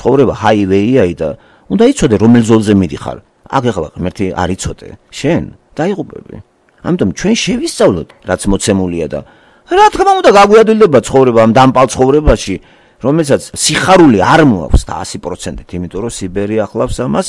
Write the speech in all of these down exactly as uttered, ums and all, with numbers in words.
ცხოვრება ჰაივეია და უნდა იცოდე რომელ ზოლზე მიდიხარ. აქ ეხლა ღმერთი არ იცოდე. შენ დაიღუპები. ამიტომ ჩვენ შევისწავლოთ რაც მოცემულია და რა თქმა უნდა გაგვიადვილდება ცხოვრება ამ დამპალ ცხოვრებაში, რომელსაც სიხარული არ მოაქვს და ასი პროცენტით, იმიტომ რომ სიბერი ახლავს ამას,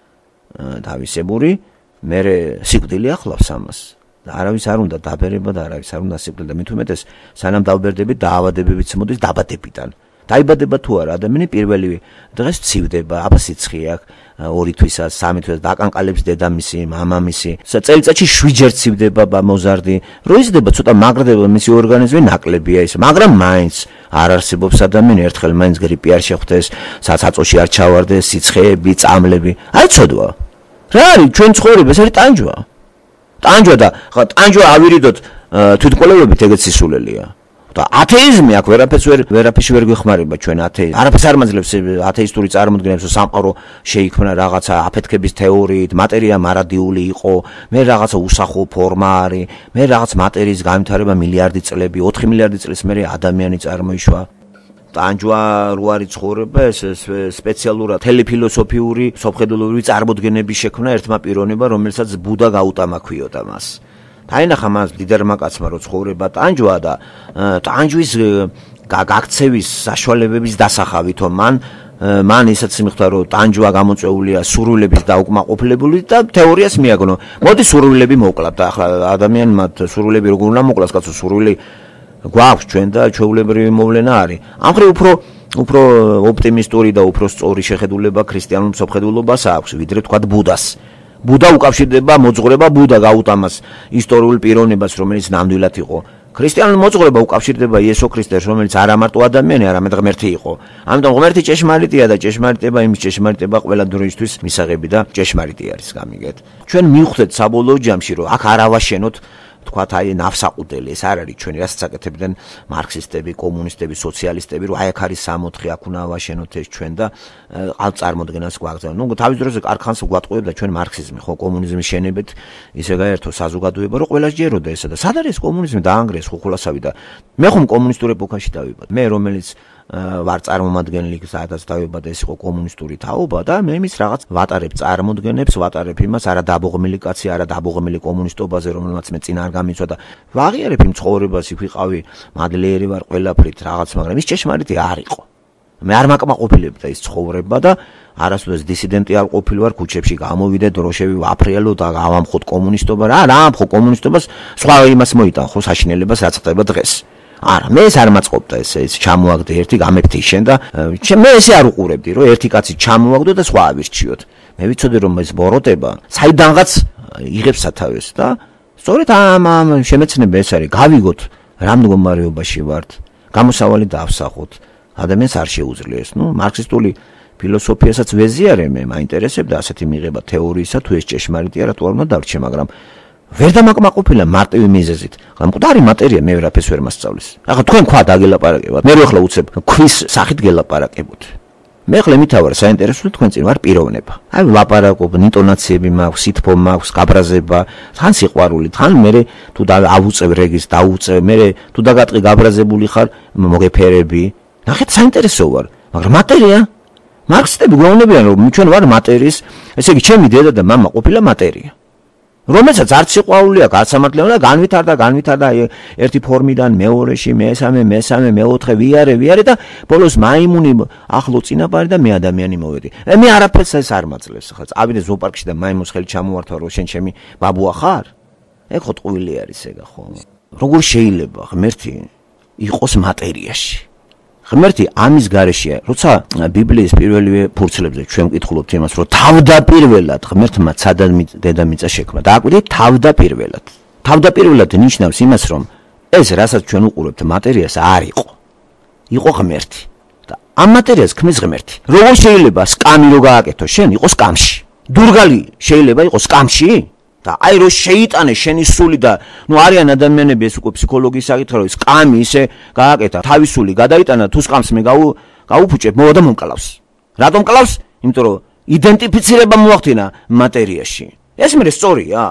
თავისებური, მერე სიკვდილი ახლავს ამას. და არავის არ უნდა დაბერება და არავის არ უნდა სიკვდილი და მით უმეტეს სანამ დავბერდებით დაავადებებიც მოდის დაბადებიდან. დაიბადება თუ არა ადამიანი პირველი დღეს ცივდება, აბა სიცხე აქვს, ორი თვისაც, სამი თვისაც დაკანკალებს დედამისი, მამამისი. წელიწადში შვიდჯერ ცივდება მოზარდი. რო იზრდება ცოტა მაგრდება მისი ორგანიზმი ნაკლებია ის, მაგრამ მაინც არ არსებობს ადამიანი ერთხელ მაინც გრიპი არ შეხვდეს, საწაწოში არ ჩავარდეს, სიცხეები, წამლები. აი ცოდვა. რა არის ჩვენ ცხოვრება, ეს არის ტანჯვა. ტანჯვა და ხა ტანჯვა ავირიდოთ თვითმკვლელობით ეგეც სისულელია. და ათეიზმი აქ ვერაფერს ვერ ვერაფერში ვერ გვეხმარება ჩვენ ათეიზმი. არაფერს არ მაძლევს ათეისტური წარმოდგენებს, რომ სამყარო შეიქმნა რაღაცა აფეთქების თეორიით, მატერია მარადიული იყო, მე რაღაცა უსახო ფორმა არის, მე რაღაც მატერიის განვითარება მილიარდი წლები, ოთხი მილიარდი წლის მერე ადამიანი წარმოიშვა. ტანჯვა რო არის ცხოვრება, ეს სპეციალურად თელეფილოსოფიური, სოფხედელური წარმოდგენების შექმნა ერთმა პიროვნებამ, რომელსაც ბუდა გაუტამაქვიოდა მას. დაინახა მას ლიდერმა კაცმა რო ცხოვრება ტანჯვა და ტანჯვის გაქცევის საშუალებების დასახავითო მან მან ისაც მიხვდა რომ ტანჯვა გამოწვეულია სურვილების დაუკმაყოფილებული და თეორიას მიაგნო. მოდი სურვილები მოკლათ და ახლა ადამიანი მათ სურვილები როგორ უნდა მოკლას, კაცო სურვილი გვაქვს ჩვენ და ჩვეულებრივი მოვლენა არის. ამ ხრივ უფრო უფრო ოპტიმისტური და უფრო სწორი შეხედულება ქრისტიანულ მსოფლმხედველობას აქვს, ვიდრე თქვა ბუდას. ბუდა უკავშირდება მოძღვრება ბუდა გაუტამას ისტორიულ პიროვნებას, რომელიც ნამდვილად იყო. ქრისტიანული მოძღვრება უკავშირდება იესო ქრისტეს, რომელიც არა მარტო ადამიანი, არამედ ღმერთი იყო. ამიტომ ღმერთი ჭეშმარიტია და ჭეშმარიტება იმის ჭეშმარიტება ყველა დროისთვის მისაღები და ჭეშმარიტი არის გამიგეთ. ჩვენ მივხვდეთ საბოლოო ჯამში, რომ აქ არ ავაშენოთ თქვათ აი ნავსაყუდელი, ეს არ არის ჩვენი რასაც აკეთებდნენ მარქსისტები, კომუნისტები, სოციალისტები, რომ აი აქ არის სამოთხე, აქ უნდა ავაშენოთ ეს ჩვენ და ყალ წარმოდგენას გვაგზავნოთ. ნუ თავის დროზე არქანს გვატყუებდა ჩვენ მარქსიზმი, ხო, კომუნიზმის შენებით ისე გაერთო საზოგადოება, რომ ყველა ჯეროდა ესა და სად არის კომუნიზმი დაანგრიეს ხუხულასავი და მე ხომ კომუნისტურ ეპოქაში დავიბადე. მე რომელიც ვარ წარმომადგენელი, სადაც დავიბადე, ეს იყო კომუნისტური თაობა და მე იმის რაღაც ვატარებ წარმოდგენებს, ვატარებ იმას, არა დაბოღმილი კაცი, არა დაბოღმილი კომუნისტობაზე, რომელმაც მე წინ არ გამიცვა და ვაღიარებ იმ ცხოვრებას, იქ ვიყავი, მადლიერი ვარ ყველაფრით რაღაც, მაგრამ ის ჭეშმარიტი არ იყო. მე არ მაკმაყოფილებდა ის ცხოვრება და არასდროს დისიდენტი არ ყოფილი ვარ, ქუჩებში გამოვიდე, დროშები ვაფრიალო და გავამხოთ კომუნისტობა. რა, რა ამხო კომუნისტობას, სხვა იმას მოიტანხო საშინელებას, რაც ხდება დღეს. არა, მე ეს არ მაწყობდა ესე, ეს ჩამოაგდე ერთი გამეფთიშენ და მე ესე არ უყურებდი, რომ ერთი კაცი ჩამოაგდო და სხვა ავირჩიოთ. მე ვიცოდი რომ ეს ბოროტება საიდანღაც იღებს სათავეს და სწორედ ამ ამ შემეცნება ეს არის, გავიგოთ რა მდგომარეობაში ვართ, გამოსავალი დავსახოთ. ადამიანს არ შეუძლია ეს, ნუ მარქსისტული ფილოსოფიასაც ვეზიარე მე, მაინტერესებდა ასეთი მიღება თეორიისა, თუ ეს ჭეშმარიტია, რატო არ უნდა დარჩე, მაგრამ ვერ დამაკმაყოფილა მარტივი მიზეზით. მკვდარი მატერია მე ვერაფერს ვერ მასწავლის. ახლა თქვენ ქვა დაგელაპარაკებათ. მე რო ახლა უცებ ქვის სახით გელაპარაკებოთ. მე ახლა მითავარ საინტერესო თქვენ წინ ვარ პიროვნება. აი ვლაპარაკობ, ინტონაციები მაქვს, სითბო მაქვს, გაბრაზება, თან სიყვარული, თან მე თუ დავუწევ რეგის, დავუწევ, მე თუ დაგატყი გაბრაზებული ხარ, მოგეფერები. ნახეთ საინტერესო ვარ, მაგრამ მატერია. მარქსისტები გვეუბნებიან რომ ჩვენ ვარ მატერიის, ესე იგი ჩემი დედა და მამა ყოფილა მატერია. რომელსაც არც სიყვარული აქვს, არც სამართლიანი და განვითარდა, განვითარდა ერთი ფორმიდან მეორეში, მესამე, მესამე, მეოთხე, ვიარე, ვიარე და ბოლოს მაიმუნი ახლო წინაპარი და მე ადამიანი მოვედი. მე არაფერს ეს არ მაძლევს, ხა წავიდე ზოოპარკში და მაიმუნს ხელი ჩამოვართვა, რომ შენ ჩემი ბაბუა ხარ? ეგ ხო ტყუილი არის ეგა ხო? როგორ შეიძლება ღმერთი იყოს მატერიაში? ღმერთი ამის გარეშეა, როცა ბიბლიის პირველივე ფურცლებზე ჩვენ ვკითხულობთ იმას, რომ თავდაპირველად ღმერთმა ცადა დედამიწა შექმნა. დააკვირდით თავდაპირველად. თავდაპირველად ნიშნავს იმას, რომ ეს რასაც ჩვენ უყურებთ მატერიას არ იყო. იყო ღმერთი. და ამ მატერიას ქმნის ღმერთი. როგორ შეიძლება სკამი რო გააკეთო შენ, იყო სკამში. დურგალი შეიძლება იყოს სკამში? და აი რო შეიტანე შენი სული და ნუ არიან ადამიანები ეს უკვე ფსიქოლოგიის საკითხი რომ სკამი ისე გააკეთა თავის სული გადაიტანა თუ სკამს მე გაუფუჭებ მოვა და მომკლავს. რატომ კლავს? იმიტომ რომ იდენტიფიცირება მოახდინა მატერიაში. ეს მე სწორია.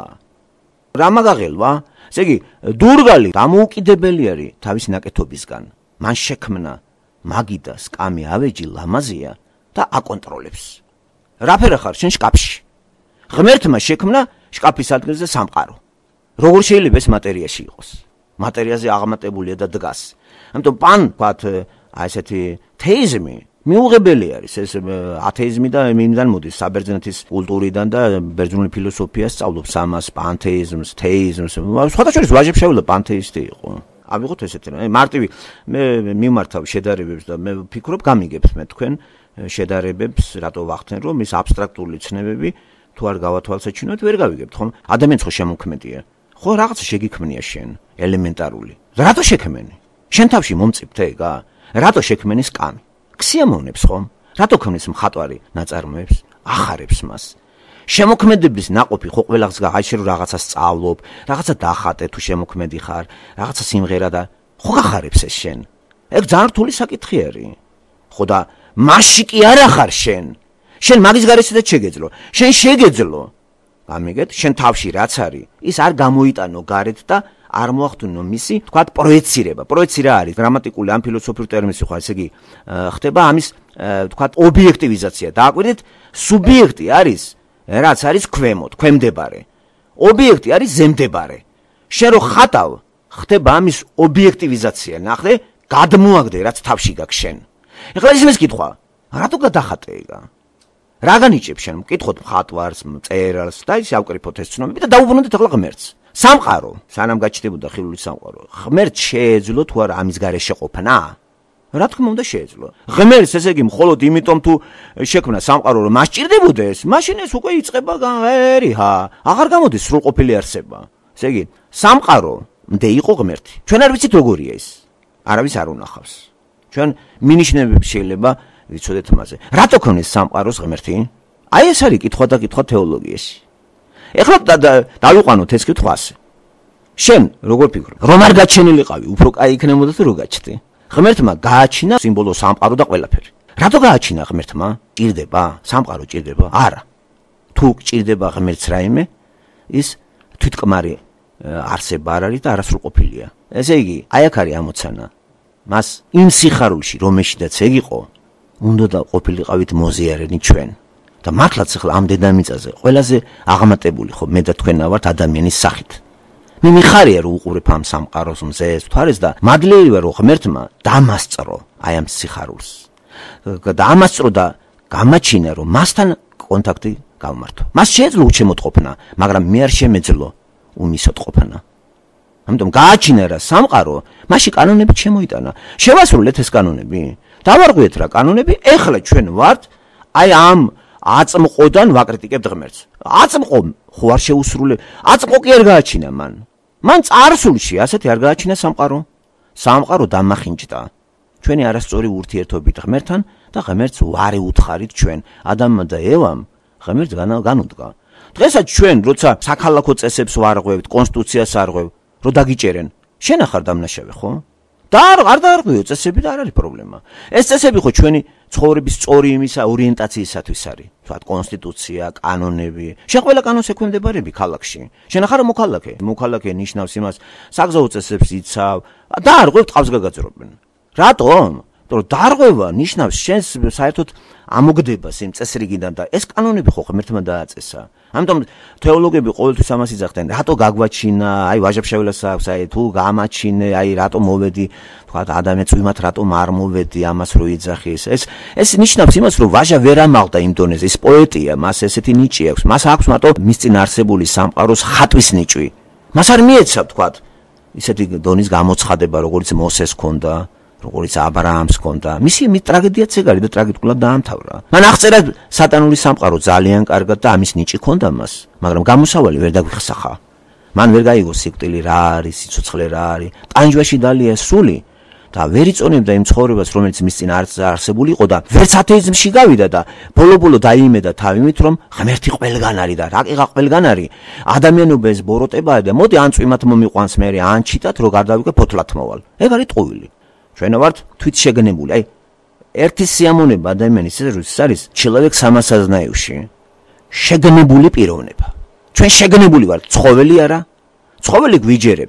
რა მაგაღელვა? ესე იგი დურგალი დამოუკიდებელი არის თავის ნაკეთობისგან. მან შექმნა მაგი და სკამი ავეჯი ლამაზია და აკონტროლებს. რაფერა ხარ შენ შკაფში? ღმერთმა შექმნა შკაფის ადგილზე სამყარო. როგორ შეიძლება ეს მატერიაში იყოს? მატერიაზე აღმატებულია და დგას. ამიტომ პან ვთქვათ, აი ესეთი თეიზმი მიუღებელი არის, ეს ათეიზმი და იმიდან მოდის საბერძნეთის კულტურიდან და ბერძნული ფილოსოფია სწავლობს ამას, პანთეიზმს, თეიზმს. სხვადასხვა ვაჟებშეულა პანთეისტი იყო. ავიღოთ ესეთი რა, მარტივი მე მიმართავ შედარებებს და მე ვფიქრობ გამიგებთ მე თქვენ შედარებებს, რატო ვახდენ რომ ის აბსტრაქტული ცნებები თუ არ გავათვალსაჩინოთ, ვერ გავიგებთ ხომ? ადამიანს ხო შემოქმედია. ხო რაღაცა შეგიქმნია შენ, ელემენტარული. რატო შექმენი? შენ თავში მომწიფთ ეგა? რატო შექმენი სკამი? ქსიამოვნებს ხომ? რატო ქმნის მხატვარი ნაწარმოებს? ახარებს მას. შემოქმედების ნაყოფი ხო ყველას გააჩერ რაღაცა სწავლობ, რაღაცა დახატე თუ შემოქმედი ხარ, რაღაცა სიმღერა და ხო გახარებს ეს შენ. ეგ ძალიან რთული საკითხი არის. ხო და მასში კი არა ხარ შენ. შენ მაგის გარეშეც შეგეძლო. შენ შეგეძლო. გამიგეთ, შენ თავში რაც არის, ის არ გამოიტანო გარეთ და არ მოახდინო მისი, თქვათ, პროექცირება. პროექცია რა არის? გრამატიკული ან ფილოსოფიური ტერმინი ხო, ესე იგი, ხდება ამის, თქვათ, ობიექტივიზაცია. დააკვირდით, სუბიექტი არის, რაც არის ქვემოთ, ქვემდებარე. ობიექტი არის ზემდებარე. შენ რო ხატავ, ხდება ამის ობიექტივიზაცია. ნახე, გადმოაგდე რაც თავში გაქვს შენ. ეხლა ის იმის კითხვა, რატო გადახატე ეგა? რა განიჭებს შენ? მკითხოთ მხატვარს, მწერალს და ის ავკრიფოთ ეს ცნობები და დაუბრუნდეთ ახლა ღმერთს. სამყარო, სანამ გაჩნდებოდა ხილული სამყარო, ღმერთს შეეძლო თუ არა ამის გარეშე ყოფნა? რა თქმა უნდა შეეძლო. ღმერთს ესე იგი მხოლოდ იმიტომ თუ შექმნა სამყარო რომ მას ჭირდებოდეს, მაშინ ეს უკვე იწყება ერი ჰა, აღარ გამოდის სრულყოფილი არსება. ესე იგი, სამყარო მდე იყო ღმერთი. ჩვენ არ ვიცით როგორია ის. არავის არ უნახავს. ჩვენ მინიშნებები შეიძლება ვიცოდეთ მასზე. რატო ქონეს სამყაროს ღმერთი? აი ეს არის კითხვა და კითხვა თეოლოგიაში. ეხლა დავიყვანოთ ეს კითხვა ასე. შენ როგორ ფიქრობ? რომ არ გაჩენილიყავი, უფრო კაი იქნებოდა თუ რო გაჩნდი. ღმერთმა გააჩინა სიმბოლო სამყარო და ყველაფერი. რატო გააჩინა ღმერთმა? ჭირდება? სამყარო ჭირდება? არა. თუ ჭირდება ღმერთს რაიმე, ის თვითკმარი არსება არ არის და არასრულყოფილია. ესე იგი, აი აქ არის ამოცანა. მას იმ სიხარულში, რომელშიც ეგ იყო, უნდა და ყოფილიყავით მოზიარენი ჩვენ. და მართლაც ახლა ამ დედამიწაზე ყველაზე აღმატებული ხო მე და თქვენა ვართ ადამიანის სახით. მე მიხარია რომ უყურებ ამ სამყაროს მზეს, თვარეს და მადლიერია რომ ღმერთმა დამასწრო აი ამ სიხარულს. დამასწრო და გამაჩინა რომ მასთან კონტაქტი გავმართო. მას შეეძლო უჩემოთ ყოფნა, მაგრამ მე არ შემეძლო უმისოთ ყოფნა. ამიტომ გააჩინა რა სამყარო, მაშინ კანონები შემოიტანა. შევასრულეთ ეს კანონები. დავარღვიეთ რა კანონები, ეხლა ჩვენ ვართ აი ამ აწმყოდან ვაკრიტიკებთ ღმერთს. აწმყო ხო არ შეუსრულებ. აწმყო კი არ გააჩინა მან. მან წარსულში ასეთი არ გააჩინა სამყარო. სამყარო დამახინჯდა. ჩვენი არასწორი ურთიერთობით ღმერთთან და ღმერთს ვარი უთხარით ჩვენ, ადამმა და ევამ ღმერთს განუდგა. დღესაც ჩვენ როცა საქალაქო წესებს ვარღვევთ, კონსტიტუციას არღვევ, რო დაგიჭერენ, შენ ახარ დამნაშავე ხო? და არ დაარღვიო წესები და არ არის პრობლემა. ეს წესები ხო ჩვენი ცხოვრების სწორი იმისა ორიენტაციისათვის არის. თქვათ კონსტიტუცია, კანონები. შენ ყველა კანონს ექვემდებარები ქალაქში. შენ ახარ მოქალაქე. მოქალაქე ნიშნავს იმას, საგზაო წესებს იცავ და არღვევ ტყავს გაგაძრობენ. რატომ? რომ დარღვევა ნიშნავს შენს საერთოდ ამოგდებას იმ წესრიგიდან და ეს კანონები ხო ღმერთმა დააწესა. ამიტომ თეოლოგები ყოველთვის ამას იძახდნენ, რატო გაგვაჩინა, აი ვაჟებშეველას აქვს, აი თუ გამაჩინე, აი რატო მოვედი, თქვათ ადამიანს წვიმათ რატომ არ მოვედი, ამას რო იძახის. ეს ეს ნიშნავს იმას, რომ ვაჟა ვერ ამაღდა იმ დონეზე, ის პოეტია, მას ესეთი ნიჭი აქვს, მას აქვს მარტო მის წინ არსებული სამყაროს ხატვის ნიჭი. მას არ მიეცა, თქვათ, ისეთი დონის გამოცხადება, როგორც მოსეს ჰქონდა. როგორც აბრაამს ჰქონდა. მისი ტრაგედიაც ეგ არის და ტრაგიკულად დაამთავრა. მან აღწერა სატანური სამყარო ძალიან კარგად და ამის ნიჭი ჰქონდა მას, მაგრამ გამოსავალი ვერ დაგვიხსახა. მან ვერ გაიგო სიკვდილი რა არის, სიცოცხლე რა არის. ტანჯვაში დალია სული და ვერ იწონებდა იმ ცხოვრებას, რომელიც მის წინ არსებული იყო და ვერც ათეიზმში გავიდა და ბოლო-ბოლო დაიმედა თავიმით, რომ ღმერთი ყველგან არის და რა ყიღა ყველგან არის. ადამიანობა ეს ბოროტებაა და მოდი ან წვიმათ მომიყვანს მე, ან ჩიტად რო გარდავიყვე ფოთლად მოვალ. ეგ არის ტყუილი. ჩვენ ვართ თვით შეგნებული. აი ერთი სიამონება ადამიანის ეს არის человек самосознающий. შეგნებული პიროვნება. ჩვენ შეგნებული ვართ, ცხოველი არა? ცხოველი გვიჯერებს.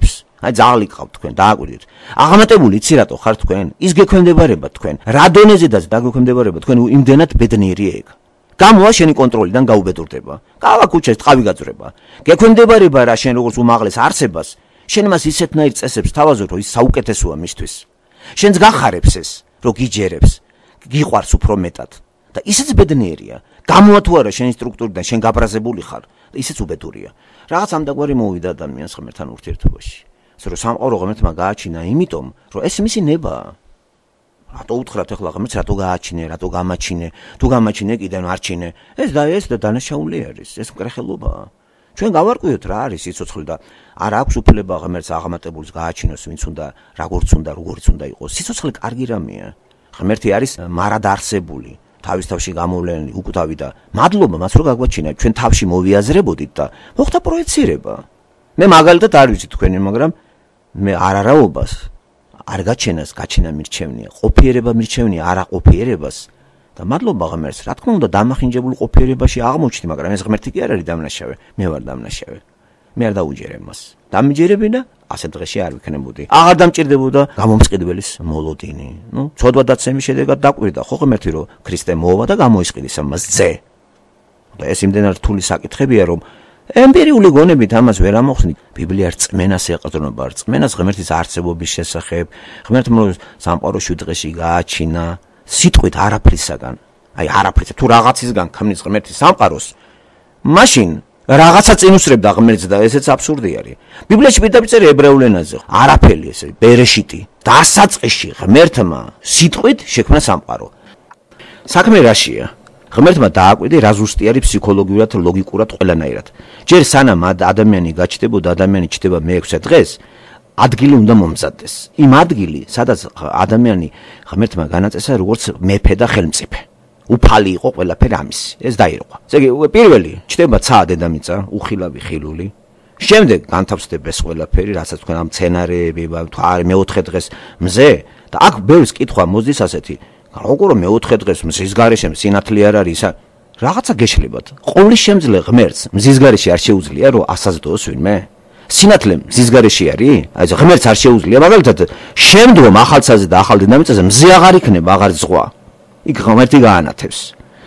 აი ძაღლი გყავთ თქვენ, დააკვირდით. აღამატებული იცი რატო ხარ თქვენ? ის გექვემდებარება თქვენ. რა დონეზედაც დაგექვემდებარება თქვენ იმდენად ბედნიერია ეგ. გამოვა შენი კონტროლიდან გაუბედურდება. გავა ქუჩას ტყავი გაძვრება. გექვემდებარება რა შენ როგორც უმაღლეს არსებას, შენ მას ისეთნაირ წესებს თავაზობ, რომ ის საუკეთესოა მისთვის. შენს გახარებს ეს, რომ გიჯერებს, გიყვარს უფრო მეტად. და ისიც ბედნიერია. გამოვა თუ არა შენი სტრუქტურიდან შენ გაბრაზებული ხარ და ისიც უბედურია. რაღაც ამდაგვარი მოვიდა ადამიანს ღმერთთან ურთიერთობაში. ასე რომ სამყარო ღმერთმა გააჩინა იმიტომ, რომ ეს მისი ნებაა. რატო უთხრათ ახლა ღმერთს რატო გააჩინე, რატო გამაჩინე, თუ გამაჩინე კიდევ არჩინე. ეს და ეს და დანაშაული არის, ეს მკრეხელობაა. ჩვენ გავარკვიოთ რა არის სიცოცხლე და არ აქვს უფლება ღმერთს აღამატებულს გააჩინოს, ვინც უნდა, როგორც უნდა, როგორიც უნდა იყოს. სიცოცხლე კარგი რამეა. ღმერთი არის მარადარსებული. თავის თავში გამოვლენილი უკვდავი და მადლობა მას რომ გაგვაჩინა ჩვენ თავში მოვიაზრებოდით და მოხდა პროექცირება. მე მაგალითად არ ვიცი თქვენი, მაგრამ მე არარაობას არ გაჩენას გაჩენა მირჩევნია, ყოფიერება მირჩევნია, არა ყოფიერებას და მადლობა ღმერთს, რა თქმა უნდა დამახინჯებულ ყოფიერებაში აღმოჩნდი, მაგრამ ეს ღმერთი კი არ არის დამნაშავე, მე ვარ დამნაშავე. მე არ დაუჯერებ მას. დამიჯერები და ასეთ დღეში არ ვიქნებოდი. აღარ დამჭირდებოდა გამომწყიდველის მოლოდინი. ნუ ცოდვა დაცემის შედეგად დაკვირდა ხო ღმერთი რომ ქრისტე მოვა და გამოისყიდის ამას ძე. და ეს იმდენად რთული საკითხებია რომ ემპირიული გონებით ამას ვერ ამოხსნი. ბიბლია რწმენას ეყრდნობა, რწმენას ღმერთის არსებობის შესახებ, ღმერთმა სამყარო შვიდ დღეში გააჩინა, სიტყვით არაფრისაგან. აი არაფრისაგან თუ რაღაცისგან ქმნის ღმერთი სამყაროს, მაშინ რაღაცა წინ უსწრებდა ღმერთს და ესეც აბსურდი არის. ბიბლიაში პირდაპირ წერია ებრაულ ენაზე. არაფერი ესე, ბერეშიტი. დასაწყისში ღმერთმა სიტყვით შექმნა სამყარო. საქმე რაშია? ღმერთმა დააკვირდა რა ზუსტი არის ფსიქოლოგიურად, ლოგიკურად ყველანაირად. ჯერ სანამ ადამიანი გაჩნდებოდა, ადამიანი ჩნდება მეექვსე დღეს, ადგილი უნდა მომზადდეს. იმ ადგილი, სადაც ადამიანი ღმერთმა განაწესა როგორც მეფე და ხელმწიფე. უფალი იყო ყველაფერი ამისი. ეს დაირღვა. ესე იგი, პირველი ჩნდება ცა დედამიწა, უხილავი ხილული. შემდეგ განთავსდება ეს ყველაფერი, რასაც თქვენ ამ სცენარეები, თუ არის მეოთხე დღეს მზე და აქ ბევრს კითხვა მოძის ასეთი. როგორ მეოთხე დღეს მზის გარეშე სინათლე არ არის, რაღაცა გეშლებათ. ყოვლის შემძლე ღმერთს მზის გარეშე არ შეუძლია რომ ასაზრდოს ვინმე? სინათლე მზის გარეშე არის? აი ეს ღმერთს არ შეუძლია, მაგალითად, შემდგომ ახალცაზე და ახალ დედამიწაზე მზე აღარ იქნება, აღარ ზღვა. იქ ღმერთი გაანათებს.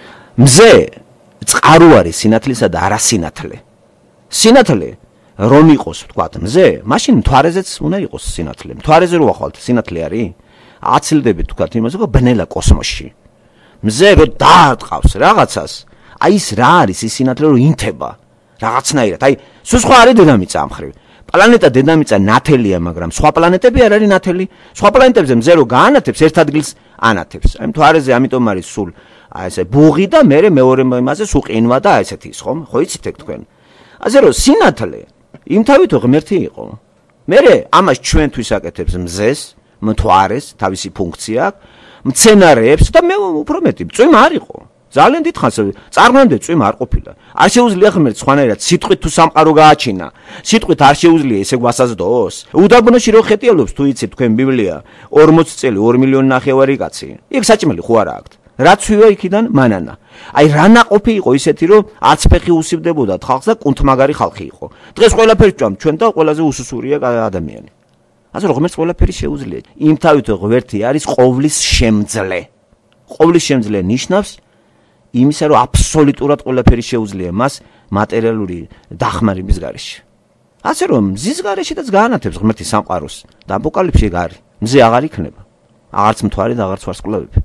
მზე წყარო არის სინათლისა და არა სინათლე. სინათლე რომ იყოს, თქვათ, მზე, მაშინ მთვარეზეც უნდა იყოს სინათლე. მთვარეზე რო ახვალთ, სინათლე არის? აცილდებით თქვათ იმას, რომ ბნელა კოსმოსში. მზე რო დაარტყავს რაღაცას, აი ის რა არის ის სინათლე რომ ინთება რაღაცნაირად. აი, სულ სხვა არის დედამიწა ამ ხრივ. პლანეტა დედამიწა ნათელია, მაგრამ სხვა პლანეტები არ არის ნათელი. სხვა პლანეტებზე მზე რო გაანათებს, ერთ ადგილს ანათებს. აი მთვარეზე ამიტომ არის სულ აი ესე ბუღი და მეორე მეორე იმაზე სულ ყინვა და აი ესეთი ის ხომ? ხო იცით ეგ თქვენ? ასე რომ სინათლე იმთავით ღმერთი იყო. მერე ამას ჩვენთვის აკეთებს მზეს, მთვარეს, თავისი ფუნქცია აქვს, მცენარეებს და მე უფრო მეტი წვიმა არ იყო. ძალიან დიდხანს წარმოამდე წვიმა არ ყოფილა. არ შეუძლია ღმერთს სხვანაირად სიტყვით თუ სამყარო გააჩინა. სიტყვით არ შეუძლია ესე გვასაზრდოს. უდაბნოში რო ხეტიალობს თუ იცით თქვენ ბიბლია, ორმოცი წელი ორი მილიონი ნახევარი კაცი. იქ საჭმელი ხო არა აქვთ. რაც ვივა იქიდან მანანა. აი რა ნაყოფი იყო ისეთი რომ არც ფეხი უსივდებოდა ხალხს და კუნთმაგარი ხალხი იყო. დღეს ყველაფერს ჭამ ჩვენ და ყველაზე უსუსურია ადამიანი. ასე რომ ღმერთს ყველაფერი შეუძლია. იმთავით ღმერთი არის ყოვლის შემძლე. ყოვლის შემძლე ნიშნავს იმისა რომ აბსოლუტურად ყველაფერი შეუძლია მას მატერიალური დახმარების გარეშე. ასე რომ მზის გარეშედაც გაანათებს ღმერთი სამყაროს და აპოკალიფსში გარი. მზე აღარ იქნება. აღარც მთვარე და აღარც ვარსკვლავები.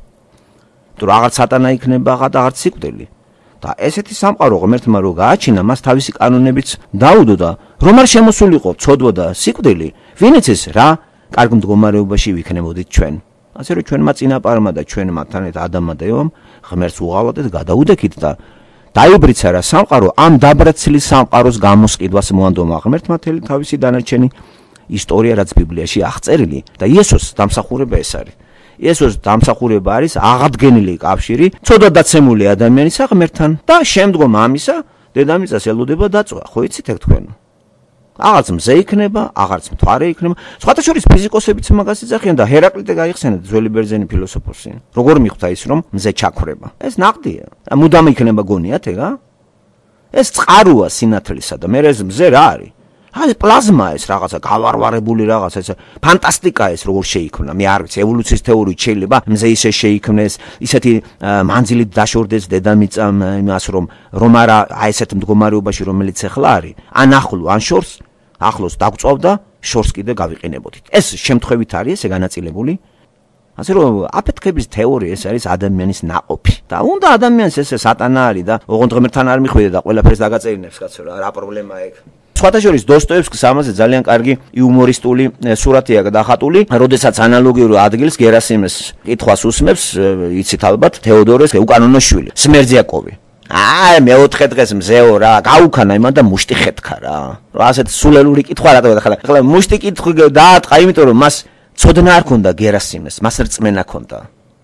თუ აღარც სატანა იქნება, აღარც სიკვდილი. და ესეთი სამყარო ღმერთმა რო გააჩინა, მას თავისი კანონებიც დაუდო და რომ არ შემოსულიყო ცოდვა და სიკვდილი, ვინც ეს რა კარგ მდგომარეობაში ვიქნებოდით ჩვენ. ასე რომ ჩვენმა წინაპარმა და ჩვენმა თანეთ ადამმა და ევამ ღმერთს უღალატეთ, გადაუდექით და დაიბრიცა რა სამყარო ამ დაბრაცილი სამყაროს გამოსყიდვას მოანდომა ღმერთმა თელი თავისი დანარჩენი ისტორია, რაც ბიბლიაში აღწერილი და იესოს დამსახურება ეს არის. იესოს დამსახურება არის აღდგენილი კავშირი ცოდვადაცემული ადამიანისა ღმერთთან და შემდგომ ამისა დედამიწას ელოდება დაწვა. ხო იცით ეგ თქვენ? აღარც მზე იქნება, აღარც მთვარე იქნება. სხვათა შორის ფიზიკოსებიც მაგას იძახიან და ჰერაკლიტე გაიხსენა ძველი ბერძენი ფილოსოფოსი. როგორ მიხვდა ის რომ მზე ჩაქვრება? ეს ნაღდია. მუდამ იქნება გონიათ ეგა? ეს წყაროა სინათლისა და მე ეს მზე რა არის? აი პლაზმა ეს რაღაცა გავარვარებული რაღაცა ეს ფანტასტიკა ეს როგორ შეიქმნა მე არ ვიცი ევოლუციის თეორიით შეიძლება მზე ისე შეიქმნეს ისეთი მანძილით დაშორდეს დედამიწამ იმას რომ რომ არა აი ესეთ მდგომარეობაში რომელიც ახლა არის ან ახლო ან შორს ახლოს დაგწვავდა შორს კიდე გავიყენებოდით ეს შემთხვევით არის ესე განაწილებული ასე რომ აფეთქების თეორია ეს არის ადამიანის ნაყოფი და უნდა ადამიანს ესე სატანა არის და ოღონდ ღმერთთან არ მიხვიდე და ყველაფერს დაგაწერინებს კაცო რა რა პრობლემაა ეგ სხვათა შორის დოსტოევსკის ამაზე ძალიან კარგი იუმორისტული სურათია დახატული როდესაც ანალოგიურ ადგილს გერასიმეს კითხვას უსმებს იცით ალბათ თეოდორეს უკანონო შვილი სმერძიაკოვი აი მეოთხე დღეს მზეო რა გაუქანა იმან და მუშტი ხეთქა რა რა ასეთ სულელური კითხვა რატო ხლა ხლა მუშტი კითხვი დაატყა იმიტომ რომ მას ცოდნა არ ქონდა გერასიმეს მას რწმენა ქონდა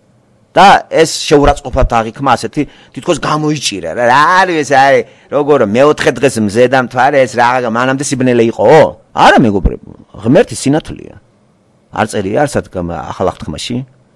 და ეს შეურაცხყოფად აღიქმა ასეთი თითქოს გამოიჭირა რა რა არის ეს არის როგორ მეოთხე დღეს მზე და მთვარე ეს რა მანამდე სიბნელე იყო არა მეგობრებო ღმერთი სინათლეა არ წერია არსად ახალ აღთქმაში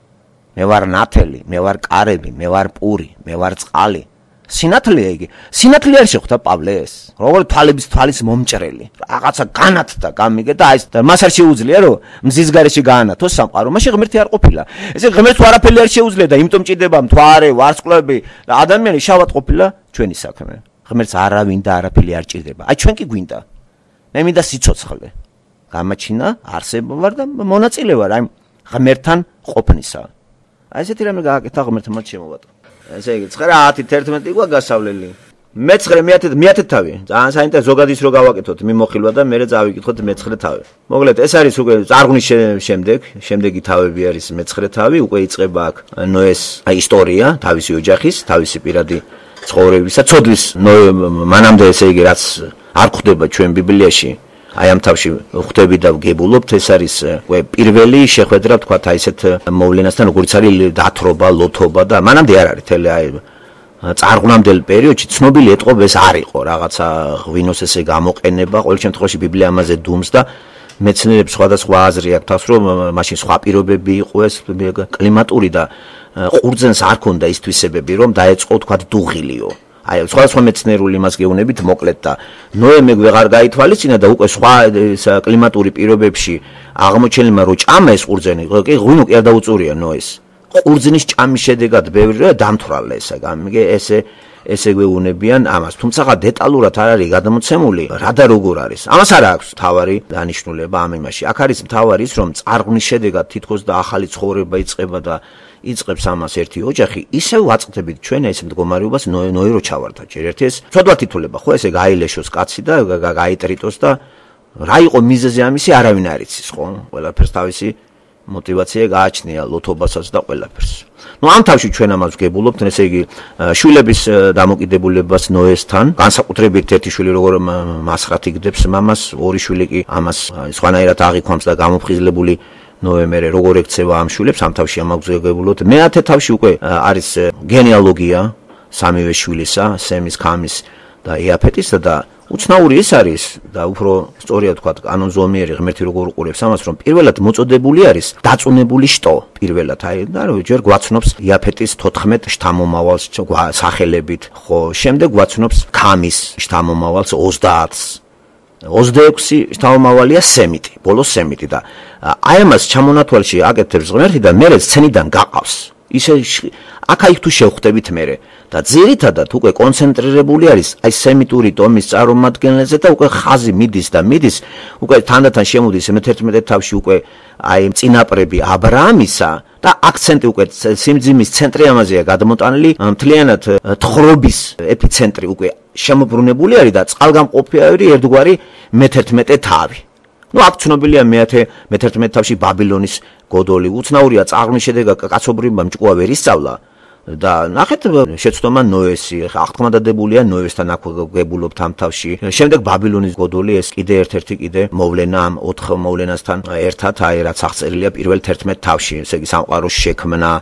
მე ვარ ნათელი მე ვარ კარები მე ვარ პური მე ვარ წყალი სინათლეა იგი სინათლე არ შეხვდა პავლეს როგორ თვალების თვალის მომჭრელი რაღაცა განათდა გამიგე და აი მას არ შეუძლია რომ მზის გარეშე გაანათოს სამყარო მაშინ ღმერთი არ ყოფილა ესე ღმერთს არაფერი არ შეუძლია და იმიტომ ჭირდება მთვარე ვარსკვლავები და ადამიანი შავად ყოფილა ჩვენი საქმე ღმერთს არავინ და არაფერი არ ჭირდება აი ჩვენ კი გვინდა მე მინდა სიცოცხლე გამაჩინა არსება ვარ და მონაწილე ვარ აი ღმერთთან ყოფნისა აი ესეთი რამე გააკეთა ღმერთმა შემოვატო ესე იგი ცხრა ათი თერთმეტი გვა გასავლელი მეცხრე მეათე თავი ძალიან საინტერესო ზოგადის რო გავაკეთოთ მიმოხილვა და მე წავიკითხოთ მეცხრე თავი მოგლეთ ეს არის უკვე წარღვნის შემდეგ შემდეგი თავები არის მეცხრე თავი უკვე იწყება აქ ნოეს ისტორია თავისი ოჯახის თავისი პირადი ცხოვრებისა ცოდვის მანამდე ესე იგი რაც არ ხვდება ჩვენ ბიბლიაში აი ამ თავში ხვდები და ვგებულობთ ეს არის უკვე პირველი შეხვედრა თქვათ აი ესეთ მოვლენასთან როგორც არის დათრობა ლოთობა და მანამდე არ არის თელი აი წარღვნამდელ პერიოდში ცნობილი ეტყობა ეს არ იყო რაღაცა ღვინოს ესე გამოყენება ყოველ შემთხვევაში ბიბლია ამაზე დუმს და მეცნიერებს სხვადასხვა აზრი აქვს თავს რომ მაშინ სხვა პირობები იყო ეს კლიმატური და ყურძენს არ ქონდა ის თვისებები რომ დაეწყო თქვათ დუღილიო აი სხვადასხვა მეცნიერული იმას გეუბნებით მოკლედ და ნოე მე ვეღარ გაითვალისწინა და უკვე სხვა კლიმატური პირობებში აღმოჩენილმა რომ ჭამა ეს ყურძენი კი ღვინო კი არ დაუწურია ნოეს ყურძნის ჭამის შედეგად ბევრი დამთვრალა ესა გამიგე ესე ესე გვეუბნებიან ამას თუმცა დეტალურად არ არის გადამოცემული რა და როგორ არის ამას არ აქვს თავარი დანიშნულება ამ იმაში აქ არის თავარი ის რომ წარღვნის შედეგად თითქოს და ახალი ცხოვრება იწყება და იწყებს ამას ერთი ოჯახი ისევ ვაწყდებით ჩვენ ეს მდგომარეობას ნოერო ჩავარდა ჯერ ერთი ეს ცოდვა თითულება ხო ესე გაილეშოს კაცი და გაიტრიტოს და რა იყო მიზეზი ამისი არავინ არ იცის ხო ყველაფერს თავისი мотивация გააჩნია ლოთობასაც და ყველაფერს. ნუ ამ თავში ჩვენ ამას ვგებულობთ, ესე იგი შვილების დამოკიდებულებას ნოესთან, განსაკუთრებით ერთი შვილი როგორ მასხრად იგდებს მამას, ორი შვილი კი ამას სხვანაირად აღიქვამს და გამოფხიზლებული ნოემერე როგორ ექცევა ამ შვილებს, ამ თავში ამას ვგებულობთ. მეათე თავში უკვე არის გენეალოგია სამივე შვილისა, სემის, ქამის და იაფეტისა და უცნაური ის არის და უფრო სწორია თქვა კანონზომიერი ღმერთი როგორ უყურებს ამას რომ პირველად მოწოდებული არის დაწუნებული შტო პირველად აი და ჯერ გვაცნობს იაფეტის თოთხმეტ შთამომავალს სახელებით ხო შემდეგ გვაცნობს ქამის შთამომავალს ოცდაათს ოცდაექვსი შთამომავალია სემიტი ბოლოს სემიტი და აი ამას ჩამონათვალში აკეთებს ღმერთი და მერე სცენიდან გაყავს ისე აქა-იქ თუ შევხვდებით მერე და ძირითადად უკვე კონცენტრირებული არის აი სემიტური ტომის წარმომადგენლებზე და უკვე ხაზი მიდის და მიდის უკვე თანდათან შემოდის მეთერთმეტე თავში უკვე აი წინაპრები აბრაამისა და აქცენტი უკვე სიმძიმის ცენტრი ამაზეა გადმოტანილი მთლიანად თხრობის ეპიცენტრი უკვე შემოbrunებული არის და წყალგამყოფი არის ერთგვარი მეთერთმეტე თავი ну აქ ცნობილია მეათე მეთერთმეტე თავში ბაბილონის გოდოლი უცნაურია წაღმის შედეგად კაცობრიობა მჭკუა ვერ ისწავლა და ნახეთ შეცდომა ნოესი აღთქმა დადებულია ნოესთან აქ გებულობთ ამ თავში შემდეგ ბაბილონის გოდოლი ეს კიდე ერთ-ერთი კიდე მოვლენა ამ ოთხ მოვლენასთან ერთად აი რაც აღწერილია პირველ თერთმეტ თავში ესე იგი სამყაროს შექმნა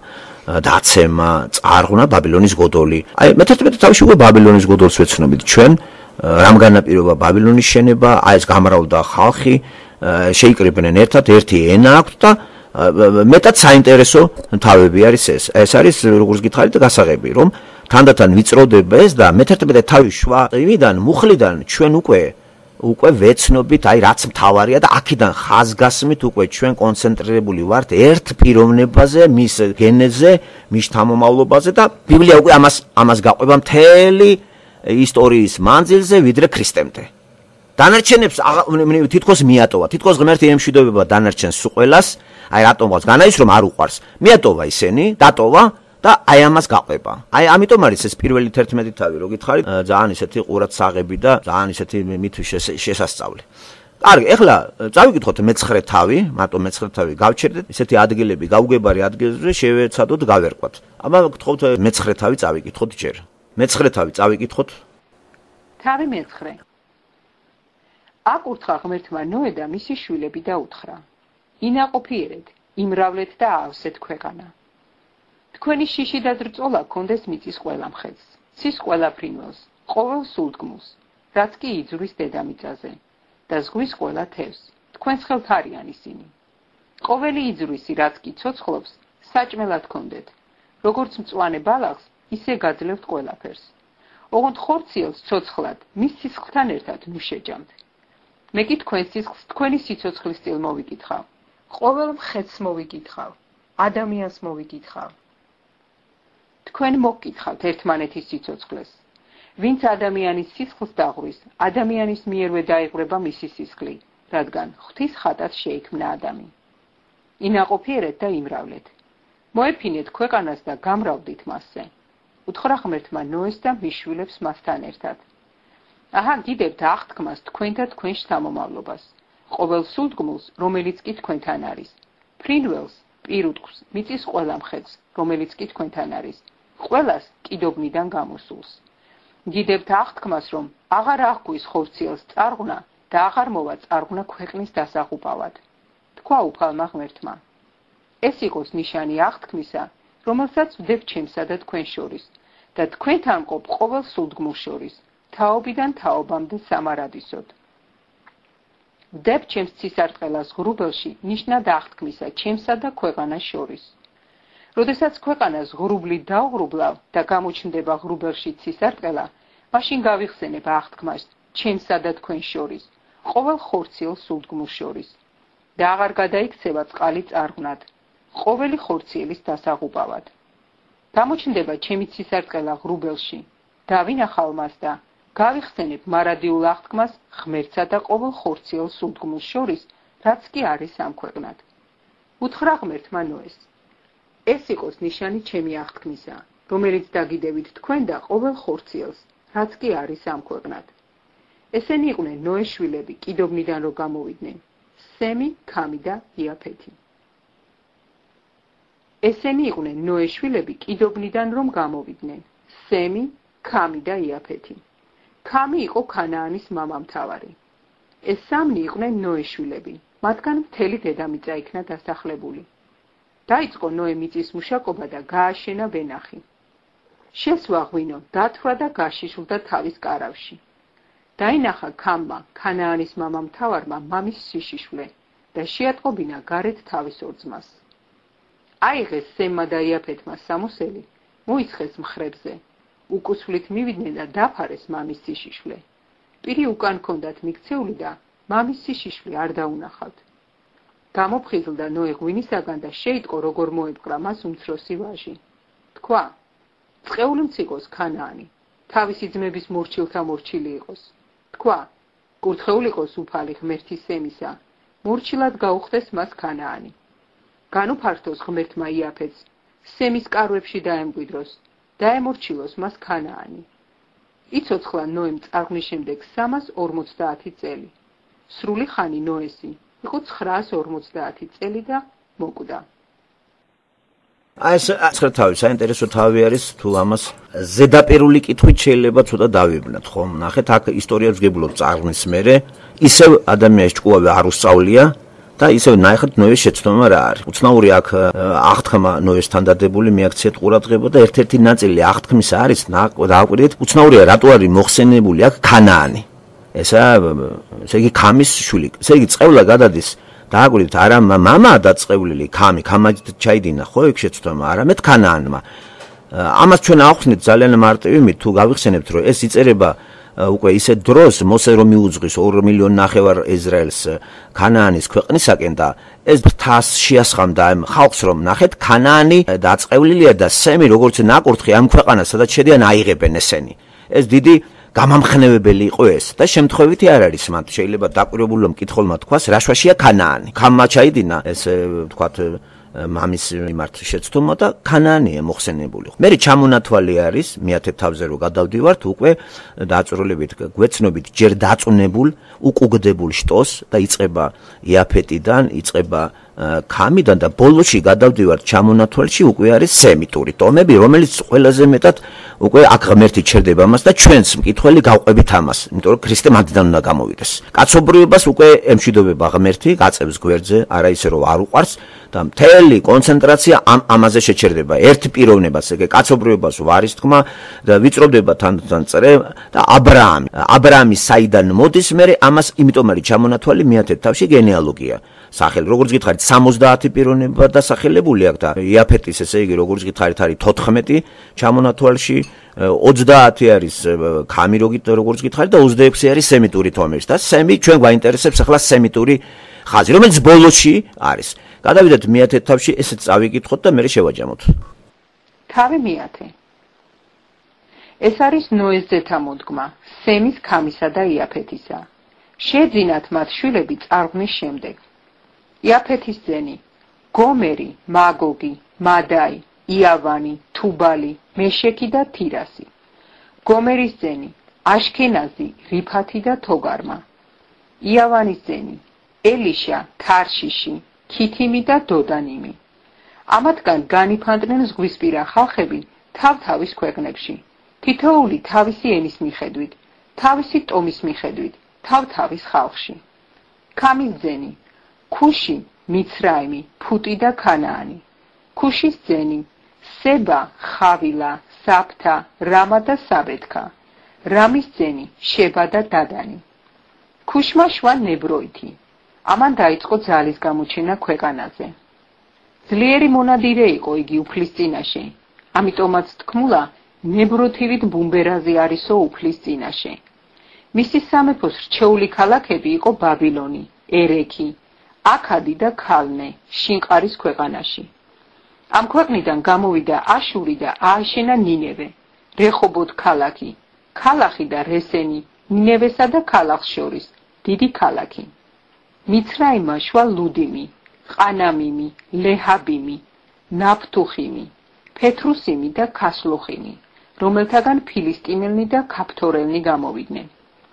დაცემა წარღვნა ბაბილონის გოდოლი აი მეთერთმეტე თავში უკვე ბაბილონის გოდოლს ვეცნობით ჩვენ რამ განაპირობა ბაბილონის შენება აი ეს გამრავლდა ხალხი შეიკრიბნენ ერთად ერთი ენა აქვთ და მეტად საინტერესო თავები არის ეს. ეს არის როგორც გითხარით გასაღები, რომ თანდათან ვიწროდება ეს და მეთერთმეტე თავის შვა ტივიდან, მუხლიდან ჩვენ უკვე უკვე ვეცნობით, აი რაც მთავარია და აქედან ხაზგასმით უკვე ჩვენ კონცენტრირებული ვართ ერთ პიროვნებაზე, მის გენეზე, მის შთამომავლობაზე და ბიბლია უკვე ამას ამას გაყვება მთელი ისტორიის მანძილზე, ვიდრე ქრისტემდე. დანარჩენებს თითქოს მიატოვა, თითქოს ღმერთი ემშვიდობება დანარჩენს სულ ყველას, აი რატომღაც განაის რომ არ უყვარს. მიატოვა ისინი, დატოვა და აი ამას გაყვება. აი ამიტომ არის ეს პირველი თერთმეტი თავი, რო გითხარით, ძალიან ისეთი ყურადსაღები და ძალიან ისეთი მით შესასწავლი. კარგი, ეხლა წავიკითხოთ მეცხრე თავი, მარტო მეცხრე თავი გავჩერდეთ, ისეთი ადგილები, გაუგებარი ადგილებზე შევეცადოთ გავერკვათ. აბა გთხოვთ მეცხრე თავი წავიკითხოთ ჯერ. მეცხრე თავი წავიკითხოთ. თავი მეცხრე. აქ უთხრა ღმერთმა ნოე და მისი შვილები და უთხრა: ინაყოფიერეთ, იმრავლეთ და აავსეთ ქვეყანა. თქვენი შიში და ძრწოლა კონდეს მიწის ყველა მხედს, ცის ყველა ფრინველს, ყოველ სულთგმულს, რაც კი იძვრის დედამიწაზე და ზღვის ყველა თევს, თქვენს ხელთ არიან ისინი. ყოველი იძვრისი, რაც კი ცოცხლობს, საჭმელად კონდეთ, როგორც მწვანე ბალახს, ისე გაძლევთ ყველაფერს. ოღონდ ხორციელს ცოცხლად, მის სისხლთან ერთად ნუ შეჯამთ. მე კი თქვენ სისხლს თქვენი სიცოცხლის წილ მოვიკითხავ, ყოველ მხედს მოვიკითხავ, ადამიანს მოვიკითხავ. თქვენ მოგკითხავთ ერთმანეთის სიცოცხლეს. ვინც ადამიანის სისხლს დაღვრის, ადამიანის მიერვე დაიღვრება მისი სისხლი, რადგან ღვთის ხატად შეიქმნა ადამი. ინაყოფიერეთ და იმრავლეთ. მოეფინეთ ქვეყანას და გამრავლდით მასზე. უთხრა ღმერთმა ნოეს და მის შვილებს მასთან ერთად. აჰა, გიდებთ აღთქმას თქვენ და თქვენ შთამომავლობას, ყოველ სულთგმულს, რომელიც კი თქვენთან არის, ფრინველს, პირუტყვს, მიწის ყველა მხედს, რომელიც კი თქვენთან არის, ყველას კიდობნიდან გამოსულს. გიდებთ აღთქმას, რომ აღარ აღგვის ხორციელს წარღვნა და აღარ მოვა წარღვნა ქვეყნის დასაღუპავად. თქვა უფალმა ღმერთმა: ეს იყოს ნიშანი აღთქმისა, რომელსაც ვდებ ჩემსა და თქვენ შორის და თქვენთან მყოფ ყოველ სულთგმულს შორის, თაობიდან თაობამდე სამარადისოდ. ვდებ ჩემს ცისარტყელას ღრუბელში ნიშნად აღთქმისა ჩემსა და ქვეყანას შორის. როდესაც ქვეყანას ღრუბლით დაუღრუბლავ და გამოჩნდება ღრუბელში ცისარტყელა, მაშინ გავიხსენებ აღთქმას ჩემსა და თქვენ შორის, ყოველ ხორციელ სულთგმულს შორის და აღარ გადაიქცევა წყალი წარღვნად, ყოველი ხორციელის დასაღუპავად. გამოჩნდება ჩემი ცისარტყელა ღრუბელში, დავინახავ მას და გავიხსენებ მარადიულ აღთქმას ღმერთსა და ყოველ ხორციელ სულთგმულს შორის, რაც კი არის ამ ქვეყნად. უთხრა ღმერთმა ნოეს: ეს იყოს ნიშანი ჩემი აღთქმისა, რომელიც დაგიდევით თქვენ და ყოველ ხორციელს, რაც კი არის ამ ქვეყნად. ესენი იყვნენ ნოეს შვილები, კიდობნიდან რო გამოვიდნენ, სემი, ქამი და იაფეთი. ესენი იყვნენ ნოეს შვილები, კიდობნიდან რომ გამოვიდნენ, სემი, ქამი და იაფეთი. ქამი იყო ქანაანის მამამთავარი. ეს სამნი იყვნენ ნოეს შვილები, მათგან მთელი დედამიწა იქნა დასახლებული. დაიწყო ნოე მიწის მუშაკობა და გააშენა ვენახი. შესვა ღვინო, დათვრა და გაშიშვლდა თავის კარავში. დაინახა ქამმა, ქანაანის მამამთავარმა, მამის სიშიშვლე და შეატყობინა გარეთ თავის ორძმას. აიღეს სემმა და იაფეთმა სამოსელი, მოისხეს მხრებზე. უკუსვლით მივიდნენ და დაფარეს მამის სიშიშვლე. პირი უკან ჰქონდათ მიქცეული და მამის სიშიშვლე არ დაუნახავთ. გამოფხიზლდა ნოე ღვინისაგან და შეიტყო როგორ მოეპყრა მას უმცროსი ვაჟი. თქვა: წყეულიც იყოს ქანაანი, თავისი ძმების მორჩილთა მორჩილი იყოს. თქვა: კურთხეულ იყოს უფალი ღმერთი სემისა, მორჩილად გაუხდეს მას ქანაანი. განუფართოს ღმერთმა იაფეთს, სემის კარვებში დაემკვიდროს, დაემორჩილოს მას ქანაანი. იცოცხლა ნოემ წარღვნის შემდეგ სამას ორმოცდაათი წელი. სრული ხანი ნოესი იყო ცხრაას ორმოცდაათი წელი და მოკვდა. აი ეს ცხრა თავი საინტერესო თავი არის, თუ ამას ზედაპირული კითხვით შეიძლება ცოტა დავიბრუნოთ, ხო? ნახეთ, აქ ისტორიას ვგებულობ წარღვნის მერე, ისევ ადამიანის ჭკუავი არ უსწავლია და ისევ ნახეთ ნოეს შეცდომა რა არის. უცნაური აქ აღთქმა ნოესთან დადებული მიაქციეთ ყურადღება და ერთ-ერთი ნაწილი აღთქმისა არის, დააკვირდით, უცნაურია რატო არის მოხსენებული აქ ქანაანი. ესა ესე იგი ქამის შვილი. ესე იგი წყევლა გადადის, დააკვირდით, არა მამა დაწყევლილი ქამი, ქამად ჩაიდინა, ხო ეგ შეცდომა, არამედ ქანაანმა. ამას ჩვენ ავხსნით ძალიან მარტივი მით, თუ გავიხსენებთ, რომ ეს იწერება უკვე ისეთ დროს მოსე რომ მიუძღვის ორ მილიონი ნახევარ ეძრაელს ქანაანის ქვეყნისაკენ და ეს თას შეასხამდა ამ ხალხს რომ ნახეთ ქანაანი დაწყევლილია და სემი როგორც ნაკურთხი ამ ქვეყანას სადაც შედიან აიღებენ ესენი ეს დიდი გამამხნევებელი იყო ეს და შემთხვევითი არ არის მათ შეიძლება დაკვირვებულმა მკითხველმა თქვას რა შვაშია ქანაანი ხამმა ჩაიდინა ეს თქვათ მამის მიმართ შეცდომა და ქანაანია მოხსენებული. მე ჩამონათვალი არის მეათე თავზე რო გადავდივართ უკვე დაწვრილებით გვეცნობით ჯერ დაწუნებულ უკუგდებულ შტოს და იწება იაფეტიდან იწება ქამიდან და ბოლოში გადავდივართ ჩამონათვალში უკვე არის სემიტური ტომები რომელიც ყველაზე მეტად უკვე აქ ღმერთი ჩერდება მას და ჩვენს მკითხველი გავყვებით ამას იმიტომ რომ ქრისტე მანდიდან უნდა გამოვიდეს კაცობრიობას უკვე ემშვიდობება ღმერთი გაწევს გვერდზე არა ისე რომ არ უყარს და მთელი კონცენტრაცია ამ ამაზე შეჩერდება ერთ პიროვნებას ეგ კაცობრიობას ვარის თქმა და ვიწროვდება თან წრე და აბრაამი აბრაამის საიდან მოდის მე ამას იმიტომ არის ჩამონათვალი მეათე თავში გენეალოგია სახელი როგორც გითხარით სამოცდაათი პიროვნება დასახელებული აქვს და იაფეტის ესე იგი როგორც გითხარით არის თოთხმეტი ჩამონათვალში ოცდაათი არის ქამი როგორც გითხარით და ოცდაექვსი არის სემიტური თომები და სემი ჩვენ გვაინტერესებს ახლა სემიტური ხაზი რომელიც ბოლოში არის გადავიდეთ მეათე თავში ესეც წავიკითხოთ და მე შევაჯამოთ თავი მეათე ეს არის ნოეს ძეთა მოდგმა სემის ქამისა და იაფეთისა შეძინათ მათ შვილები წარღვნის შემდეგ იაფეთის ძენი გომერი მაგოგი მადაი იავანი თუბალი მეშეკი და თირასი გომერის ძენი აშქენაზი რიფათი და თოგარმა იავანის ძენი ელიშა თარშიში ქითიმი და დოდანიმი ამათგან განიფანტნენ ზღვისპირა ხალხები თავ-თავის ქვეყნებში თითოეული თავისი ენის მიხედვით თავისი ტომის მიხედვით თავ-თავის ხალხში ქამის ძენი ქუში მიცრაიმი ფუტი და ქანაანი ქუშის ძენი სება ხავილა საფთა რამა და საბეთქა რამის ძენი შება და დადანი ქუშმა შვა ნებროითი ამან დაიწყო ძალის გამოჩენა ქვეყანაზე ძლიერი მონადირე იყო იგი უფლის წინაშე ამიტომაც თქმულა ნებროთივით ბუმბერაზი არისო უფლის წინაშე მისი სამეფოს რჩეული ქალაქები იყო ბაბილონი ერექი აქადი და ქალნე შინყარის ქვეყანაში ამ ქვეყნიდან გამოვიდა აშური და ააშენა ნინევე რეხობოთ ქალაქი ქალაქი და რესენი ნინევესა და ქალაქს შორის დიდი ქალაქი მიცრაიმა შვა ლუდიმი ყანამიმი ლეჰაბიმი ნაფთუხიმი ფეთრუსიმი და ქასლუხიმი რომელთაგან ფილისტიმელნი და ქაფთორელნი გამოვიდნენ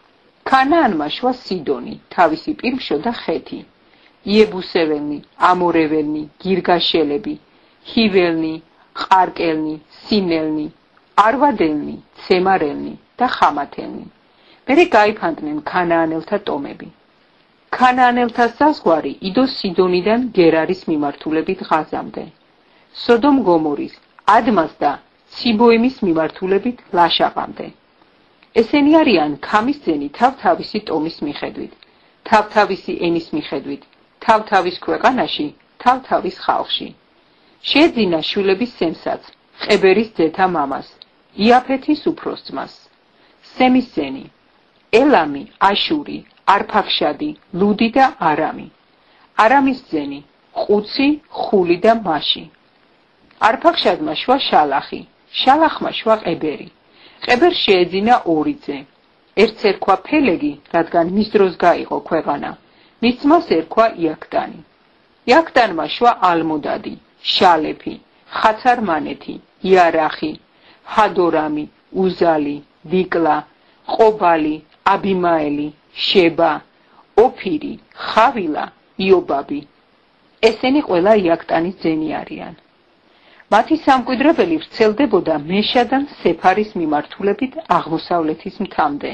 ქანაანმა შვა სიდონი თავისი პირმშო და ხეთი იებუსეველნი ამორეველნი გირგაშელები ჰიველნი ყარკელნი სინელნი არვადელნი ცემარელნი და ხამათელნი მერე გაიფანტნენ ქანაანელთა ტომები ქანაანელთა საზღვარი იდო სიდონიდან გერარის მიმართულებით ღაზამდე სოდომ გომორის ადმას და ციბოიმის მიმართულებით ლაშაყამდე ესენი არიან ქამის ძენი თავ-თავისი ტომის მიხედვით თავ-თავისი ენის მიხედვით თავ-თავის ქვეყანაში თავ-თავის ხალხში შეძინა შვილების სემსაც ყებერის ძეთა მამას იაფეთის უფროს ძმას სემის ძენი ელამი აშური არფაქშადი ლუდი და არამი არამის ძენი ყუცი ხული და მაში არფაქშადმა შვა შალახი შალახმა შვა ყებერი ყებერს შეეძინა ორი ძე ერთს ერქვა ფელეგი რადგან მის დროს გაიყო ქვეყანა მის ძმას ერქვა იაქტანი იაქტანმა შვა ალმოდადი შალეფი ხაცარმანეთი იარახი ჰადორამი უზალი დიკლა ყობალი აბიმაელი შება ოფირი ხავილა იობაბი ესენი ყველა იაქტანის ძენი არიან მათი სამკვიდრებელი ვრცელდებოდა მეშადან სეფარის მიმართულებით აღმოსავლეთის მთამდე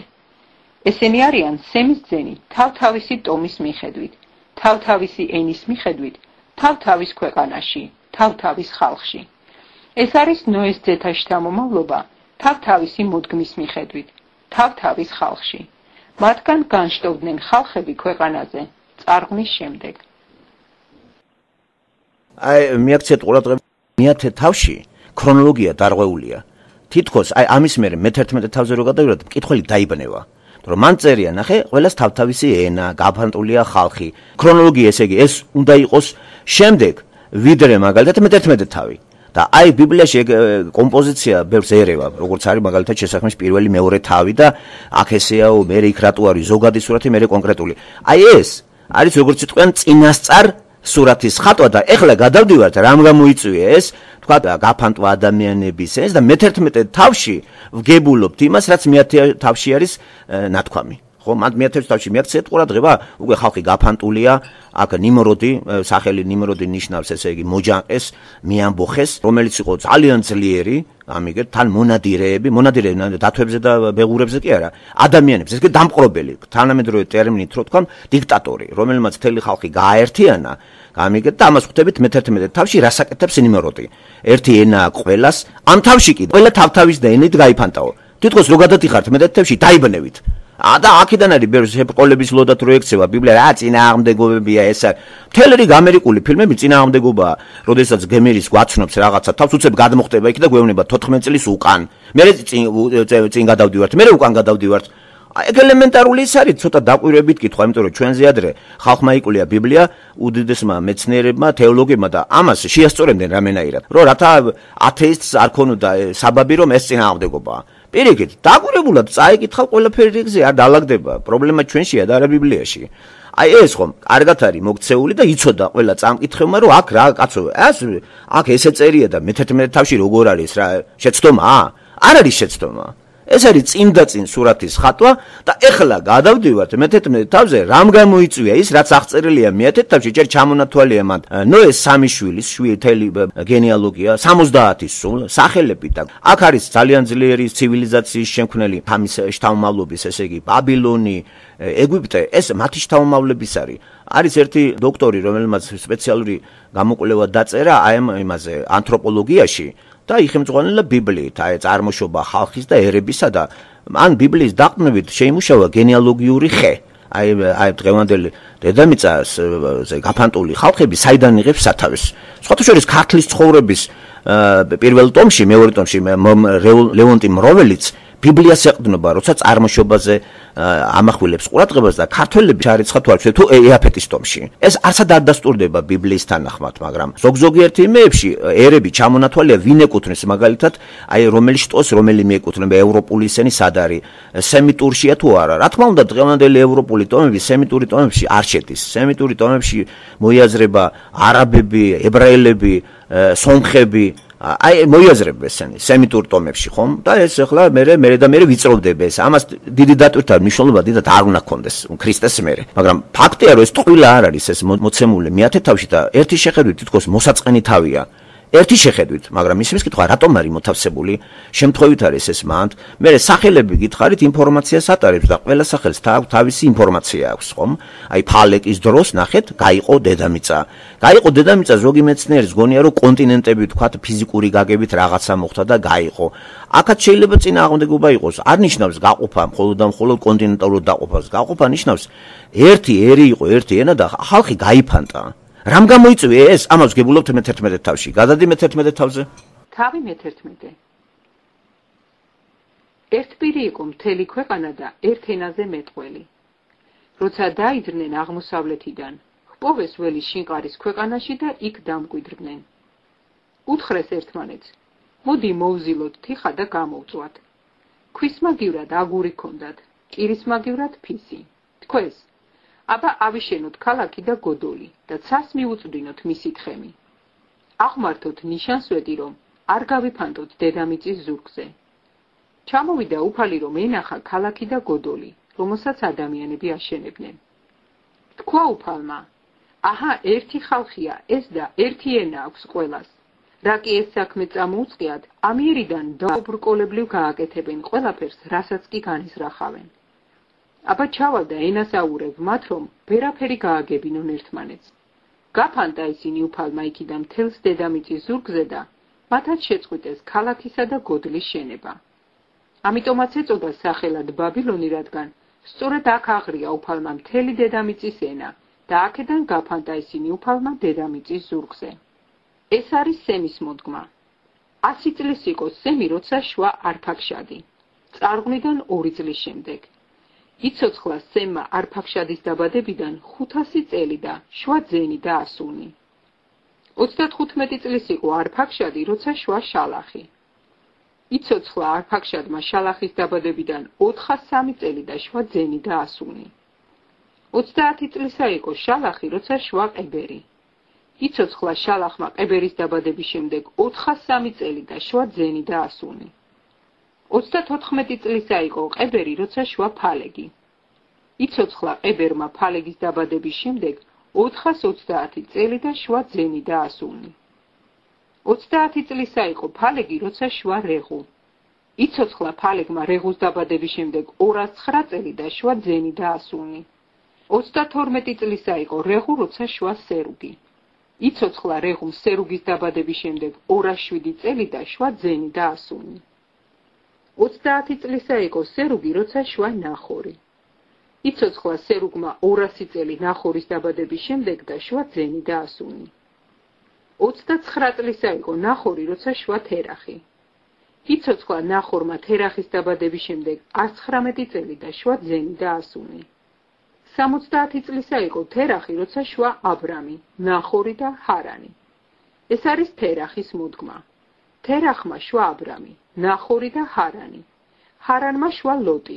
ესენი არიან სემის ძენი თავ-თავისი ტომის მიხედვით თავ-თავისი ენის მიხედვით თავ-თავის ქვეყანაში თავ-თავის ხალხში ეს არის ნოეს ძეთა შთამომავლობა თავ-თავისი მოდგმის მიხედვით თავ-თავის ხალხში მათგან განშტოვდნენ ხალხები ქვეყანაზე წარღვნის შემდეგ აი მიაქცეთ ყურადღება მეათე თავში ქრონოლოგია დარღვეულია თითქოს აი ამის მერე მეთერთმეტე თავზე რო გადავიდეთ, მკითხველი დაიბნევა. რომ მან წერია, ნახე, ყველას თავთავისი ენა, გაფანტულია ხალხი. ქრონოლოგია ესე იგი, ეს უნდა იყოს შემდეგ, ვიდრე მაგალითად მეთერთმეტე თავი. და აი ბიბლიაში კომპოზიცია ბევრს ერევა, როგორც არის მაგალითად შესაქმნის პირველი მეორე თავი და აქ ესეაო, მერე იქ რატო არის ზოგადი სურათი, მერე კონკრეტული. აი ეს არის როგორც იტყვიან წინასწარ სურათის ხატვა და ეხლა გადავდივართ, რამ გამოიწვია ეს, თქვა გაფანტვა ადამიანების ეს და მეთერთმეტე თავში ვგებულობთ იმას, რაც მეათე თავში არის ნათქვამი. ხო, მან მეათე თავში მიაქცეთ ყურადღება, უკვე ხალხი გაფანტულია, აქ ნიმროდი, სახელი ნიმროდი ნიშნავს ესე იგი მოჯანყეს, მიამბოხეს, რომელიც იყო ძალიან ძლიერი, ამიგეთ, თან მონადირეები, მონადირეები დათვებზე და ბეღურებზე კი არა, ადამიანებს, ესე იგი დამპყრობელი, თანამედროვე ტერმინით რო თქვა, დიქტატორი, რომელმაც მთელი ხალხი გააერთიანა, გამიგეთ და ამას ხვდებით მეთერთმეტე თავში რასაკეთებს ნიმროდი. ერთი ენა აქვს ყველას, ამ თავში კი ყველა თავთავის და ენით გაიფანტაო. თითქოს რო გადადიხართ მეთერთმეტე თავში დაიბნევით. და აქედან არის ბევრი შებრყოლების ლოდათ რო ექცევა ბიბლია რა წინააღმდეგობებია ეს მთელი რიგ ამერიკული ფილმები წინააღმდეგობაა როდესაც გემერის გვაცნობს რაღაცა თავს უცებ გადმოხტება იქ და გვევნება თოთხმეტ წლის უკან მე წინ წინ გადავდივართ მე უკან გადავდივართ ეგ ელემენტარული ის არის ცოტა დაკვირვებით კითხვა იმიტომ რომ ჩვენზე ადრე ხალხმა იკვლია ბიბლია უდიდესმა მეცნიერებმა თეოლოგებმა და ამას შეასწორებდნენ რამენაირად რომ რათა ათეისტს არ ქონოდა საბაბი რომ ეს წინააღმდეგობაა პირიქით, დაკვირვებულად წაიკითხავ ყველაფერი რიგზე არ დაალაგდება. პრობლემა ჩვენშია და არა ბიბლიაში. აი ეს ხომ კარგად არის მოქცეული და იცოდა ყველა წამკითხებმა რომ აქ რა კაცო, ეს აქ ესე წერია და მეთერთმეტე თავში როგორ არის რა შეცდომა? არ არის შეცდომა. ეს არის წინ-და-წინ სურათის ხატვა და ეხლა გადავდივართ მეთერთმეტე თავზე, რამ გამოიწვია ის, რაც აღწერილია მეათე თავში, ჯერ ჩამონათვალია მათ ნოეს სამი შვილის შვილთელი გენეალოგია, სამოცდაათი სულ, სახელები და აქ არის ძალიან ძლიერი ცივილიზაციის შემქმნელი თამის შთამომავლობის, ესე იგი, ბაბილონი, ეგვიპტე, ეს მათი შთამომავლების არის. არის ერთი დოქტორი, რომელმაც სპეციალური გამოკვლევა დაწერა აი იმაზე ანთროპოლოგიაში. და იხემძღვანელა ბიბლიით, აი წარმოშობა ხალხის და ერებისა და ან ბიბლიის დაყრდნობით შეიმუშავა გენეალოგიური ხე. აი აი დღევანდელი დედამიწაზე გაფანტული ხალხები საიდან იღებს სათავეს. სხვათა შორის ქართლის ცხოვრების პირველ ტომში, მეორე ტომში ლევონტი მროველიც ბიბლიას ეყრდნობა, როცა წარმოშობაზე ამახვილებს ყურადღებას და ქართველები ჩარიცხა თუ არ ვიცი თუ იაფეტის ტომში. ეს არცად არ დასტურდება ბიბლიის თანახმად, მაგრამ ზოგ-ზოგიერთი იმეებში ერები ჩამონათვალია ვინ ეკუთვნის მაგალითად, აი რომელი შტოს რომელი მიეკუთვნება ევროპული ისენი სად არის, სემიტურშია თუ არა. რა თქმა უნდა, დღევანდელი ევროპული ტომები სემიტური ტომებში არ შედის. სემიტური ტომებში მოიაზრება არაბები, ებრაელები, სომხები აი მოიაზრება ესენი სემიტურ ტომებში ხომ და ეს ახლა მე მე და მე ვიწროვდება ეს ამას დიდი დატვირთვა მნიშვნელობა დიდად არ უნდა კონდეს ქრისტეს მერე მაგრამ ფაქტია რომ ეს ტყუილა არ არის ეს მოცემული მეათე თავში და ერთი შეხედვით თითქოს მოსაწყენი თავია ერთი შეხედვით მაგრამ ისმის კითხვა რატომ არის მოთავსებული შემთხვევით არის ეს მანდ მე სახელები გითხარით ინფორმაციას ატარებს და ყველა სახელს თავისი ინფორმაცია აქვს ხომ აი ფალეკის დროს ნახეთ გაიყო დედამიწა გაიყო დედამიწა ზოგი მეცნიერის გონია რომ კონტინენტები თქვათ ფიზიკური გაგებით რაღაცა მოხდა და გაიყო აქაც შეიძლება წინააღმდეგობა იყოს არ ნიშნავს გაყოფა მხოლოდ და მხოლოდ კონტინენტალურ დაყოფას გაყოფა ნიშნავს ერთი ერი იყო ერთი ენა და ხალხი გაიფანტა რამ გამოიწვია ეს? ამას გებულობთ მეთერთმეტე თავში. გადადი მეთერთმეტე თავზე? თავი მეთერთმეტე. ერთპირი იყო მთელი ქვეყანა და ერთ ენაზე მეტყველი. როცა დაიძრნენ აღმოსავლეთიდან, ჰპოვეს ველის შინყარის ქვეყანაში და იქ დამკვიდრდნენ. უთხრეს ერთმანეთს, მოდი მოვზილოთ თიხა და გამოვწვათ. ქვის მაგივრად აგური ჰქონდათ, კირის მაგივრად ფისი. თქოს აბა ავიშენოთ ქალაქი და გოდოლი და ცას მიუწვდინოთ მისი თხემი. აღმართოთ ნიშანსვეტი რომ არ გავიფანტოთ დედამიწის ზურგზე. ჩამოვიდა უფალი რომ ენახა ქალაქი და გოდოლი, რომელსაც ადამიანები აშენებდნენ. თქვა უფალმა, აჰა ერთი ხალხია ეს და ერთი ენა აქვს ყველას. რა კი ეს საქმე წამოუწყიათ, ამიერიდან დაუბრკოლებლივ გააკეთებენ ყველაფერს, რასაც კი განიზრახავენ. აბა ჩავალდა ენასაურებ მათ რომ ვერაფერი გააგებინონ ერთმანეთს. გაფანტა ისინი უფალმა იქიდან მთელს დედამიწის ზურგზე და მათაც შეწყვიტეს ქალაქისა და გოდლის შენება. ამიტომაც ეწოდა სახელად ბაბილონი, რადგან სწორედ აქ აღრია უფალმა მთელი დედამიწის ენა და აქედან გაფანტა ისინი უფალმა დედამიწის ზურგზე. ეს არის სემის მოდგმა. ასი წლის იყო სემი, როცა შვა არფაქშადი. წარღვნიდან ორი წლის შემდეგ. იცოცხლა სემმა არფაქშადის დაბადებიდან ხუთასი წელი და შვა ძენი დაასუნი. ოცდათხუთმეტი წლის იყო არფაქშადი, როცა შვა შალახი. იცოცხლა არფაქშადმა შალახის დაბადებიდან ოთხასამი წელი და შვა ძენი დაასუნი. ოცდაათი წლისა იყო შალახი, როცა შვა ყებერი. იცოცხლა შალახმა ყებერის დაბადების შემდეგ ოთხასამი წელი და შვა ძენი დაასუნი. ოცდათოთხმეტი წლისა იყო ყებერი, როცა შვა ფალეგი. იცოცხლა ყებერმა ფალეგის დაბადების შემდეგ ოთხასოცდაათი წელი და შვა ძენი დაასუნი. ოცდაათი წლისა იყო ფალეგი, როცა შვა რეღუ. იცოცხლა ფალეგმა რეღუს დაბადების შემდეგ ორასცხრა წელი და შვა ძენი დაასუნი. ოცდათორმეტი წლისა იყო რეღუ, როცა შვა სერუგი. იცოცხლა რეღუმ სერუგის დაბადების შემდეგ ორასშვიდი წელი და შვა ძენი დაასუნი. ოცდაათი წლისა იყო სერუგი, როცა შვა ნახორი. იცოცხლა სერუგმა ორასი წელი ნახორის დაბადების შემდეგ და შვა ძენი დაასუნი. ოცდაცხრა წლისა იყო ნახორი, როცა შვა თერახი. იცოცხლა ნახორმა თერახის დაბადების შემდეგ ოცდაცხრამეტი წელი და შვა ძენი დაასუნი. სამოცდაათი წლისა იყო თერახი, როცა შვა აბრამი, ნახორი და ჰარანი. ეს არის თერახის მოდგმა. თერახმა შვა აბრამი, ნახორი და ჰარანი. ჰარანმა შვა ლოტი.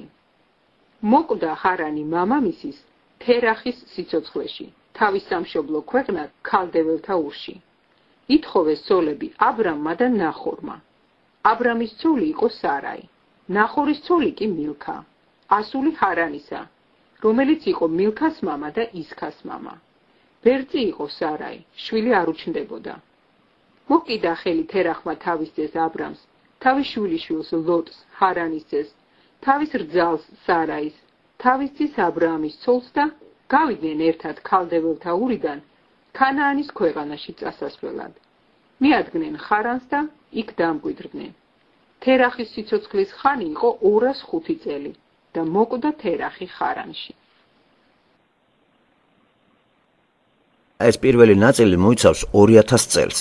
მოკვდა ჰარანი მამამისის თერახის სიცოცხლეში, თავის სამშობლო ქვეყნად ქალდეველთა ურში. ითხოვეს ცოლები აბრამმა და ნახორმა. აბრამის ცოლი იყო სარაი, ნახორის ცოლი კი მილქა, ასული ჰარანისა, რომელიც იყო მილქას მამა და ისქას მამა. ბერძი იყო სარაი, შვილი არ უჩნდებოდა. მოკიდა ხელი თერახმა თავის ძეს აბრამს, თავის შვილიშვილს ლოტს, ჰარანის ძეს, თავის რძალს სარაის, თავის ძის აბრამის ცოლს და გავიდნენ ერთად ქალდეველთა ურიდან ქანაანის ქვეყანაში წასასვლელად. მიადგნენ ხარანს და იქ დამკვიდრდნენ. თერახის სიცოცხლის ხანი იყო ორას ხუთი წელი და მოკვდა თერახი ხარანში. ეს პირველი ნაწილი მოიცავს ორი ათას წელს.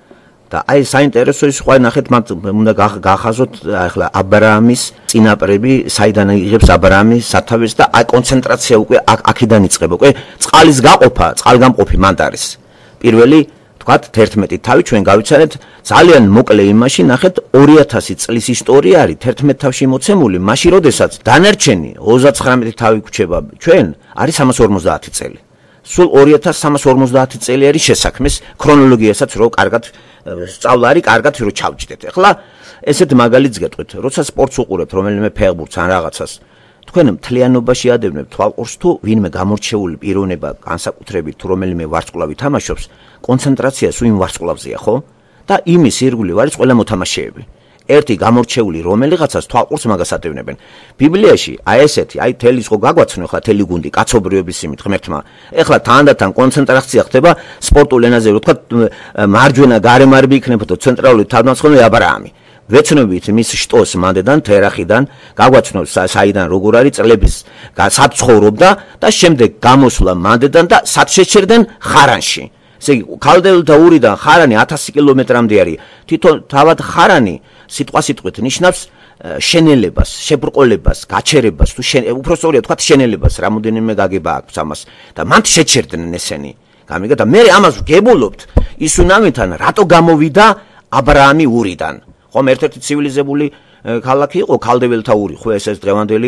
და აი საინტერესო ის ხო ნახეთ, მათ უნდა გახაზოთ ახლა აბრაამის წინაპრები, საიდან იღებს აბრაამი სათავეს და აი კონცენტრაცია უკვე აქედან იწყება. უკვე წყალის გაყოფა, წყალგამყოფი მანდ არის. პირველი თქვათ თერთმეტი თავი ჩვენ გავიცანეთ ძალიან მოკლე იმაში, ნახეთ ორი ათასი წლის ისტორია არის თერთმეტ თავში მოცემული, მაშინ როდესაც დანარჩენი ოცდაცხრამეტი თავი გვჩება ჩვენ, არის სამას ორმოცდაათი წელი. სულ ორი ათას სამას ორმოცდაათი წელი არის შესაქმეს ქრონოლოგიასაც რო კარგად სწავლა არის, კარგად რო ჩავჭდეთ. ახლა ესეთ მაგალითს გეტყვით, როცა სპორტს უყურებთ რომელიმე ფეხბურთს ან რაღაცას, თქვენ მთლიანობაში ადევნებთ თვალყურს თუ ვინმე გამორჩეული პიროვნება განსაკუთრებით თუ რომელიმე ვარსკვლავი თამაშობს, კონცენტრაცია სულ იმ ვარსკვლავზეა, ხო? და იმის ირგვლივ არის ყველა მოთამაშეები. ერთი გამორჩეული რომელიღაცას თვალყურს მაგას ადევნებენ. ბიბლიაში აი ესეთი, აი თელის ხო გაგვაცნო ხა თელი გუნდი კაცობრიობის იმით ღმერთმა. ეხლა თანდათან კონცენტრაცია ხდება სპორტულ ენაზე, რო თქვა მარჯვენა გარემარბი იქნებოდა ცენტრალური თავმჯდომარე აბრაამი. ვეცნობით მის შტოს მანდედან თერახიდან გაგვაცნო საიდან როგორ არის წლების სად ცხოვრობდა და შემდეგ გამოსვლა მანდედან და სად შეჩერდნენ ხარანში. ესე იგი ქალდეველთა ურიდან ხარანი ათასი კილომეტრამდე არის. თვითონ თავად ხარანი სიტყვა სიტყვით ნიშნავს შენელებას, შებრყოლებას, გაჩერებას თუ უფრო სწორია თქვა შენელებას, რამოდენიმე გაგება აქვს ამას და მან შეჩერდნენ ესენი. გამიგე და მე ამას ვგებულობთ ის უნამიდან რატო გამოვიდა აბრაამი ურიდან. ხომ ერთ-ერთი ცივილიზებული ქალაქი იყო ქალდეველთა ური, ხო ეს ეს დღევანდელი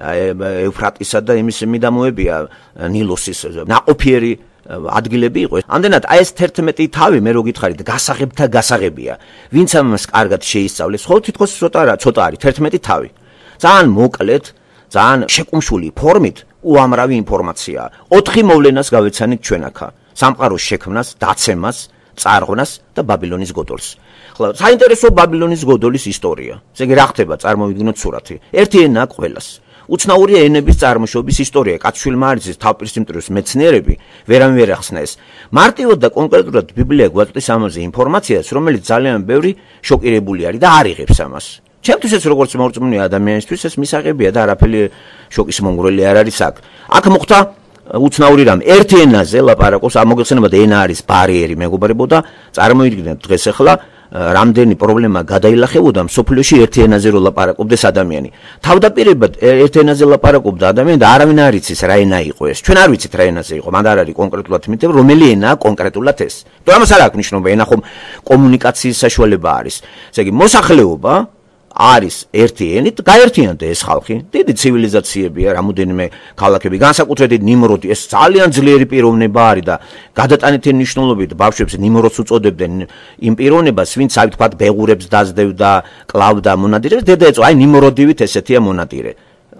ევფრატისა და იმის მიდამოებია ნილოსის ნაყოფიერი ადგილები იყო. ამდენად აი ეს თერთმეტი თავი მე რო გითხარით გასაღებთა გასაღებია. ვინც ამას კარგად შეისწავლეს, ხო თითქოს ცოტა რა ცოტა არის თერთმეტი თავი. ძალიან მოკლედ, ძალიან შეკუმშული ფორმით უამრავი ინფორმაცია. ოთხი მოვლენას გავეცანით ჩვენ აქა. სამყაროს შექმნას, დაცემას, წარღვნას და ბაბილონის გოდოლს. ხო, საინტერესო ბაბილონის გოდოლის ისტორია. ესე იგი რა ხდება, წარმოვიდგინოთ სურათი. ერთი ენა ყველას. უცნაურია ენების წარმოშობის ისტორია. კაცშვილმა არის თავპირსიმტვრის მეცნიერები, ვერამ ვერ ახსნა ეს. მარტივად და კონკრეტულად ბიბლია გვაწვდის ამაზე ინფორმაციას, რომელიც ძალიან ბევრი შოკირებული არის და არ იღებს ამას. ჩემთვის ეს როგორც მორწმუნე ადამიანისთვის ეს მისაღებია და არაფერი შოკის მომგვრელი არ არის აქ. აქ მოხდა უცნაური რამ. ერთი ენაზე ლაპარაკობს, ამოგეხსენებათ ენა არის ბარიერი, მეგობრებო და წარმოიდგინეთ დღეს ახლა რამდენი პრობლემა გადაილახებოდა მსოფლიოში ერთი ენაზე რო ლაპარაკობდეს ადამიანი. თავდაპირველად ერთ ენაზე ლაპარაკობდა ადამიანი და არავინ არ იცის რა ენა იყო ეს. ჩვენ არ ვიცით რა ენაზე იყო. მანდ არ არის კონკრეტულად მითებ რომელი ენაა კონკრეტულად ეს. თუ ამას არ აქვს ნიშნობა, ენა ხომ კომუნიკაციის საშუალება არის. ესე იგი მოსახლეობა არის ერთი ენით, გაერთიანდა ეს ხალხი. დიდი ცივილიზაციებია, რამოდენიმე ქალაქები, განსაკუთრებით ნიმროდი, ეს ძალიან ძლიერი პიროვნება არის და გადატანითი მნიშვნელობით ბავშვებს ნიმროდს უწოდებდნენ იმ პიროვნებას, ვინც აი თქვა ბეღურებს დაძდევდა, კლავდა მონადირეს, დედა ეწვა, აი ნიმროდივით ესეთია მონადირე.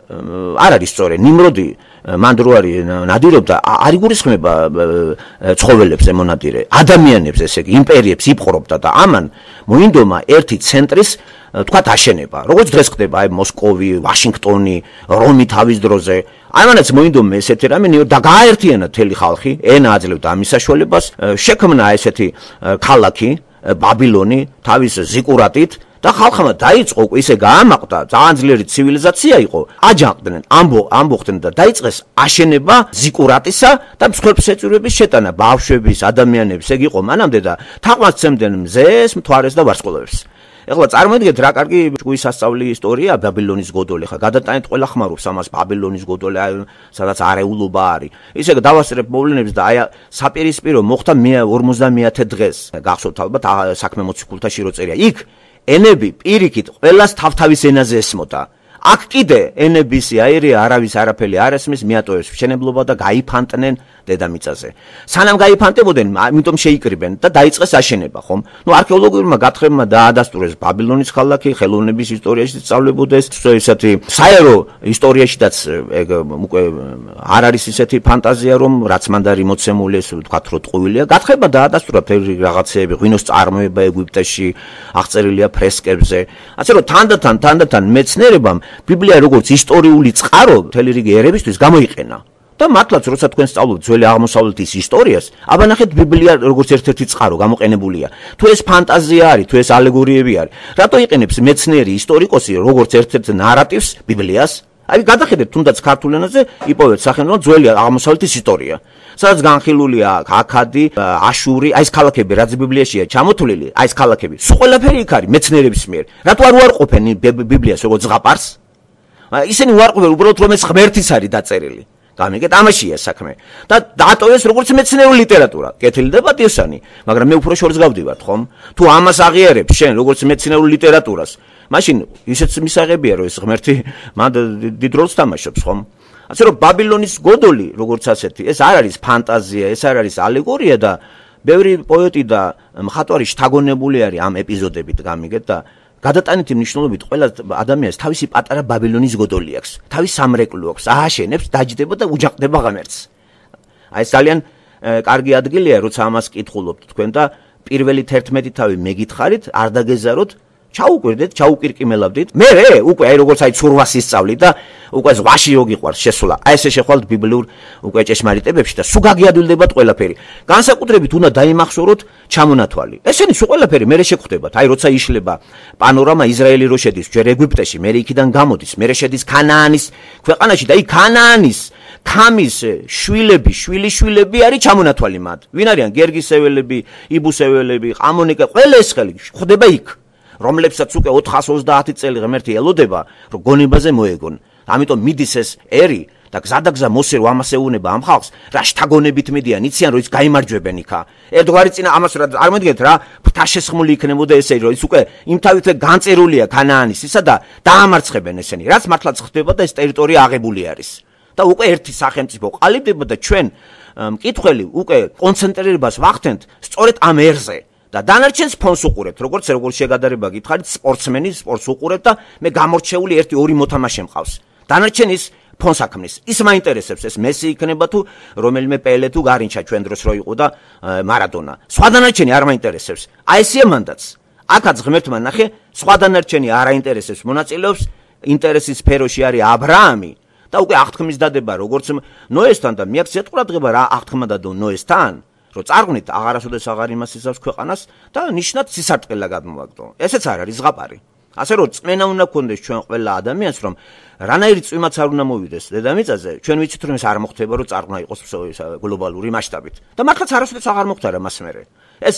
არ არის სწორი, ნიმროდი მან რო არის ნადირობდა, არ იგულისხმება ცხოველებს ემონადირე, ადამიანებს, ესე იგი, იმპერიებს იპყრობდა და ამან მოინდომა ერთი ცენტრის თქვათ აშენება. როგორც დღეს ხდება აი მოსკოვი, ვაშინგტონი, რომი თავის დროზე. ამანაც მოინდომა ესეთი რამე და გააერთიანა მთელი ხალხი, ენა აძლევდა ამის საშუალებას, შექმნა ესეთი ქალაქი, ბაბილონი, თავის ზიკურატით და ხალხმა დაიწყო ისე გაამაყდა, ძალიან ძლიერი ცივილიზაცია იყო. აჯანყდნენ, ამბო ამბოხდნენ და დაიწყეს აშენება ზიკურატისა და მსხვერპლსეწირვების შეტანა ბავშვების, ადამიანების, ეგ იყო მანამდე და თაყვანს სცემდნენ მზეს, მთვარეს და ვარსკვლავებს. ეხლა წარმოიდგინეთ რა კარგი ჭკუის სასწავლი ისტორია ბაბილონის გოდოლი ხა გადატანეთ ყველა ხმარობს ამას ბაბილონის გოდოლი აი სადაც არეულობა არის ისე დავასწრებ მოვლენებს და აი საპირისპირო მოხდა ორმოცდამეათე დღეს გახსოვთ ალბათ საქმე მოციქულთაში რო წერია იქ ენები პირიქით ყველას თავთავის ენაზე ესმოდა აქ კიდე ენებისი აირია არავის არაფერი არ ესმის მიატოვეს მშენებლობა და გაიფანტნენ დედამიწაზე. სანამ გაიფანტებოდნენ, ამიტომ შეიკრიბენ და დაიწყეს აშენება, ხომ? ნუ არქეოლოგიურმა გათხრებმა დაადასტურეს ბაბილონის ქალაქი, ხელოვნების ისტორიაში სწავლებოდეს, ესეთი საერო ისტორიაშიც ეგ უკვე არ არის ისეთი ფანტაზია, რომ რაც მანდარი მოცემული ეს ვთქვათ, რო ტყუილია. გათხრება დაადასტურა ფერი რაღაცეები, ღვინოს წარმოება ეგვიპტეში, აღწერილია ფრესკებზე. ასე რომ თანდათან, თანდათან მეცნიერებამ ბიბლია როგორც ისტორიული წყარო მთელი რიგი ერებისთვის გამოიყენა. და მართლაც როცა თქვენ სწავლობთ ძველი აღმოსავლეთის ისტორიას, აბა ნახეთ ბიბლია როგორც ერთ-ერთი წყარო გამოყენებულია. თუ ეს ფანტაზია არის, თუ ეს ალეგორიები არის, რატო იყენებს მეცნიერი ისტორიკოსი როგორც ერთ-ერთ ნარატივს ბიბლიას? აი გადახედეთ თუნდაც ქართულ ენაზე იპოვეთ სახელმწიფო ძველი აღმოსავლეთის ისტორია. სადაც განხილულია აქადი, აშური, აი ეს ქალაქები რაც ბიბლიაშია ჩამოთვლილი, აი ეს ქალაქები. სულ ყველაფერი იქ არის მეცნიერების მიერ. რატო არ უარყოფენ ბიბლიას როგორც ზღაპარს? ისინი უარყოფენ უბრალოდ რომ ეს ღმერთის არის დაწერილი. გამიგეთ ამაშია საქმე და დაატოვეს როგორც მეცნიერული ლიტერატურა კეთილი და პატიოსანი მაგრამ მე უფრო შორს გავდივართ ხომ თუ ამას აღიარებს შენ როგორც მეცნიერული ლიტერატურას მაშინ ისეც მისაღებია რომ ეს ღმერთი მან დიდ როლს თამაშობს ხომ ასე რომ ბაბილონის გოდოლი როგორც ასეთი ეს არ არის ფანტაზია ეს არ არის ალეგორია და ბევრი პოეტი და მხატვარი შთაგონებული არის ამ ეპიზოდებით გამიგეთ და გადატანითი მნიშვნელობით ყველა ადამიანს თავისი პატარა ბაბილონის გოდოლი აქვს, თავის სამრეკლო აქვს, ააშენებს, დაჯდება და უჯაყდება ღმერთს. აი ეს ძალიან კარგი ადგილია, როცა ამას კითხულობთ თქვენ და პირველი თერთმეტი თავი მეგითხარით, არ დაგეზაროთ, ჩაუკვირდეთ, ჩაუკირკიმელავდით. მე რე, უკვე აი როგორც აი ცურვას ისწავლით და უკვე ზღვაში რო გიყვარს შესვლა. აი ესე შეხვალთ ბიბლიურ უკვე ჭეშმარიტებებში და სულ გაგიადვილდებათ ყველაფერი. განსაკუთრებით უნდა დაიმახსოვროთ ჩამონათვალი. ესენი სულ ყველაფერი მე შეხვდებათ. აი როცა იშლება პანორამა ისრაელი რო შედის ჯერ ეგვიპტეში, მე იქიდან გამოდის, მე შედის ქანაანის ქვეყანაში და აი ქანაანის ქამის შვილები, შვილიშვილები არის ჩამონათვალი მათ. ვინ არიან? გერგისეველები, იბუსეველები, ყამონიკა, ყველა ეს ხელი ხდება იქ. რომლებსაც უკვე ოთხას ოცდაათი წელი ღმერთი ელოდება, რომ გონებაზე მოეგონ. ამიტომ მიდის ეს ერი და გზადაგზა მოსე რომ ამას ეუნება ამ ხალხს, რა შთაგონებით მიდიან, იციან რომ ის გაიმარჯვებენ იქა. ერთგვარი წინა ამას რა წარმოიდგინეთ რა, ფთაშესხმული იქნებოდა ესე რომ ის უკვე იმ თავით განწერულია ქანაანისისა და დაამარცხებენ ესენი. რაც მართლაც ხდება და ეს ტერიტორია აღებული არის. და უკვე ერთი სახელმწიფო ყალიბდება და ჩვენ მკითხველი უკვე კონცენტრირებას ვახდენთ სწორედ ამ ერზე. და დანარჩენს ფონს უყურებთ, როგორც როგორც შეგადარება გითხარით, სპორტსმენი სპორტს უყურებთ და მე გამორჩეული ერთი ორი მოთამაშე მყავს. დანარჩენი ის ფონს აქმნის. ის მაინტერესებს, ეს მესი იქნება თუ რომელიმე პელე თუ გარინჩა ჩვენ დროს რო იყო და მარადონა. სხვა დანარჩენი არ მაინტერესებს. აი ესია მანდაც. აქაც ღმერთმა ნახე, სხვა დანარჩენი არ აინტერესებს მონაწილეობს, ინტერესის სფეროში არის აბრაამი და უკვე აღთქმის დადება როგორც ნოესთან და მიაქცია ყურადღება რა აღთქმა დადო ნოესთან. რომ წარღვნით აღარასოდეს აღარ იმას იზავს ქვეყანას და ნიშნად სისარტყელა გადმოვაგდო. ესეც არ არის ზღაპარი. ასე რომ წმენა უნდა გქონდეს ჩვენ ყველა ადამიანს რომ რანაირი წვიმაც არ უნდა მოვიდეს დედამიწაზე, ჩვენ ვიცით რომ ეს არ მოხდება რომ წარღვნა იყოს გლობალური მასშტაბით. და მართლაც არასოდეს აღარ მოხდა რა მას მერე. ეს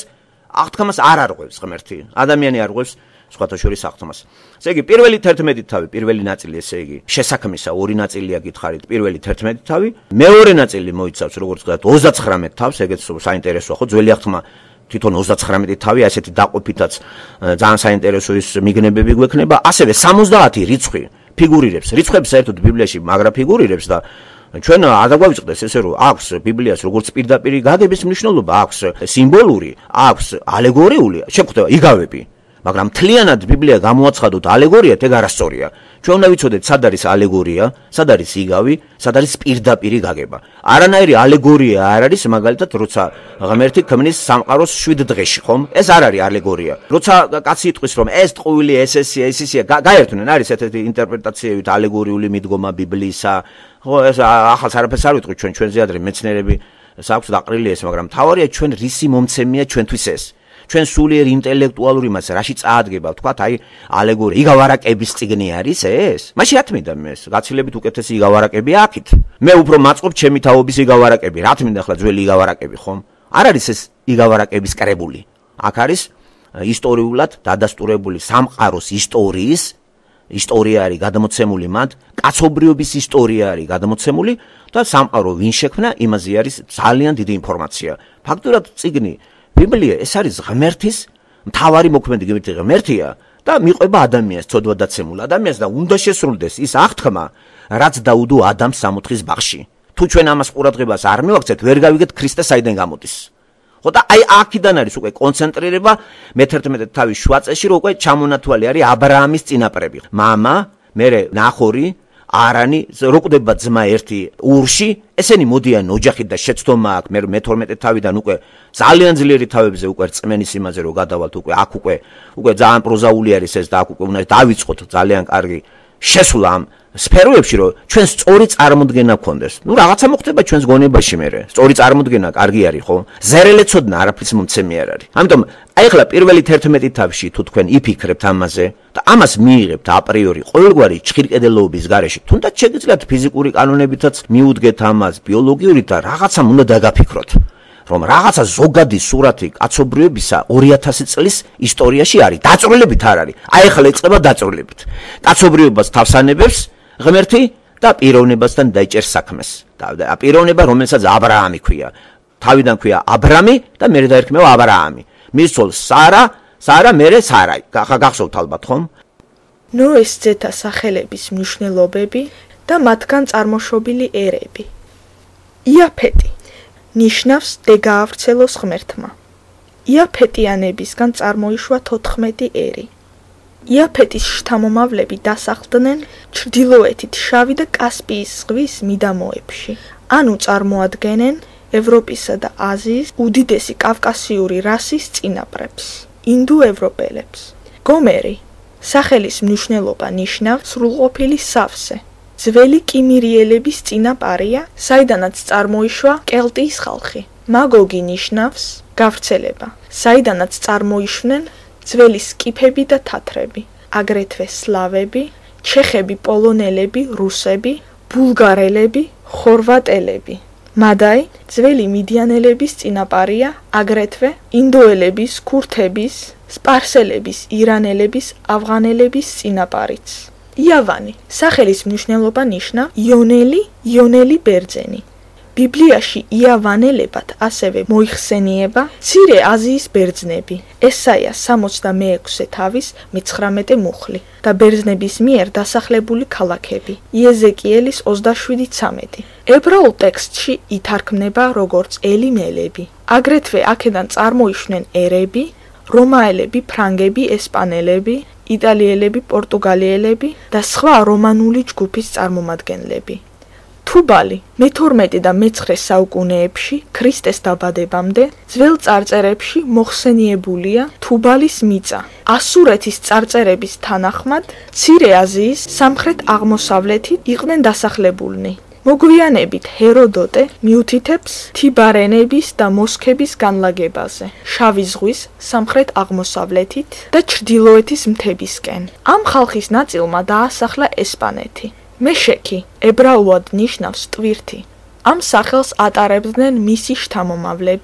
აღთქმას არ არღვევს ღმერთი. ადამიანი არღვევს სხვათა შორის აღთქმას. ესე იგი, პირველი თერთმეტი თავი, პირველი ნაწილი, ესე იგი, შესაქმისა ორი ნაწილია გითხარით, პირველი თერთმეტი თავი, მეორე ნაწილი მოიცავს, როგორც ვთქვათ, ოცდაცხრამეტ თავს, ეგეც საინტერესოა, ხო, ძველი აღთქმა თვითონ ოცდაცხრამეტი თავი, ასეთი დაყოფითაც ძალიან საინტერესო ის მიგნებები გვექნება, ასევე სამოცდაათი რიცხვი ფიგურირებს. რიცხვებს საერთოდ ბიბლიაში მაგრა ფიგურირებს და ჩვენ არ დაგვავიწყდეს ესე რომ აქვს ბიბლიას როგორც პირდაპირი გაგების მნიშვნელობა, აქვს სიმბოლური, აქვს ალეგორიული, შეგვხვდება იგავები. მაგრამ მთლიანად ბიბლია გამოაცხადოთ ალეგორიად, ეგ არასწორია. ჩვენ უნდა ვიცოდეთ, სად არის ალეგორია, სად არის იგავი, სად არის პირდაპირი გაგება. არანაირი ალეგორია არ არის, მაგალითად, როცა ღმერთი ქმნის სამყაროს შვიდ დღეში, ხომ? ეს არ არის ალეგორია. როცა კაცი იტყვის, რომ ეს ტყუილი, ეს ესია, ეს ისია, გაერთვნენ, არის ერთ-ერთი ინტერპრეტაციებით ალეგორიული მიდგომა ბიბლიისა. ხო, ეს ახალს არაფერს არ ვიტყვი ჩვენ ჩვენზე ადრე მეცნიერები საქვს დაყრილი ეს, მაგრამ თავარია ჩვენ რისი მომცემია ჩვენთვის ეს. ჩვენ სულიერ ინტელექტუალური მას რაში წაადგება, თქვათ, აი ალეგორია, იგავარაკების წიგნი არის ეს? მაშინ რა თმინდა მე ეს? გაცილებით უკეთესი იგავარაკები აქით. მე უფრო მაწყობ ჩემი თაობის იგავარაკები. რა თმინდა ახლა ძველი იგავარაკები, ხომ? არ არის ეს იგავარაკების კრებული. აქ არის ისტორიულად დადასტურებული სამყაროს ისტორიის ისტორია არის გადმოცემული მათ, კაცობრიობის ისტორია არის გადმოცემული და სამყარო ვინ შექმნა, იმაზე არის ძალიან დიდი ინფორმაცია. ფაქტურად წიგნი ბიბლია ეს არის ღმერთის მთავარი მოქმედი ღმერთია და მიყვება ადამიანს, ცოდვა დაცემულ ადამიანს და უნდა შესრულდეს ის აღთქმა, რაც დაუდო ადამს სამოთხის ბაღში. თუ ჩვენ ამას ყურადღებას არ მივაქცევთ, ვერ გავიგეთ ქრისტე საიდან გამოდის. ხო და აი აქედან არის უკვე კონცენტრირება მეთერთმეტე თავის შუა წელში, რომ უკვე ჩამონათვალი არის ა ブラ ამის წინაპრები. მამა, მერე ნახორი, არანი, როკვდება ძმა ერთი ურში, ესენი მოდიან ოჯახით და შეცდომა აქვს, მე მეთორმეტე თავიდან უკვე ძალიან ძლიერი თავებზე უკვე რწმენის იმაზე რომ გადავალთ, უკვე აქ უკვე უკვე ძალიან პროზაული არის ეს და აქ უკვე უნდა დავიწყოთ ძალიან კარგი შესვლა ამ სფეროებში, რომ ჩვენ სწორი წარმოდგენა გქონდეს. ნუ რაღაცა მოხდება ჩვენს გონებაში მერე. სწორი წარმოდგენა კარგი არის, ხო? ზერელეცოდნა არაფრის მომცემი არ არის. ამიტომ აი ახლა პირველი თერთმეტი თავში თუ თქვენ იფიქრებთ ამაზე და ამას მიიღებთ აპრიორი ყოველგვარი ჩხირკედელობის გარეშე, თუნდაც შეგიძლიათ ფიზიკური კანონებითაც მიუდგეთ ამას, ბიოლოგიური და რაღაცამ უნდა დაგაფიქროთ. რომ რაღაცა ზოგადი სურათი კაცობრიობისა ორი ათასი წლის ისტორიაში არის. დაწვრილებით არ არის. აი ახლა ეწყება დაწვრილებით. კაცობრიობას თავსანებებს ღმერთი და პიროვნებასთან დაიჭერს საქმეს. და პიროვნება, რომელსაც ა ブラ ამი ქვია. თავიდან ქვია ა ブラ ამი და მერე დაერქმევა ა ブラ ამი. მისცოლ სარა, სარა მერე სარაი. გახსოვთ ალბათ, ხომ? ნოეს ძეთა სახელების მნიშვნელობები და მათგან წარმოშობილი ერები. იაფეტი ნიშნავს დეგაავრცელოს ღმერთმა. იაფეტიანებისგან წარმოიშვა თოთხმეტი ერი. იაფეტის შთამომავლები დასახლდნენ ჩრდილოეთით შავი და კასპიის ზღვის მიდამოებში. ანუ წარმოადგენენ ევროპისა და აზიის უდიდესი კავკასიური რასის წინაპრებს, ინდოევროპელებს. გომერი სახელის მნიშვნელობა ნიშნავს სრულყოფილი სავსე. ძველი კიმერიელების წინაპარია, საიდანაც წარმოიშვა კელტიის ხალხი. მაგოგი ნიშნავს გავრცელება, საიდანაც წარმოიშვნენ ძველი სკიფები და თათრები, აგრეთვე სლავები, ჩეხები, პოლონელები, რუსები, ბულგარელები, ხორვატელები. მადაი ძველი მიდიანელების წინაპარია, აგრეთვე ინდოელების, ქურთების, სპარსელების, ირანელების, ავღანელების წინაპარიც. იავანი სახელის მნიშვნელობა ნიშნავს იონელი, იონელი ბერძენი. ბიბლიაში იავანელებად ასევე მოიხსენიება მცირე აზიის ბერძნები. ესაიას სამოცდამეექვსე თავის მეცხრამეტე მუხლი და ბერძნების მიერ დასახლებული ქალაქები. იეზეკიელის ოცდაშვიდი ცამეტი. ებრაულ ტექსტში ითარგმნება როგორც ელიმელები. აგრეთვე აქედან წარმოიშვნენ ერები, რომაელები, ფრანგები, ესპანელები, იტალიელები, პორტუგალიელები და სხვა რომანული ჯგუფის წარმომადგენლები. თუბალი მეთორმეტე და მეცხრე საუკუნეებში ქრისტეს დაბადებამდე ძველ წარწერებში მოხსენიებულია თუბალის მიწა. ასურეთის წარწერების თანახმად მცირე აზიის სამხრეთ აღმოსავლეთით იყვნენ დასახლებულნი. მოგვიანებით ჰეროდოტე მიუთითებს თიბარენების და მოსქების განლაგებაზე შავი ზღვის სამხრეთ აღმოსავლეთით და ჩრდილოეთის მთებისკენ. ამ ხალხის ნაწილმა დაასახლა ესპანეთი. მეშექი ებრაულად ნიშნავს ტვირთი. ამ სახელს ატარებდნენ მისი შთამომავლები,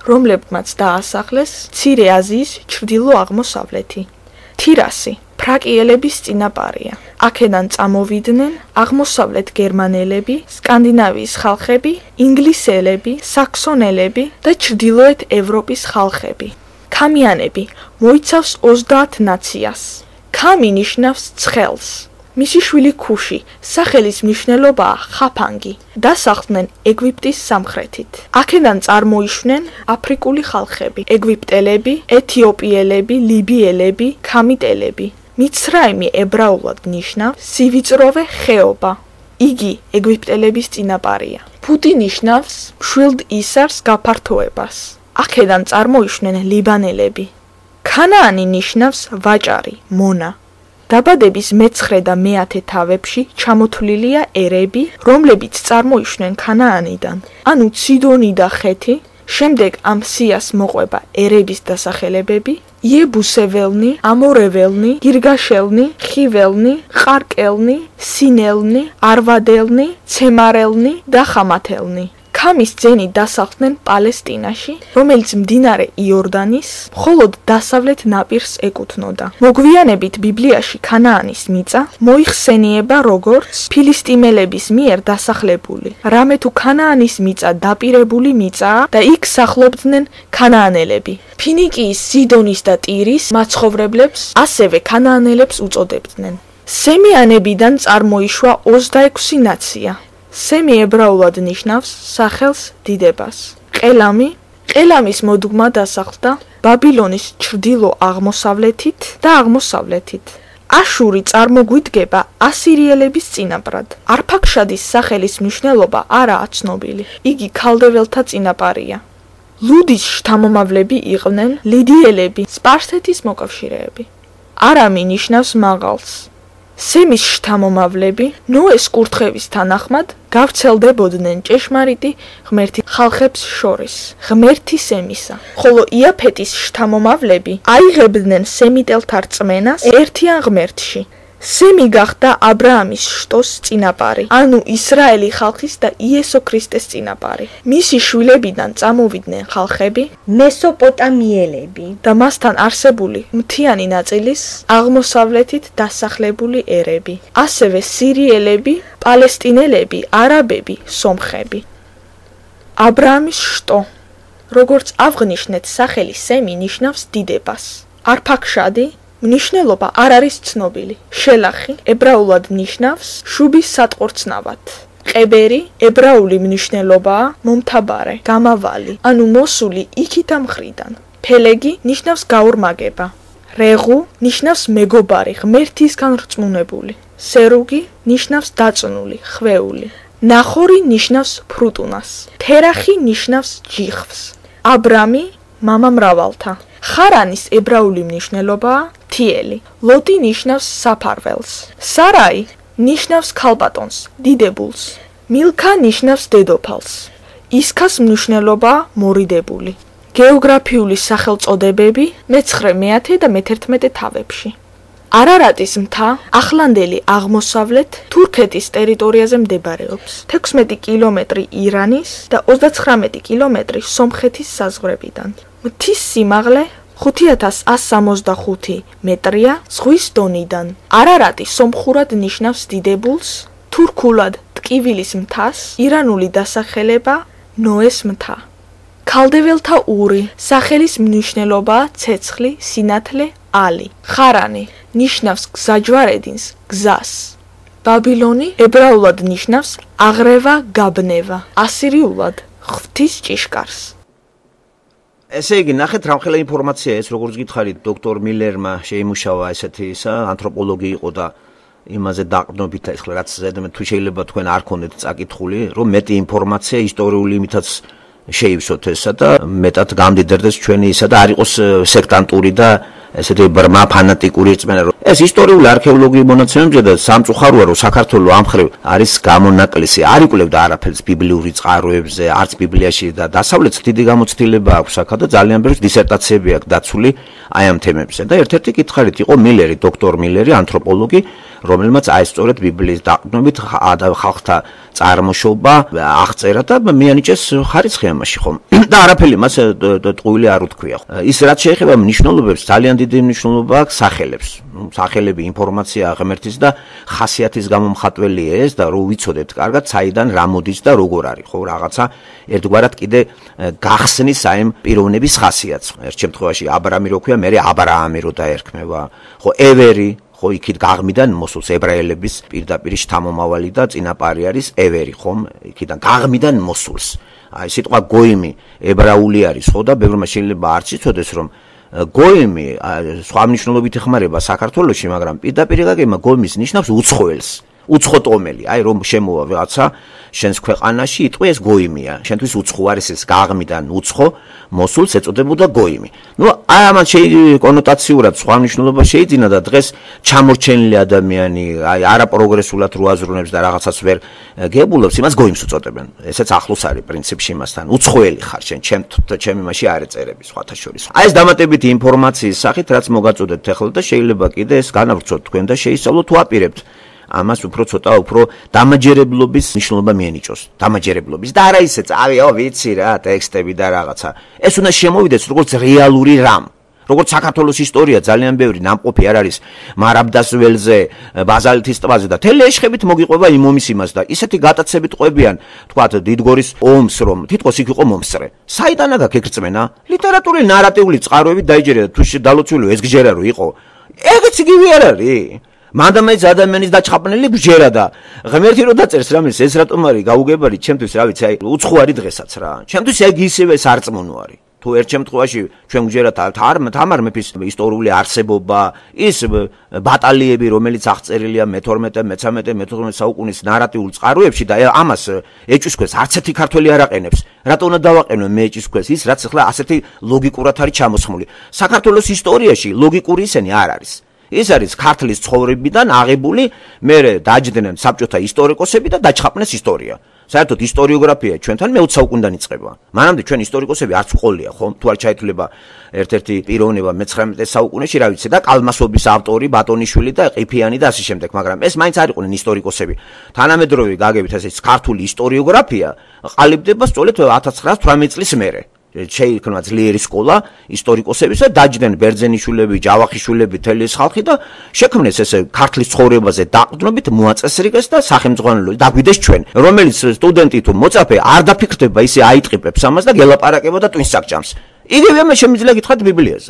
რომლებმაც დაასახლეს მცირე აზიის ჩრდილო-აღმოსავლეთი. თირასი ფრაკიელების წინაპარია. აქედან წამოვიდნენ აღმოსავლეთ გერმანელები, სკანდინავიის ხალხები, ინგლისელები, საქსონელები და ჩრდილოეთ ევროპის ხალხები. ქამიანები მოიცავს ოცდაათ ნაციას. ქამი ნიშნავს ცხელს. მისი შვილი ქუში, სახელის მნიშვნელობაა ხაფანგი. დასახლდნენ ეგვიპტის სამხრეთით. აქედან წარმოიშვნენ აფრიკული ხალხები: ეგვიპტელები, ეთიოპიელები, ლიბიელები, ქამიტელები. მიცრაიმი ებრაულად ნიშნავს სივიწროვე ხეობა. იგი ეგვიპტელების წინაპარია. ფუტი ნიშნავს მშვილდ ისარს გაფართოებას. აქედან წარმოიშვნენ ლიბანელები. ქანაანი ნიშნავს ვაჭარი, მონა. დაბადების მეცხრე და მეათე თავებში ჩამოთვლილია ერები, რომლებიც წარმოიშვნენ ქანაანიდან, ანუ ციდონი და ხეთი. შემდეგ ამ სიას მოყვება ერების დასახელებები: იებუსეველნი, ამორეველნი, გირგაშელნი, ხიველნი, ყარკელნი, სინელნი, არვადელნი, ცემარელნი და ხამათელნი. ქამის ძენი დასახლდნენ პალესტინაში, რომელიც მდინარე იორდანის მხოლოდ დასავლეთ ნაპირს ეკუთვნოდა. მოგვიანებით ბიბლიაში ქანაანის მიწა მოიხსენიება როგორც ფილისტიმელების მიერ დასახლებული. რამე თუ ქანაანის მიწა დაპირებული მიწაა და იქ სახლობდნენ ქანაანელები. ფინიკიის, სიდონის და ტირის მაცხოვრებლებს ასევე ქანაანელებს უწოდებდნენ. სემიანებიდან წარმოიშვა ოცდაექვსი ნაცია. სემი ებრაულად ნიშნავს სახელს დიდებას. ყელამი ყელამის მოდგმა დასახლდა ბაბილონის ჩრდილო-აღმოსავლეთით და აღმოსავლეთით. აშური წარმოგვიდგება ასირიელების წინაპრად. არფაქშადის სახელის მნიშვნელობა არაა ცნობილი. იგი ქალდეველთა წინაპარია. ლუდის შთამომავლები იყვნენ ლიდიელები, სპარსეთის მოკავშირეები. არამი ნიშნავს მაღალს. სემის შთამომავლები ნოეს კურთხევის თანახმად გავრცელდებოდნენ ჭეშმარიტი ღმერთი ხალხებს შორის, ღმერთი სემისა, ხოლო იაფეტის შთამომავლები აიღებდნენ სემიტელთა რწმენას ერთიან ღმერთში. სემი გახდა აბრაამის შტოს წინაპარი, ანუ ისრაელი ხალხის და იესო ქრისტეს წინაპარი. მისი შვილებიდან წამოვიდნენ ხალხები, მესოპოტამიელები და მასთან არსებული მთიანი ნაწილის აღმოსავლეთით დასახლებული ერები, ასევე სირიელები, პალესტინელები, არაბები, სომხები. აბრაამის შტო. როგორც ავღნიშნეთ, სახელი სემი ნიშნავს დიდებას. არფაქშადი მნიშვნელობა არ არის ცნობილი. შელახი ებრაულად ნიშნავს შუბის სატყორცნავად. ყებერი ებრაული მნიშვნელობაა მომთაბარე, გამავალი, ანუ მოსული იქით ამ მხრიდან. ფელეგი ნიშნავს გაორმაგება. რეღუ ნიშნავს მეგობარი, ღმერთისგან რწმუნებული. სერუგი ნიშნავს დაწნული, ხვეული. ნახორი ნიშნავს ფრუტუნას. თერახი ნიშნავს ჯიხვს. აბრამი მამა მრავალთა. ხარანის ებრაული მნიშვნელობაა მთიელი. ლოტი ნიშნავს საფარველს. სარაი ნიშნავს ქალბატონს, დიდებულს. მილქა ნიშნავს დედოფალს. ისქას მნიშვნელობაა მორიდებული. გეოგრაფიული სახელწოდებები მეცხრე, მეათე და მეთერთმეტე თავებში. არარატის მთა ახლანდელი აღმოსავლეთ თურქეთის ტერიტორიაზე მდებარეობს. თექვსმეტი კილომეტრი ირანის და ოცდაცხრამეტი კილომეტრი სომხეთის საზღვრებიდან. მთის სიმაღლე ხუთი ათას ასს სამოცდახუთი მეტრია ზღვის დონიდან. არარატი სომხურად ნიშნავს დიდებულს, თურქულად ტკივილის მთას, ირანული დასახელება ნოეს მთა. ქალდეველთა ური, სახელის მნიშვნელობაა ცეცხლი, სინათლე, ალი. ხარანი ნიშნავს გზაჯვარედინს, გზას. ბაბილონი ებრაულად ნიშნავს აღრევა, გაბნევა, ასირიულად ღვთის ჭიშკარს. ესე იგი, ნახეთ რამხელა ინფორმაცია ეს, როგორც გითხარით, დოქტორ მილერმა შეიმუშავა ესეთი ისა, ანთროპოლოგი იყო და იმაზე დაყრდნობით ახლა რაც ზედმეტ თუ შეიძლება თქვენ არ ქონდეთ წაკითხული, რომ მეტი ინფორმაცია ისტორიული იმითაც შეივსოთ ესა და მეტად გამდიდრდეს ჩვენი ისა და არ იყოს სექტანტური და ესეთი ბრმა ფანატიკური რწმენა. ეს ისტორიული არქეოლოგიური მონაცემებზე და სამწუხაროა, რომ საქართველოს ამ მხრივ არის გამონაკლისი, არ იკვლევდა არაფერს ბიბლიური წყაროებზე, არც ბიბლიაში და დასავლეთს დიდი გამოცდილება აქვს აქა და ძალიან ბევრი დისერტაციები აქვს დაცული აი ამ თემებზე. და ერთ-ერთი კითხარით იყო მილერი, დოქტორ მილერი, ანთროპოლოგი, რომელმაც აი სწორედ ბიბლიის დაყრდნობით ხალხთა წარმოშობა აღწერა და მიანიჭეს ხარისხი ამაში ხომ და არაფერი მას ტყუილი არ უთქვია. ის რაც შეეხება მნიშვნელობებს, ძალიან დიდი მნიშვნელობა აქვს სახელებს. სახელები ინფორმაცია აღემართის და ხასიათის გამომხატველია ეს და რო ვიცოდეთ კარგად, საიდან რა მოდის და როგორ არის, ხო, რაღაცა ერთგვარად კიდე გახსნის აი ამ პიროვნების ხასიათს. ერთ შემთხვევაში აბრამი რო ქვია, მე აბრაამი რო დაერქმევა, ხო, ევერი ხო იქით გაღმიდან მოსულს ებრაელების პირდაპირ შთამომავალი და წინაპარი არის ევერი ხომ იქიდან გაღმიდან მოსულს აი სიტყვა გოიმი ებრაული არის ხო და ბევრმა შეიძლება არ იცოდეს რომ გოიმი სხვა მნიშვნელობით ეხმარება საქართველოში მაგრამ პირდაპირ გაგება გოიმის ნიშნავს უცხოელს უცხოტომელი აი რომ შემოვა რაღაცა შენს ქვეყანაში იტყვი ეს გოიმია შენთვის უცხო არის ეს გაღმიდან უცხო მოსულს ეწოდებოდა გოიმი ნუ აი ამან შეიძლება კონოტაციურად სხვა მნიშვნელობა შეიძინა და დღეს ჩამორჩენილი ადამიანი აი არაპროგრესულად რო აზროვნებს და რაღაცას ვერ გებულობს იმას გოიმს უწოდებენ ესეც ახლოს არის პრინციპში იმასთან უცხოელი ხარ შენ ჩემ ჩემი მასში არ ეწერები სხვათა შორის აი ეს დამატებითი ინფორმაციის სახით რაც მოგაწოდეთ ახლა და შეიძლება კიდე ეს განავრცოთ თქვენ და შეისწავლოთ თუ აპირებთ ამას უფრო ცოტა უფრო დამაჯერებლობის ნიშნულობა მიენიჭოს დამაჯერებლობის და არა ისე წავიო ვიცი რა ტექსტები და რაღაცა ეს უნდა შემოვიდეს როგორც რეალური რამ როგორც საქართველოს ისტორია ძალიან ბევრი ნამყოფი არ არის მარაბდას ველზე ბაზალეთის ტბაზე და თელი ეშხებით მოგიყვება იმ ომის იმას და ისეთი გატაცებით ყვებიან თქვათ დიდგორის ომს რომ თითქოს იქ იყო მომსწრე საიდან აქ ეგრწმენა ლიტერატურული ნარატიული წყაროებით დაიჯერა თუ დალოცული ეს გჯერა რო იყო ეგეც იგივე არ არის მანდამეც ადამიანის დაჩხაპნელი გჯერა და ღმერთი რო დაწერს რამეს ეს რატომ არის გაუგებარი ჩემთვის რა ვიცი აი უცხო არის დღესაც რა ჩემთვის ეგ ისევე სარწმუნო არის თუ ერთ შემთხვევაში ჩვენ გჯერათ თამარ მეფის ისტორიული არსებობა ის ბატალიები რომელიც აღწერილია მეთორმეტე მეცამეტე მეთორმეტე საუკუნის ნარატიულ წყაროებში და ამას ეჭვისქვეს არც ერთი ქართველი არ აყენებს რატო უნდა დავაყენო მე ეჭვისქვეს ის რაც ახლა ასეთი ლოგიკურად არის ჩამოსხმული საქართველოს ისტორიაში ლოგიკური ისენი არ არის ეს არის ქართლის ცხოვრებიდან აღებული მე დაჯდნენ საბჭოთა ისტორიკოსები და დაჩხაპნეს ისტორია საერთოდ ისტორიოგრაფია ჩვენთან მეოცე საუკუნიდან იწყება მანამდე ჩვენ ისტორიკოსები არც ყოლია ხო თუ არ ჩაითვლება ერთ-ერთი პიროვნება მეცხრამეტე საუკუნეში რა ვიცი და კალმასობის ავტორი ბატონიშვილი და ყიფიანი და ასე შემდეგ მაგრამ ეს მაინც არ იყვნენ ისტორიკოსები თანამედროვე გაგებით ესე ქართული ისტორიოგრაფია ყალიბდება სწორედ ათას ცხრაასი თვრამეტი წლის მერე შეიქმნა ძლიერი სკოლა ისტორიკოსების და დაჯდნენ ბერძენიშვილები, ჯავახიშვილები, თელი ეს ხალხი და შექმნეს ესე ქართლის ცხოვრებაზე დაყრდნობით მოაწესრიგეს და სახელმძღვანელო დაგვიდეს ჩვენ, რომელიც სტუდენტი თუ მოწაფე არ დაფიქრდება ისე აიტყიპებს ამას და გელაპარაკება და ტვინს საკჭამს. იგივე მე შემიძლია გითხრათ ბიბლიაზე.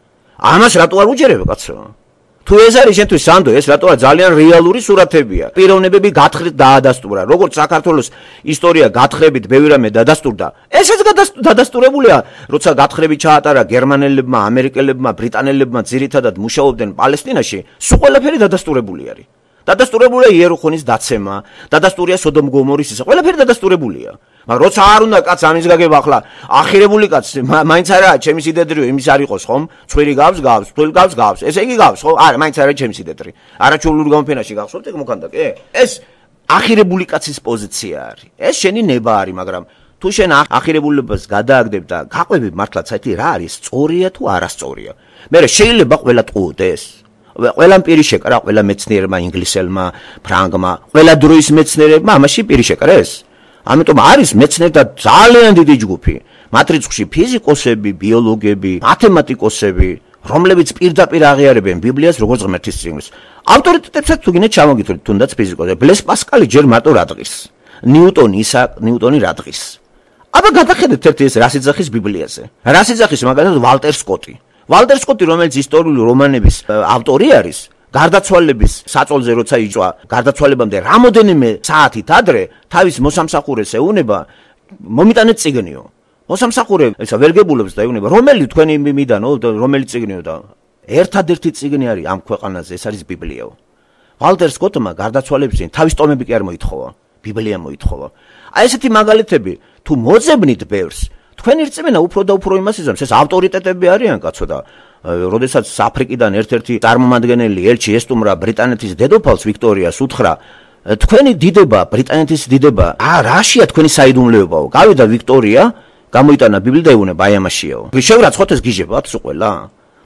ამას რატო არ უჯერებ კაცო? თუ ეს არის შენთვის სანდო, ეს რატოა ძალიან რეალური სურათებია. პიროვნებები გათხრით დაადასტურა. როგორც საქართველოს ისტორია გათხრებით ბევრი რამე დადასტურდა. ესეც დადასტურებულია, როცა გათხრები ჩაატარა გერმანელებმა, ამერიკელებმა, ბრიტანელებმა ძირითადად მუშაობდნენ პალესტინაში, სულ ყველაფერი დადასტურებული არის. დადასტურებულია იერუხონის დაცემა, დადასტურია სოდომ გომორის ისა, ყველაფერი დადასტურებულია. მაგრამ როცა არ უნდა კაც ამის გაგება ახლა ახირებული კაც მაინც არა ჩემი სიდედრიო იმის არ იყოს ხომ ცხვირი გავს გავს თველი გავს გავს ესე იგი გავს ხო არა მაინც არა ჩემი სიდედრი არაჩვეულებრივ გამოფენაში გახსოვთ ეგ მოხანდა კი ეს ახირებული კაცის პოზიცია არის ეს შენი ნება არის მაგრამ თუ შენ ახირებულებას გადააგდებ და გაყვები მართლაც საერთი რა არის სწორია თუ არასწორია მე შეიძლება ყველა ტყუდეს ყველა პირი შეკრა ყველა მეცნიერმა ინგლისელმა ფრანგმა ყველა დროის მეცნიერებმა ამაში პირი შეკრეს ამიტომ არის მეცნიერთა ძალიან დიდი ჯგუფი მათ რიცხვში ფიზიკოსები, ბიოლოგები, მათემატიკოსები, რომლებიც პირდაპირ აღიარებენ ბიბლიას როგორც ღმერთის წიგნს. ავტორიტეტებსაც თუ გინდათ ჩამოგითვლით თუნდაც ფიზიკოსები. ბლეს პასკალი ჯერ მარტო რა დღის. ნიუტონი ისა ნიუტონი რა დღის. აბა გადახედეთ ერთ ეს რასიძახის ბიბლიაზე. რასიძახის მაგალითად ვალტერ სკოტი. ვალტერ სკოტი რომელიც ისტორიული რომანების ავტორი არის გარდაცვალების საწოლზე როცა იწვა გარდაცვალებამდე რამოდენიმე საათით ადრე თავის მოსამსახურეს ეუნება მომიტანეთ წიგნიო მოსამსახურე ისა ვერ გებულობს და ეუნება რომელი თქვენი მიდანო რომელი წიგნიო და ერთადერთი წიგნი არის ამ ქვეყანაზე ეს არის ბიბლიაო ვალტერ სკოტმა გარდაცვალების თავის ტომები კი არ მოითხოვა ბიბლია მოითხოვა აი ესეთი მაგალითები თუ მოძებნით ბევრს თქვენი რწმენა უფრო და უფრო იმას იზამს ეს ავტორიტეტები არიან კაცო და როდესაც აფრიკიდან ერთ-ერთი წარმომადგენელი ელჩი ესტუმრა ბრიტანეთის დედოფალს ვიქტორიას უთხრა თქვენი დიდება ბრიტანეთის დიდება ა რაშია თქვენი საიდუმლოებაო გავიდა ვიქტორია გამოიტანა ბიბლია და ეუნება აი ამაშიაო შევრაცხოთ ეს გიჟებათ სულ ყველა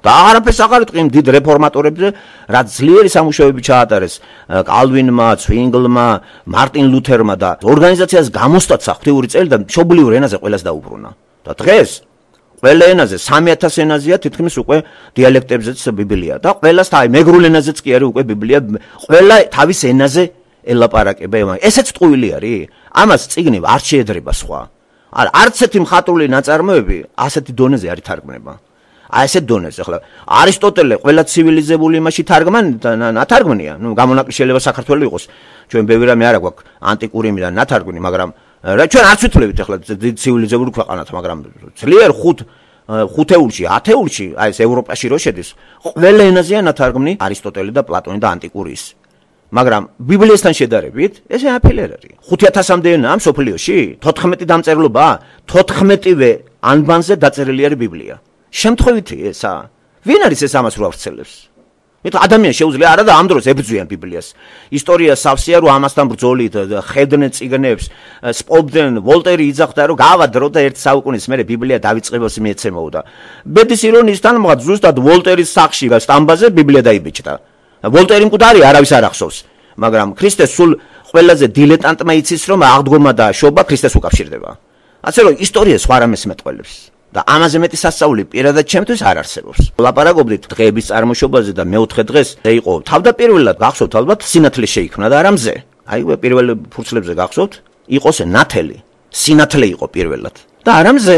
და არაფერს აღარ იტყვი იმ დიდ რეფორმატორებზე, რაც ძლიერი სამუშაოები ჩაატარეს კალვინმა, ცვინგლმა, მარტინ ლუთერმა და ორგანიზაციას გამოსტაცა ღვთიური წელი და მშობლიურ ენაზე ყველას დაუბრუნა. და დღეს ყველა ენაზე სამი ათასი ენაზეა თითქმის უკვე დიალექტებზეც ბიბლია და ყველას აი მეგრულ ენაზეც კი არის უკვე ბიბლია, ყველა თავის ენაზე ელაპარაკება. ესეც ტყუილი არის? ამას წიგნი არ შეედრება სხვა. არა, არც ერთი მხატვრული ნაწარმოები ასეთი დონეზე არ ითარგმნება. აი ესეთ დონეზე ახლა არისტოტელე ყველა ცივილიზებული იმაში თარგმნია, ნუ გამონაკლისი შეიძლება საქართველოს იყოს. ჩვენ ბევრი რამე არა გვაქვს ანტიკური იმიდან ნათარგმნი, მაგრამ ჩვენ არც ვითვლებით ახლა ცივილიზებული ქვეყანად, მაგრამ ძლიერ ხუთ ხუთეულში, ათეულში, აი ეს ევროპაში რო შედის, ყველა ენაზეა ნათარგმნი არისტოტელე და პლატონი და ანტიკური ის. მაგრამ ბიბლიასთან შედარებით ესე აფელი არ არის. ხუთი ათასამდე ენაა მსოფლიოში, თოთხმეტი დამწერლობაა, თოთხმეტივე ანბანზე დაწერილი არის ბიბლია. შემთხვევითი ესა? ვინ არის ეს ამას რო ავრცელებს? მით ადამიანს შეუძლია არა და ამ დროს ებრძვიან ბიბლიას. ისტორია სავსეა რომ ამასთან ბრძოლით ხედნენ წიგნებს, სპობდნენ, ვოლტერი იძახდა რომ გავადრო და ერთ საუკუნის მერე ბიბლია დავიწყებოს მიეცემოდა. ბედის ირონიისთან მოხდა ზუსტად ვოლტერის სახში და სტამბაზე ბიბლია დაიბეჭდა. ვოლტერი მკვდარი არავის არ ახსოვს, მაგრამ ქრისტეს სულ ყველაზე დილეტანტმა იცის რომ აღდგომა და შობა ქრისტეს უკავშირდება. ასე რომ ისტორია სხვა რამეს მეტყველებს. და ამაზე მეტი სასწაული პირადად ჩემთვის არ არსებობს. ლაპარაკობდით დღეების წარმოშობაზე და მეოთხე დღეს იყო თავდაპირველად გახსოვთ ალბათ სინათლე შეიქმნა და არა მზე. აი პირველ ფურცლებზე გახსოვთ, იყოს ნათელი. სინათლე იყო პირველად და არა მზე.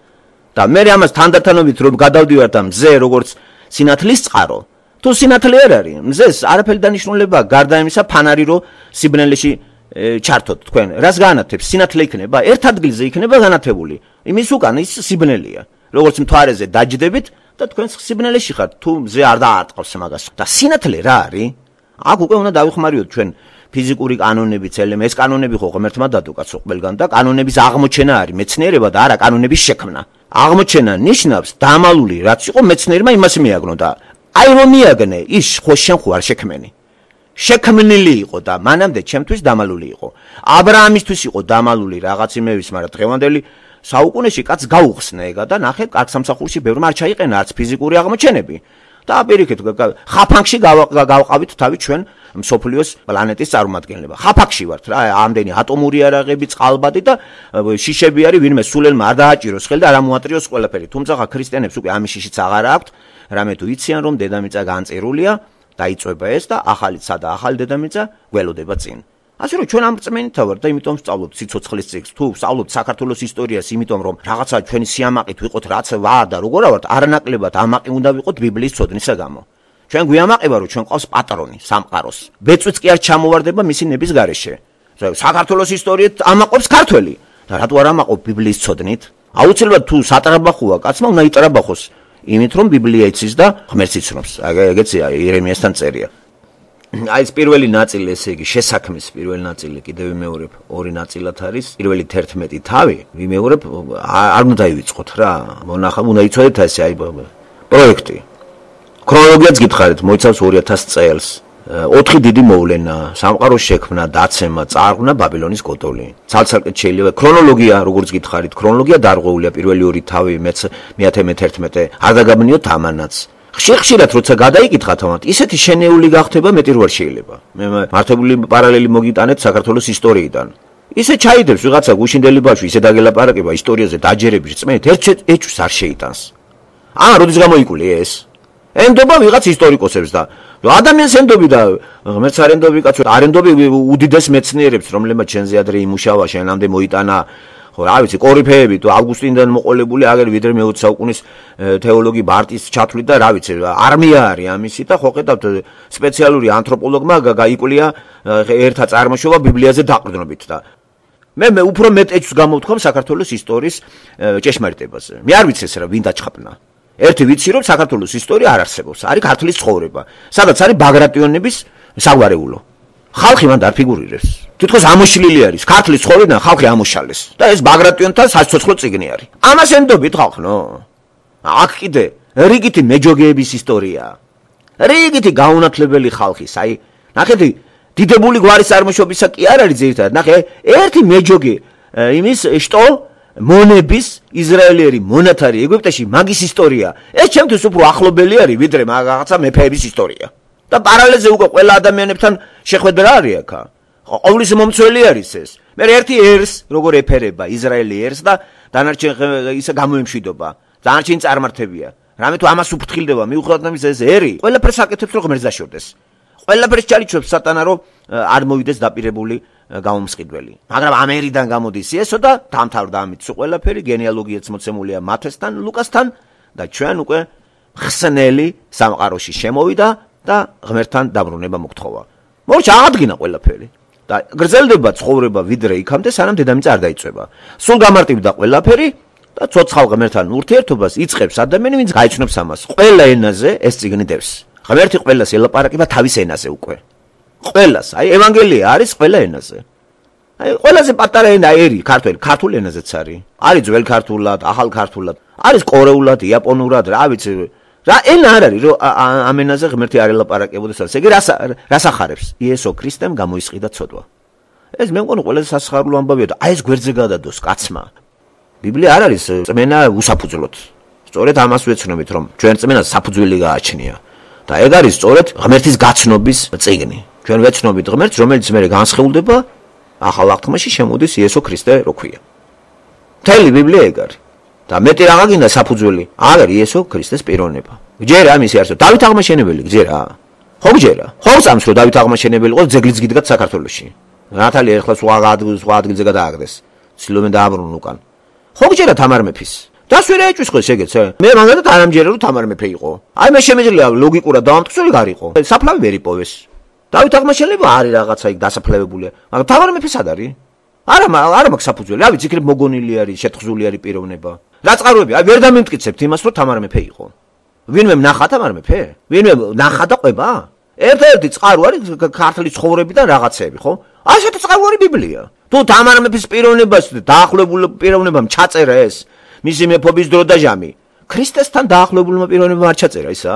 და მე ამას თანდათანობით რომ გადავდივართ ამ მზე როგორც სინათლის წყარო. თუ სინათლე არ არის, მზეს არაფერი დანიშნულება გარდა იმისა ფანარი რო სიბნელეში ჩართოთ თქვენ. რას განათებს? სინათლე იქნება, ერთ ადგილზე იქნება განათებული. იმის უკან ის სიბნელეა. როგორც მთვარეზე დაჯდებით და თქვენ სიბნელეში ხართ, თუ მზე არ დაარტყავს მაგას. და სინათლე რა არის? აქ უკვე უნდა დავიხმარიოთ ჩვენ ფიზიკური კანონებიც, ელემენტ, ეს კანონები ხო ღმერთმა დადუკაცო ყველგან და კანონების აღმოჩენა არის მეცნიერება და არა კანონების შექმნა. აღმოჩენა ნიშნავს დამალული რაც იყო მეცნიერმა იმას მიაგნო და აი რომ მიაგნე, ის ხო შენ ხო არ შექმენი. შექმნილი იყო და მანამდე ჩემთვის დამალული იყო. აბრაამისთვის იყო დამალული რაღაც იმევის, მაგრამ დღევანდელი საუკუნეში კაც გაუხსნა ეგა და ნახეთ, კარგ სამსახურში ბევრმა არ ჩაიყენა არც ფიზიკური აღმოჩენები. და აპირიქით ხაფანგში გავყავით თავი ჩვენ მსოფლიოს პლანეტის წარმომადგენლება. ხაფანგში ვართ რა, ამდენი ატომური იარაღები, წყალბადი და შიშები არის, ვინმე სულელმა არ დააჭიროს ხელი და არ ამოატრიოს ყველაფერი. თუმცა ხა ქრისტიანებს უკვე ამის შიშიც აღარ აქვთ, რამე თუ იციან რომ დედამიწა განწირულია, დაიწובה ეს და ახალი ცა და ახალი დედამიწა გველოდება წინ. ასე რომ ჩვენ ამ წმენითა ვართ და იმიტომ ვსწავლობთ სიცოცხლის წიგნს. თუ ვსწავლობთ საქართველოს ისტორიას, იმიტომ რომ რაღაცა ჩვენი სიამაყით ვიყოთ რაც ვარ და როგორ ვართ, არანაკლებად ამაყი უნდა ვიყოთ ბიბლიის ცოდნისა გამო. ჩვენ გვიამაყება რომ ჩვენ ყავს პატრონი სამყაროს. ბეწვიც კი არ ჩამოვარდება მისი ნების გარეშე. საქართველოს ისტორიით ამაყობს ქართველი. და რატო არ ამაყობ ბიბლიის ცოდნით? აუცილებლად თუ სატრაბახოა კაცმა უნდა იტრაბახოს. იმით რომ ბიბლია იცის და ღმერთს იცნობს. ეგეც იერემიასთან წერია. აი ეს პირველი ნაწილი, ესე იგი შესაქმის პირველი ნაწილი კიდევ ვიმეორებ, ორი ნაწილად არის. პირველი თერთმეტი თავი ვიმეორებ, არ უნდა დაივიწყოთ რა. მონახა, უნდა იცოდეთ ესე აი პროექტი. ქრონოლოგიაც გითხარით, მოიცავს ორი ათას წელს. ოთხი დიდი მოვლენა, სამყაროს შექმნა, დაცემა, წარღვნა, ბაბილონის გოტოლი. ცალ-ცალკე შეიძლება ქრონოლოგია, როგორც გითხარით, ქრონოლოგია დარღვეულია პირველი ორი თავი, მეათე მეთერთმეტე, არ დაგაბნიოთ ამანაც. ხშირ-ხშირად როცა გადაიკითხათ ამათ, ისეთი შენეული გახდება მეტი რო არ შეიძლება. მე მართებული პარალელი მოგიტანეთ საქართველოს ისტორიიდან. ისე ჩაიდებს ვიღაცა გუშინდელი ბავშვი, ისე დაგელაპარაკება ისტორიაზე დაჯერების წმენით, ერთ ეჭვს არ შეიტანს. აა, როდის გამოიკული ეს? ენდობა ვიღაც ისტორიკოსებს და ადამიანს ენდობი და ღმერთს არ ენდობი კაცო, არ ენდობი უდიდეს მეცნიერებს, რომლებმაც შენზე ადრე იმუშავა, შენამდე მოიტანა, ხო რა ვიცი, კორიფეები თუ ავგუსტინიდან მოყოლებული აგერ ვიდრე მეოცე საუკუნის თეოლოგი ბარტის ჩათვლით და რა ვიცი, არმია არის ამისი და ხო ხედავთ სპეციალური ანთროპოლოგმა გაიკვლია ერთა წარმოშობა ბიბლიაზე დაყრდნობით და მე მე უფრო მეტ ეჭვს გამოვთქვამ საქართველოს ისტორიის ჭეშმარიტებაზე. მე არ ვიცი ეს რა ვინ დაჩხაპნა. ერთი ვიცი რომ საქართველოს ისტორია არ არსებობს, არის ქართლის ცხოვრება, სადაც არის ბაგრატიონების საგვარეულო. ხალხი მანდ არ ფიგურირებს. თითქოს ამოშლილი არის, ქართლის ცხოვრებიდან ხალხი ამოშალეს და ეს ბაგრატიონთა საცოცხლო წიგნი არის. ამას ენდობით ხალხნო. აქ კიდე რიგითი მეჯოგეების ისტორიაა. რიგითი გაუნათლებელი ხალხის, აი, ნახეთი, დიდებული გვარის წარმოშობისა კი არ არის ძირითადად. ნახე, ერთი მეჯოგე იმის შტო მონების ისრაელიერი მონათარი ეგვიპტეში მაგის ისტორია. ეს ჩემთვის უფრო ახლობელი არის ვიდრე რაღაცა მეფეების ისტორია. და პარალელზე უკვე ყველა ადამიანებთან შეხვედრა არის აქ. ყოვლის მომცველი არის ეს. მე ერთი ერს როგორ ეფერება ისრაელი ერს და დანარჩენ ისე გამოემშვიდობა. დანარჩენი წარმართებია. რამე თუ ამას უფრთხილდება მიუხედავად ამისა ეს ერი ყველაფერს აკეთებს რომ ღმერთს დაშორდეს. ყველაფერს ჩალიჩვევს სატანა რომ არ მოვიდეს დაპირებული გამომსყიდველი. მაგრამ ამ ერიდან გამოდის იესო და დამთავრდა ამით ყველაფერი, გენეალოგიაც მოცემულია მათესთან, ლუკასთან და ჩვენ უკვე ხსნელი სამყაროში შემოვიდა და ღმერთთან დაბრუნება მოგთხოვა. მორჩა აღადგინა ყველაფერი. და გრძელდება ცხოვრება ვიდრე იქამდე სანამ დედამიწა არ დაიწვება. სულ გამარტივდა ყველაფერი და ცოცხალ ღმერთთან ურთიერთობას იწყებს ადამიანი, ვინც გაიცნობს ამას. ყველა ენაზე ეს წიგნი დევს. ღმერთი ყველას ელაპარაკება თავის ენაზე უკვე. ყველას, აი ევანგელია არის ყველა ენაზე. აი ყველაზე პატარა ენა ერი ქართული, ქართულ ენაზეც არის. არის ძველ ქართულად, ახალ ქართულად, არის კორეულად, იაპონურად, რა ვიცი. რა ენა არ არის, რომ ამ ენაზე ღმერთი არ ელაპარაკებოდეს. ესე იგი რას რას ახარებს? იესო ქრისტემ გამოისყიდა ცოდვა. ეს მე მგონი ყველაზე სასახარულო ამბავია და აი ეს გვერდზე გადადოს კაცმა. ბიბლია არ არის წმენა უსაფუძვლოდ. სწორედ ამას ვეცნობით, რომ ჩვენ წმენას საფუძველი გააჩნია. და ეგ არის სწორედ ღმერთის გაცნობის წიგნი. ჩვენ ვეცნობით ღმერთს, რომელიც მე განსხეულდება ახალ აღთქმაში შემოდის იესო ქრისტე რო ქვია. მთელი ბიბლია ეგ არის. და მეტი რაღა გინდა საფუძველი. აღარ იესო ქრისტეს პიროვნება. გჯერა ამისი არსო. დავით აღმაშენებელი გჯერა. ხო გჯერა. ხო წამს რომ დავით აღმაშენებელი ყო ძეგლიც გიდგათ საქართველოში. ნათალია ეხლა სხვა ადგილზე სხვა ადგილზე გადააგდეს. ცდილობენ დააბრუნონ უკან. ხო გჯერა თამარ მეფის. დას ვერ ეჭვისყოს ეგეც. მე მაგალითად არ ამჯერა რომ თამარ მეფე იყო. აი მე შემიძლია ლოგიკურად დავამტკიცო გარიყო. საფლავი ვერ იპოვეს. დავით აღმაშენებელი არის რაღაცა იქ დასაფლავებულია. მაგრამ თამარ მეფე სად არის? არა არა მაქვს საფუძველი. რა ვიცი, იქნებ მოგონილი არის, შეთხზული არის პიროვნება. რა წყაროები? აი ვერ დამემტკიცებთ იმას რომ თამარ მეფე იყო. ვინმე ნახა თამარ მეფე? ვინმე ნახა და ყვება? ერთ-ერთი წყარო არის ქართლის ცხოვრებიდან რაღაცეები, ხო? ასეთი წყარო არის ბიბლია. თუ თამარ მეფის პიროვნებას დაახლოებულ პიროვნებამ ჩაწერა ეს მისი მეფობის დრო და ჟამი. ქრისტესთან დაახლოებულმა პიროვნებამ არ ჩაწერა ისა?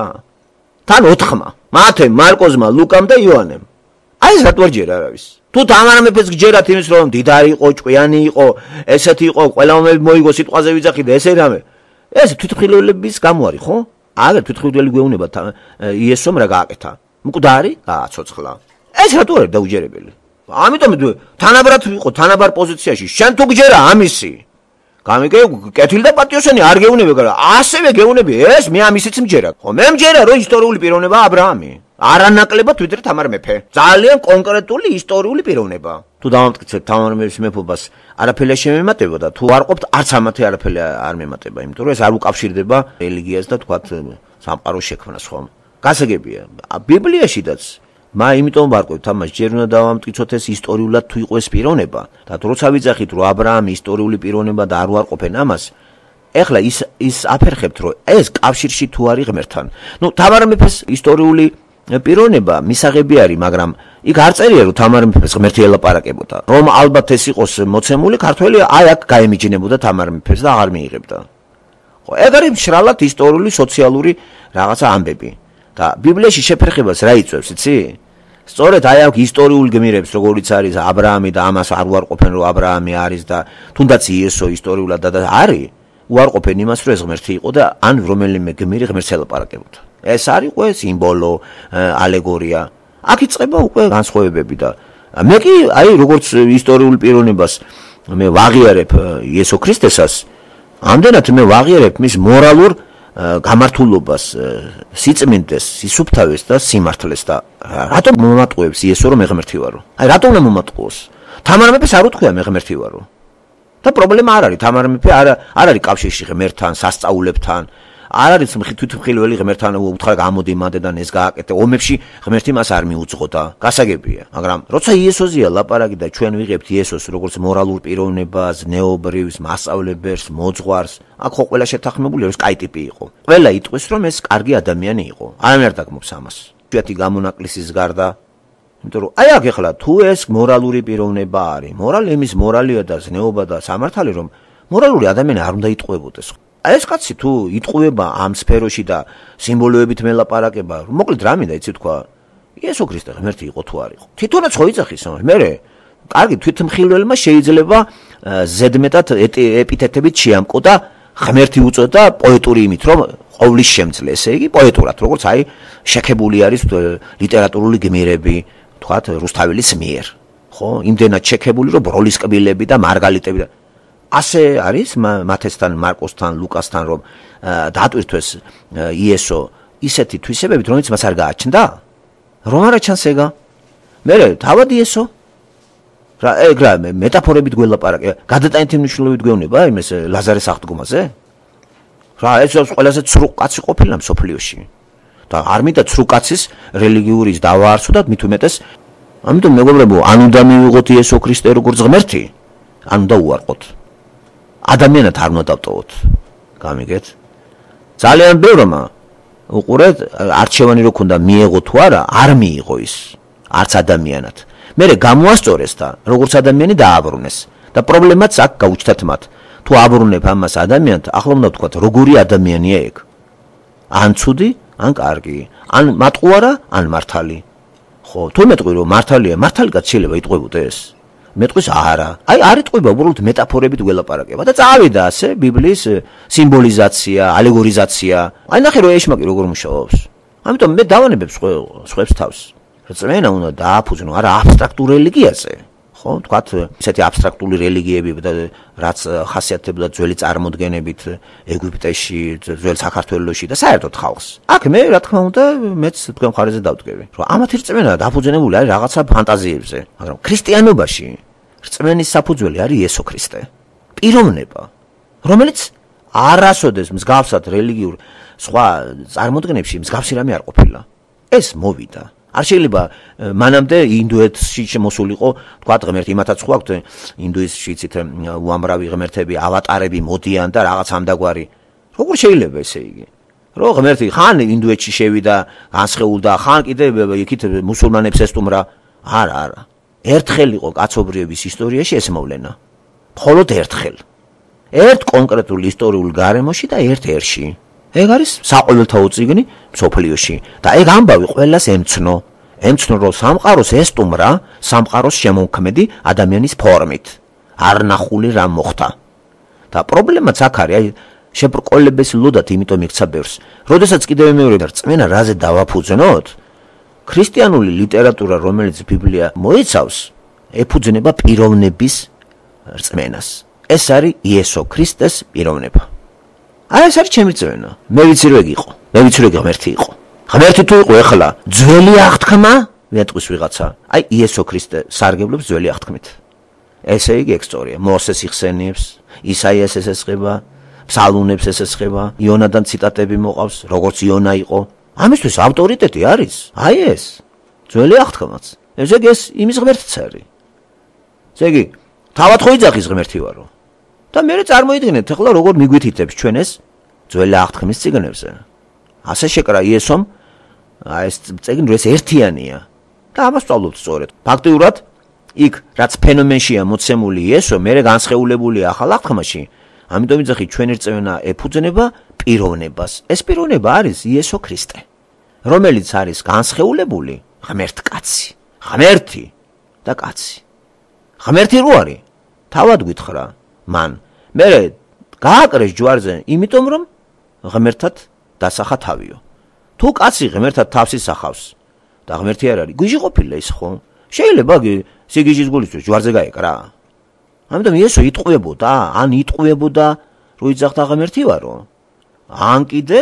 თან ოთხმა: მათემ, მარკოზმა, ლუკამ და იოანემ. აი ეს რატო არ ჯერა არავის? თუ თამარ მეფეს გჯერათ იმის რომ დიდარი იყო, ჭკვიანი იყო, ესეთი იყო, ყველა მომები მოიგო სიტყვაზე ვიძახი და ესე რამე. ეს თვითმხილველების გამო არის, ხო? აგერ თვითმხილველი გვეუბნება იესომ რა გააკეთა. მკვდარი გააცოცხლა. ეს რატო არის დაუჯერებელი? ამიტომ თანაბრად ვიყო, თანაბარ პოზიციაში. შენ თუ გჯერა ამისი. გამიგე კეთილი და პატიოსანი არ გეუნები, მაგრამ ასევე გეუნები ეს მე ამისიც მჯერა. ხო, მე მჯერა რომ ისტორიული პიროვნება აბრაამი. არანაკლებად ვიდრე თამარ მეფე. ძალიან კონკრეტული ისტორიული პიროვნება. თუ დავამტკიცებთ თამარ მეფის მეფობას, არაფერი შემემატებოდა, თუ არ ყოფთ, არც ამათი არაფერი არ მემატება, იმიტომ რომ ეს არ უკავშირდება რელიგიას და თქვათ სამყაროს შექმნას, ხომ? გასაგებია. ბიბლიაშიდაც მა იმიტომ ვარკვევთ ამას, ჯერ უნდა დავამტკიცოთ ეს ისტორიულად თუ იყო ეს პიროვნება და როცა ვიძახით რომ აბრაამი ისტორიული პიროვნება და არ ვარყოფენ ამას, ეხლა ის ის აფერხებთ რომ ეს კავშირში თუ არის ღმერთთან. ნუ თამარ მეფეს ისტორიული პიროვნება მისაღები არის, მაგრამ იქ არ წერია რომ თამარ მეფეს ღმერთი ელაპარაკებოდა. რომ ალბათ ეს იყოს მოცემული ქართველი აი აქ გაემიჯნებოდა თამარ მეფეს და აღარ მიიღებდა. ხო, ეგ არის მშრალად ისტორიული, სოციალური რაღაცა ამბები. და ბიბლიაში შეფერხებას რა იწვევს, იცი? სწორედ აი აქ ისტორიულ გმირებს, როგორიც არის აბრაამი და ამას არ უარყოფენ რომ აბრაამი არის და თუნდაც იესო ისტორიულად და არის, უარყოფენ იმას რომ ეს ღმერთი იყო და ან რომელიმე გმირი ღმერთს ელაპარაკებოდა. ეს არის უკვე სიმბოლო, ალეგორია. აქ იწყება უკვე განსხვავებები და მე კი აი როგორც ისტორიულ პიროვნებას მე ვაღიარებ იესო ქრისტესას, ამდენად მე ვაღიარებ მის მორალურ გამართულობას, სიწმინდეს, სისუფთავეს და სიმართლეს და რატომ მომატყუებს იესო რომ მე ღმერთი ვარო? აი რატომ უნდა მომატყუოს? თამარ მეფეს არ უთქვია მე ღმერთი ვარო. და პრობლემა არ არის, თამარ მეფე არ არ არის კავშირში ღმერთთან, სასწაულებთან. არ არის თვითმხილველი ღმერთთან უთხრა გამოდი მანდედან ეს გააკეთე. ომებში ღმერთი მას არ მიუძღოდა. გასაგებია. მაგრამ როცა იესოზია ლაპარაკი და ჩვენ ვიღებთ იესოს როგორც მორალურ პიროვნებას, ზნეობრივს, მასწავლებელს, მოძღვარს, აქ ხო ყველა შეთანხმებული რომ კაი ტიპი იყო. ყველა იტყვის რომ ეს კარგი ადამიანი იყო. არამე არ დაგმობს ამას. ჩვენი გამონაკლისის გარდა, იმიტომ რომ აი აქ ეხლა თუ ეს მორალური პიროვნება არის, მორალი იმის მორალია და ზნეობა და სამართალი რომ მორალური ადამიანი არ უნდა იტყვებოდეს. აი ეს კაცი თუ იტყუება ამ სფეროში და სიმბოლოებით მელაპარაკება, მოკლედ რა მინდა იცი თქვა, იესო ქრისტე ღმერთი იყო თუ არ იყო. თვითონაც ხო იცახის ამას. მე კარგი, თვითმხილველმა შეიძლება ზედმეტად ეპითეტებით შეამკო და ღმერთი უწოდა პოეტური იმით, რომ ყოვლის შემძლე, ესე იგი პოეტურად, როგორც აი შექებული არის ლიტერატურული გმირები, თქვათ რუსთაველის მიერ, ხო? იმდენად შექებული, რომ ბროლის კბილები და მარგალიტები და ასე არის მათესთან, მარკოსთან, ლუკასთან, რომ დაატვირთვეს იესო ისეთი თვისებებით, რომელიც მას არ გააჩნდა? რომ არა ჩანს ეგა? მერე თავად იესო რა ეგ რა მეტაფორებით გველაპარაკე, გადატანითი მნიშვნელობით გვეუბნება იმეს ლაზარეს აღდგომაზე? რა ეს ყველაზე ცრუ კაცი ყოფილა მსოფლიოში. და არ მინდა ცრუ კაცის რელიგიური ის დავაარსოთ, მით უმეტეს, ამიტომ მეგობრებო, ან უნდა მივიღოთ იესო ქრისტე როგორც ღმერთი, ან უნდა უარყოთ. ადამიანად არ უნდა დავტოვოთ. გამიგეთ? ძალიან ბევრმა უყურეთ, არჩევანი რო ქონდა მიიღო თუ არა, არ მიიღო ის, არც ადამიანად. მერე გამოასწორეს და როგორც ადამიანი დააბრუნეს და პრობლემაც აქ გაუჩნდათ მათ. თუ აბრუნებ ამას ადამიანად, ახლა უნდა ვთქვათ, როგორი ადამიანია ეგ? ან ცუდი, ან კარგი, ან მატყუარა, ან მართალი. ხო, თუ მეტყვი რომ მართალია, მართალი კაც შეიძლება იტყვებოდეს? მეტყვის არა. აი არ იტყვება, უბრალოდ მეტაფორებით გველაპარაკება და წავიდა ასე ბიბლიის სიმბოლიზაცია, ალეგორიზაცია. აი ნახე რომ ეშმაკი როგორ მუშაობს. ამიტომ მე დავანებებ სხვებს თავს. რწმენა უნდა დააფუძნო არა აბსტრაქტულ რელიგიაზე. ხო, თქვათ ისეთი აბსტრაქტული რელიგიები და რაც ხასიათდებოდა ძველი წარმოდგენებით ეგვიპტეში, ძველ საქართველოში და საერთოდ ხალხს. აქ მე რა თქმა უნდა მეც თქვენ მხარეზე დავდგები. რომ ამათი რწმენა დაფუძნებული არის რაღაცა ფანტაზიებზე, მაგრამ ქრისტიანობაში რწმენის საფუძველი არის იესო ქრისტე. პიროვნება, რომელიც არასოდეს მსგავსად რელიგიურ სხვა წარმოდგენებში მსგავსი რამე არ ყოფილა. ეს მოვიდა. არ შეიძლება მანამდე ინდუეთში შემოსულიყო, თქვა ღმერთი, იმათაც ხო აქვთ ინდუიზმში იცით უამრავი ღმერთები, ავატარები მოდიან და რაღაც ამდაგვარი. როგორ შეიძლება ესე იგი? რომ ღმერთი ხან ინდუეთში შევიდა, განსხეულდა, ხან კიდე იქით მუსულმანებს ესტუმრა. არა, არა. ერთხელ იყო კაცობრიობის ისტორიაში ეს მოვლენა. მხოლოდ ერთხელ. ერთ კონკრეტულ ისტორიულ გარემოში და ერთ ერში. ეგ არის საყოველთაო წიგნი მსოფლიოში და ეგ ამბავი ყველას ემცნო. ემცნო რომ სამყაროს ესტუმრა სამყაროს შემოქმედი ადამიანის ფორმით. არ ნახული რა მოხდა. და პრობლემაც აქ არის, აი შებრკოლების ლოდათ იმიტომ იქცა ბევრს. როდესაც კიდევ მეორე რწმენა რაზე დავაფუძნოთ? ქრისტიანული ლიტერატურა, რომელიც ბიბლია მოიცავს, ეფუძნება პიროვნების რწმენას. ეს არის იესო ქრისტეს პიროვნება. აი ეს არის ჩემი რწმენა. მე ვიცი რომ ეგ იყო. მე ვიცი რომ ღმერთი იყო. ღმერთი თუ იყო ეხლა ძველი აღთქმა, მეტყვის ვიღაცა. აი იესო ქრისტე სარგებლობს ძველი აღთქმით. ესე იგი ეგ სწორია. მოსეს იხსენიებს, ისაიას ეს ესხება, ფსალმუნებს ეს ესხება, იონადან ციტატები მოყავს, როგორც იონა იყო. ამისთვის ავტორიტეტი არის. აი ეს ძველი აღთქმაც. ესე იგი ეს იმის ღმერთიც არის. ესე იგი თავად ხო იძახის ღმერთი ვარო. და მე წარმოიდგინეთ ახლა როგორ მიგვითითებს ჩვენ ეს ძველი აღთქმის წიგნებზე. ასე შეკრა იესომ აი ეს წიგნი რომ ეს ერთიანია და ამას სწავლობთ სწორედ. ფაქტიურად იქ რაც ფენომენშია მოცემული იესო, მე განსხეულებულია ახალ აღთქმაში. ამიტომ იძახი ჩვენი რწმენა ეფუძნება პიროვნებას. ეს პიროვნება არის იესო ქრისტე, რომელიც არის განსხეულებული ღმერთკაცი. ღმერთი და კაცი. ღმერთი რო არის? თავად გითხრა მან. მე გააკრეს ჯვარზე, იმიტომ რომ ღმერთად დასახა თავიო. თუ კაცი ღმერთად თავს ისახავს და ღმერთი არ არის, გვიჟი ყოფილა ის ხო? შეიძლება სიგიჟის გულისთვის ჯვარზე გაეკრა. ამიტომ იესო იტყვებოდა, ან იტყვებოდა, რომ იძახდა ღმერთი ვარო? ან კიდე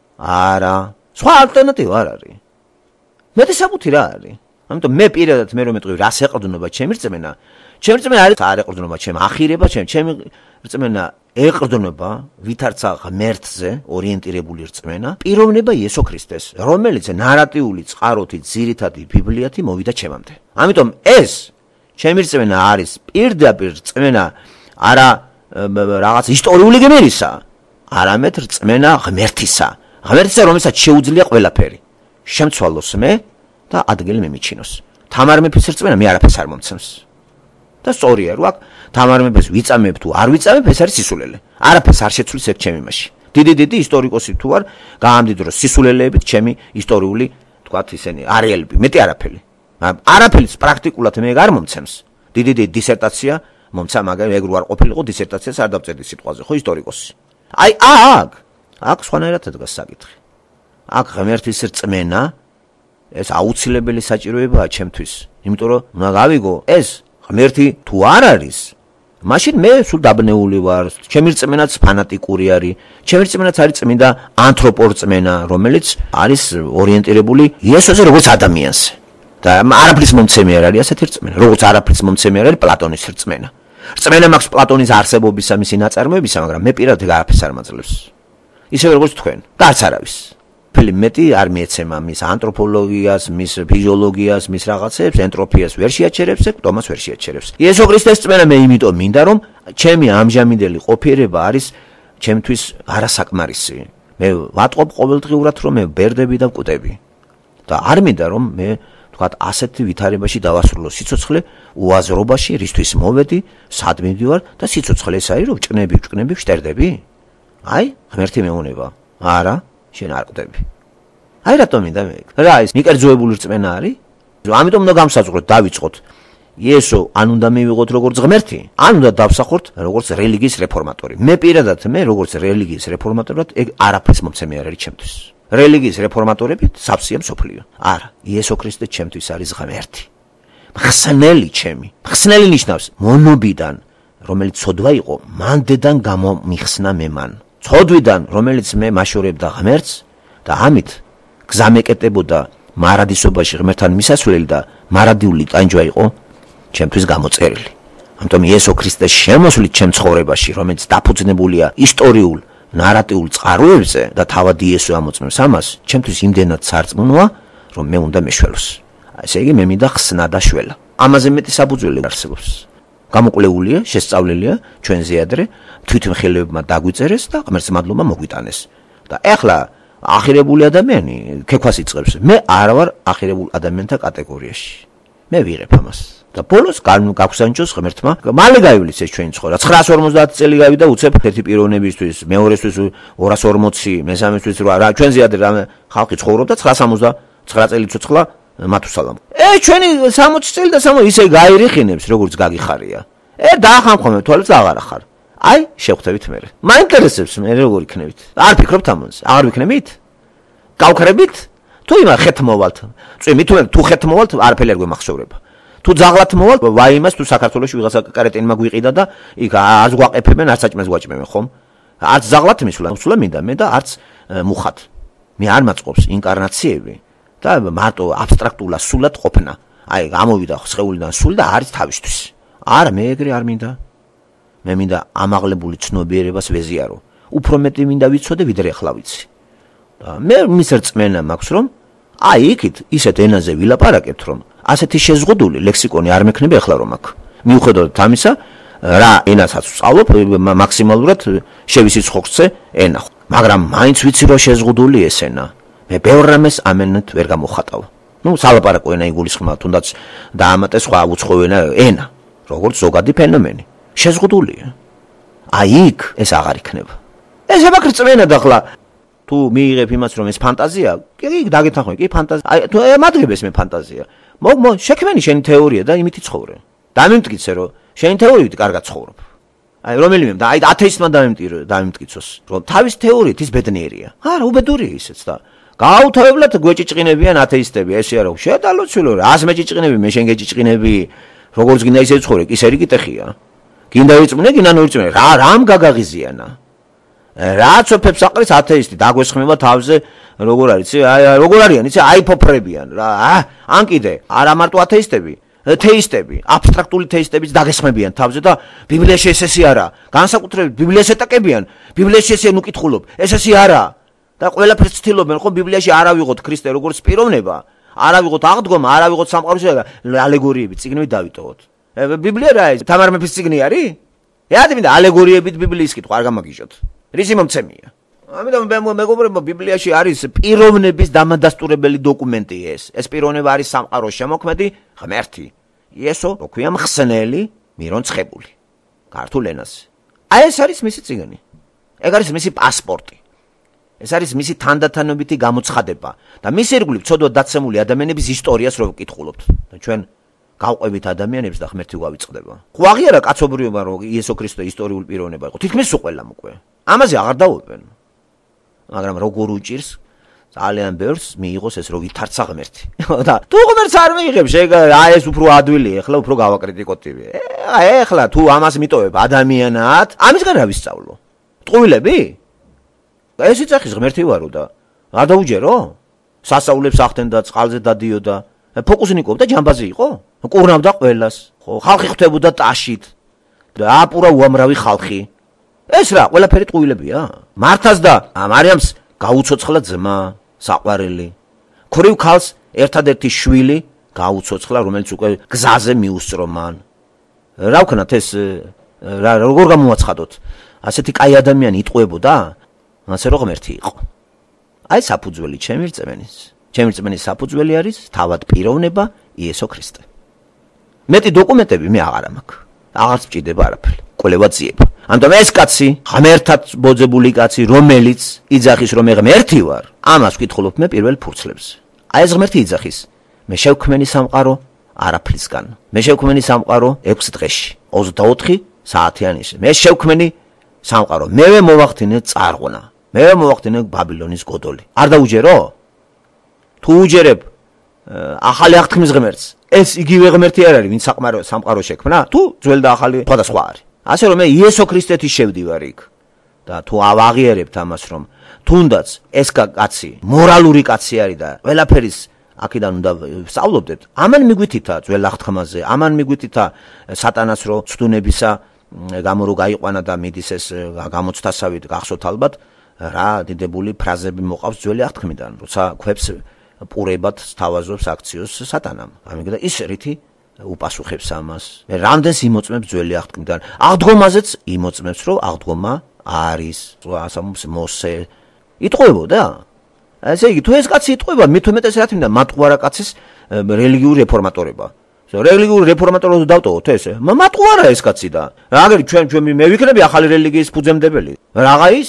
არა. სხვა ალტერნატივა არ არის. მეტი საბუთი რა არის? ამიტომ მე პირადად მე რომ მეტყვი რას ეყრდნობა ჩემი რწმენა? ჩემი რწმენა არის არ ეყრდნობა ჩემ ახირება, ჩემ ჩემი რწმენა ეყრდნობა ვითარცა ღმერთზე ორიენტირებული რწმენა, პიროვნება იესო ქრისტეს, რომელიც ნარატიული წყაროთი ძირითადი ბიბლიათი მოვიდა ჩემამდე. ამიტომ ეს ჩემი რწმენა არის პირდაპირ რწმენა არა რაღაც ისტორიული გმირისა, არამედ რწმენა ღმერთისა. ღმერთისა, რომელსაც შეუძლია ყველაფერი. შემცვალოს მე და ადგილი მემიჩინოს. თამარ მეფის რწმენა მე არაფერს არ მომცემს. და სწორია, რომ აქ თამარ მეფეს ვიწამებ თუ არ ვიწამებ, ეს არის სისულელე. არაფერს არ შეცვლის ეგ ჩემი იმაში. დიდი დიდი ისტორიკოსი თუ არ გაამდიდროს სისულელეებით ჩემი ისტორიული, თქვათ ისენი არეალები, მეტი არაფერი. არაფერს პრაქტიკულად მე არ მომცემს. დიდი დიდი დისერტაცია მომცა, მაგრამ ეგ რო არ ყოფილიყო დისერტაციას არ დავწერდი სიტყვაზე, ხო ისტორიკოსი. აი აქ, აქ სხვანაირად დგას საკითხი. აქ ღმერთის რწმენა ეს აუცილებელი საჭიროებაა ჩემთვის, იმიტომ რომ უნდა გავიგო, ეს ღმერთი თუ არ არის, მაშინ მე სულ დაბნეული ვარ, ჩემი რწმენაც ფანატიკური არის, ჩემი რწმენაც არის წმინდა ანთროპორწმენა, რომელიც არის ორიენტირებული იესოზე როგორც ადამიანზე. და არაფრის მომცემი არ არის ასეთი რწმენა, როგორც არაფრის მომცემი არ არის პლატონის რწმენა. რწმენა მაქვს პლატონის არსებობისა, მისი ნაწარმოებისა, მაგრამ მე პირადად არაფერს არ მაძლევს. ისევე როგორც თქვენ, და არც არავის. ფილმ მეტი არ მიეცემა მის ანთროპოლოგიას, მის ფიზიოლოგიას, მის რაღაცებს, ენტროპიას ვერ შეაჩერებს, ტომას ვერ შეაჩერებს. იესო ქრისტეს რწმენა მე იმიტომ მინდა, რომ ჩემი ამჟამინდელი ყოფიერება არის ჩემთვის არასაკმარისი. მე ვატყობ ყოველდღიურად, რომ მე ბერდები და ვკვდები. და არ მინდა, რომ მე თქვათ ასეთი ვითარებაში დავასრულო სიცოცხლე, უაზრობაში, რისთვის მოვედი, სად მივდივარ და სიცოცხლე ეს არის, რომ ჭკნები, ჭკნები ვშტერდები? აი, ღმერთი მეუნება. არა, შენ არ ყვდები. აი რატომ მინდა მე? რა ის მიკერძოებული რწმენა არის? ამიტომ უნდა გამსაწყოთ, დავიწყოთ. იესო ან უნდა მივიღოთ როგორც ღმერთი, ან უნდა დავსახოთ როგორც რელიგიის რეფორმატორი. მე პირადად მე როგორც რელიგიის რეფორმატორად ეგ არაფრის მომცემი არ არის ჩემთვის. რელიგიის რეფორმატორებით სავსეა მსოფლიო. არა, იესო ქრისტე ჩემთვის არის ღმერთი. მხსნელი ჩემი. მხსნელი ნიშნავს მონობიდან, რომელიც ცოდვა იყო, მანდედან გამომიხსნა მე მან. ცოდვიდან, რომელიც მე მაშორებდა ღმერთს და ამით გზამეკეტებოდა მარადისობაში ღმერთთან მისასვლელი და მარადიული ტანჯვა იყო ჩემთვის გამოწერილი. ამიტომ იესო ქრისტეს შემოსვლით ჩემ ცხოვრებაში, რომელიც დაფუძნებულია ისტორიულ ნარატიულ წყაროებზე და თავად იესო ამოწმებს ამას, ჩემთვის იმდენად სარწმუნოა, რომ მე უნდა მეშველოს. ესე იგი მე მინდა ხსნა და შველა. ამაზე მეტი საფუძველი არსებობს. გამოკლეულია, შესწავლილია ჩვენზე ადრე, თვითმხილველებმა დაგვიწერეს და ღმერთს მადლობა მოგვიტანეს. და ეხლა ახირებული ადამიანი ქექვას იწყებს. მე არ ვარ ახირებულ ადამიანთა კატეგორიაში. მე ვიღებ ამას. და ბოლოს გაგვსანჯოს ღმერთმა, მალე გაივლის ეს ჩვენი ცხოვრება. ცხრაას ორმოცდაათი წელი გავიდა, უცებ ერთი პიროვნებისთვის, მეორესთვის ორას ორმოცი, მესამესთვის რა, ჩვენზე ადრე რა ხალხი ცხოვრობდა ცხრაას ორმოცდათვრამეტ წელი ცოცხლა მათუსალამ. ე ჩვენი სამოცი წელი და სამოცი ისე გაირიხინებს, როგორც გაგიხარია. ე დაახამხამე თვალებს და აღარ ახარ. აი, შევხვდებით მე. მაინტერესებს მე როგორ იქნებით? არ ფიქრობთ ამაზე? აღარ ვიქნებით? გავქრებით? თუ იმა ხეთ მოვალთ. წვიმით თუ თუ ხეთ მოვალთ, არაფერი არ გვემახსოვრება. თუ ძაღლად მოვალთ, ვაი იმას თუ საქართველოში ვიღაცა კარეტინმა გვიყიდა და იქ არც გვაყეფებენ, არც საჭმელს გვაჭმევენ, ხომ? არც ძაღლად მისვლა, უსულა მინდა მე და არც მუხად. მე არ მაწყობს ინკარნაციები და მარტო აბსტრაქტულად სულად ყოფნა. აი, გამოვიდა სხეულიდან სული და არის თავისთვის. არა, მე ეგრე არ მინდა. მე მინდა ამაღლებული ცნობიერებას ვეზიარო. უფრო მეტი მინდა ვიცოდე, ვიდრე ახლა ვიცი. და მე მის რწმენა მაქვს, რომ აი იქით ისეთ ენაზე ვილაპარაკებთ, რომ ასეთი შეზღუდული ლექსიკონი არ მექნება ახლა რომ აქ. მიუხედავად ამისა, რა ენასაც ვსწავლობ, მაქსიმალურად შევისიცხოხცე ენა. მაგრამ მაინც ვიცი რომ შეზღუდული ეს ენა. მე ბევრ რამეს ამენად ვერ გამოხატავ. ნუ სალაპარაკო ენა იგულისხმება, თუნდაც დაამატე სხვა უცხო ენა, ენა, როგორც ზოგადი ფენომენი. შეზღუდულია. აი იქ ეს აღარ იქნება. ეს აბა რწმენა და ახლა თუ მიიღებ იმას რომ ეს ფანტაზია, კი დაგეთანხმე, კი ფანტაზია. აი თუ მადლებს მე ფანტაზია. მოგ მო შექმენი შენი თეორია და იმითი ცხოვრე. დამიმტკიცე რომ შენი თეორიით კარგად ცხოვრობ. აი რომელიმე და აი ათეისტმა დამიმტკიცო, დამიმტკიცოს, რომ თავის თეორიით ის ბედნიერია. არა, უბედურია ისეც და გაუთავებლად გვეჭიჭყინებიან ათეისტები, ესე არა, შედალოცილო რა, ას მეჭიჭყინები, მე შენ გეჭიჭყინები, როგორც გინდა ისე ცხოვრე, კი სერი კიტეხია. გინდა ვიწმნე, გინდა ნოიწმნე, რა რამ გაგაღიზიანა. რაც ოფებს აყრის ათეისტი, დაგვესხმება თავზე, როგორ არის, აი როგორ არიან, იცი, აიფოფრებიან რა. ან კიდე, არა მარტო ათეისტები, თეისტები, აბსტრაქტული თეისტებიც დაგესხმებიან თავზე და ბიბლიაში ეს ესე არა. განსაკუთრებით ბიბლიას ეტაკებიან, ბიბლიაში ესე ნუკითხულობ, ეს ესე არა. და ყველაფერს ცდილობენ, ხო, ბიბლიაში არა ვიღოთ ქრისტე როგორც პიროვნება, არა ვიღოთ აღდგომა, არა ვიღოთ სამყაროში ალეგორიები, წიგნები დავიტოვოთ. ბიბლია რა ის? თამარ მეფის წიგნი არის? ეადი მინდა ალეგორიებით ბიბლიის კითხვა არ გამაგიჟოთ. რისი მომცემია? ამიტომ მეგობრებო, ბიბლიაში არის პიროვნების დამადასტურებელი დოკუმენტი ეს. ეს პიროვნება არის სამყაროს შემოქმედი ღმერთი. იესო, როქვია მხსნელი, მირონცხებული. ქართულ ენაზე. აი ეს არის მისი წიგნი. ეგ არის მისი პასპორტი. ეს არის მისი თანდათანობითი გამოცხადება და მის ირგვლივ ცოდვა დაცემული ადამიანების ისტორიას რო ვკითხულობთ. და ჩვენ გავყვებით ადამიანებს და ღმერთი გვავიწყდება. ხო აღიარა კაცობრიობა რომ იესო ქრისტე ისტორიული პიროვნება იყო. თითქმის უყველა უკვე. ამაზე აღარ დაუვებენ. მაგრამ როგორ უჭირს ძალიან ბევრს მიიღოს ეს რო ვითარცა ღმერთი. და თუ ღმერთს არ მიიღებს, აი ეს უფრო ადვილი, ეხლა უფრო გავაკრიტიკოტივი. ეხლა თუ ამას მიტოვებ ადამიანად, ამისგან რა ვისწავლო? ტყუილები? ეს იცახის ღმერთი ვარო და არ დაუჯერო? სასწაულებს ახდენდა, წყალზე დადიოდა, ფოკუსნიკობდა ჯამბაზი იყო? კურნავდა ყველას, ხო, ხალხი ხვდებოდა ტაშით და აპურა უამრავი ხალხი. ეს რა, ყველაფერი ტყუილებია? მართას და მარიამს გაუცოცხლა ძმა, საყვარელი. ქრივ ქალს ერთადერთი შვილი გაუცოცხლა, რომელიც უკვე გზაზე მიუსწრო მან. რა ვქნათ ეს რა როგორ გამოაცხადოთ? ასეთი კაი ადამიანი იტყუებოდა? ასე რომ ღმერთი იყო. აი საფუძველი ჩემი რწმენის. ჩემი რწმენის საფუძველი არის თავად პიროვნება იესო ქრისტე. მეტი დოკუმენტები მე აღარ მაქვს. აღარც მჭირდება არაფერი. კვლევა ძიება. ამიტომ ეს კაცი, ღმერთად ბოძებული კაცი, რომელიც იძახის რომ მე ღმერთი ვარ, ამას ვკითხულობ მე პირველ ფურცლებს. აი ეს ღმერთი იძახის. მე შევქმენი სამყარო არაფრისგან. მე შევქმენი სამყარო ექვსი დღეში, ოცდაოთხი საათიანში. მე შევქმენი სამყარო. მევე მოვახდინე წარღვნა. მევე მოვახდინე ბაბილონის გოდოლი. არ დაუჯერო? თუ უჯერებ ახალი აღთქმის ღმერთს, ეს იგივე ღმერთი არ არის, ვინც საკმარო სამყარო შექმნა? თუ ძველი და ახალი სხვადასხვა არის. ასე რომ მე იესო ქრისტეთის შევდივარ იქ და თუ ავაღიერებთ ამას რომ თუნდაც ეს კაცი მორალური კაცი არის და ყველაფერის აქედან უნდა ვსწავლობდეთ, ამან მიგვითითა ძველ აღთქმაზე, ამან მიგვითითა სატანას რო ცდუნებისა გამო რო გაიყვანა და მიდის ეს გამოცდასავით გახსოვთ ალბათ რა დიდებული ფრაზები მოყავს ძველი აღთქმიდან, როცა ქვებს პურებად სთავაზობს აქციოს სატანამ. ამიტომ ის რითი უპასუხებს ამას. მე რამდენს იმოწმებს ძველი აღთქმიდან. აღდგომაზეც იმოწმებს, რომ აღდგომა არის, ასამობს მოსე. იტყუებოდა? ესე იგი, თუ ეს კაცი იტყუება, მით უმეტეს რა თქმა უნდა, მატყუარა კაცის რელიგიური რეფორმატორება. რელიგიური რეფორმატორობა დავტოვოთ ეს. მატყუარა ეს კაცი და რაგერი ჩვენ ჩვენ მე ვიქნები ახალი რელიგიის ფუძემდებელი. რაღა ის?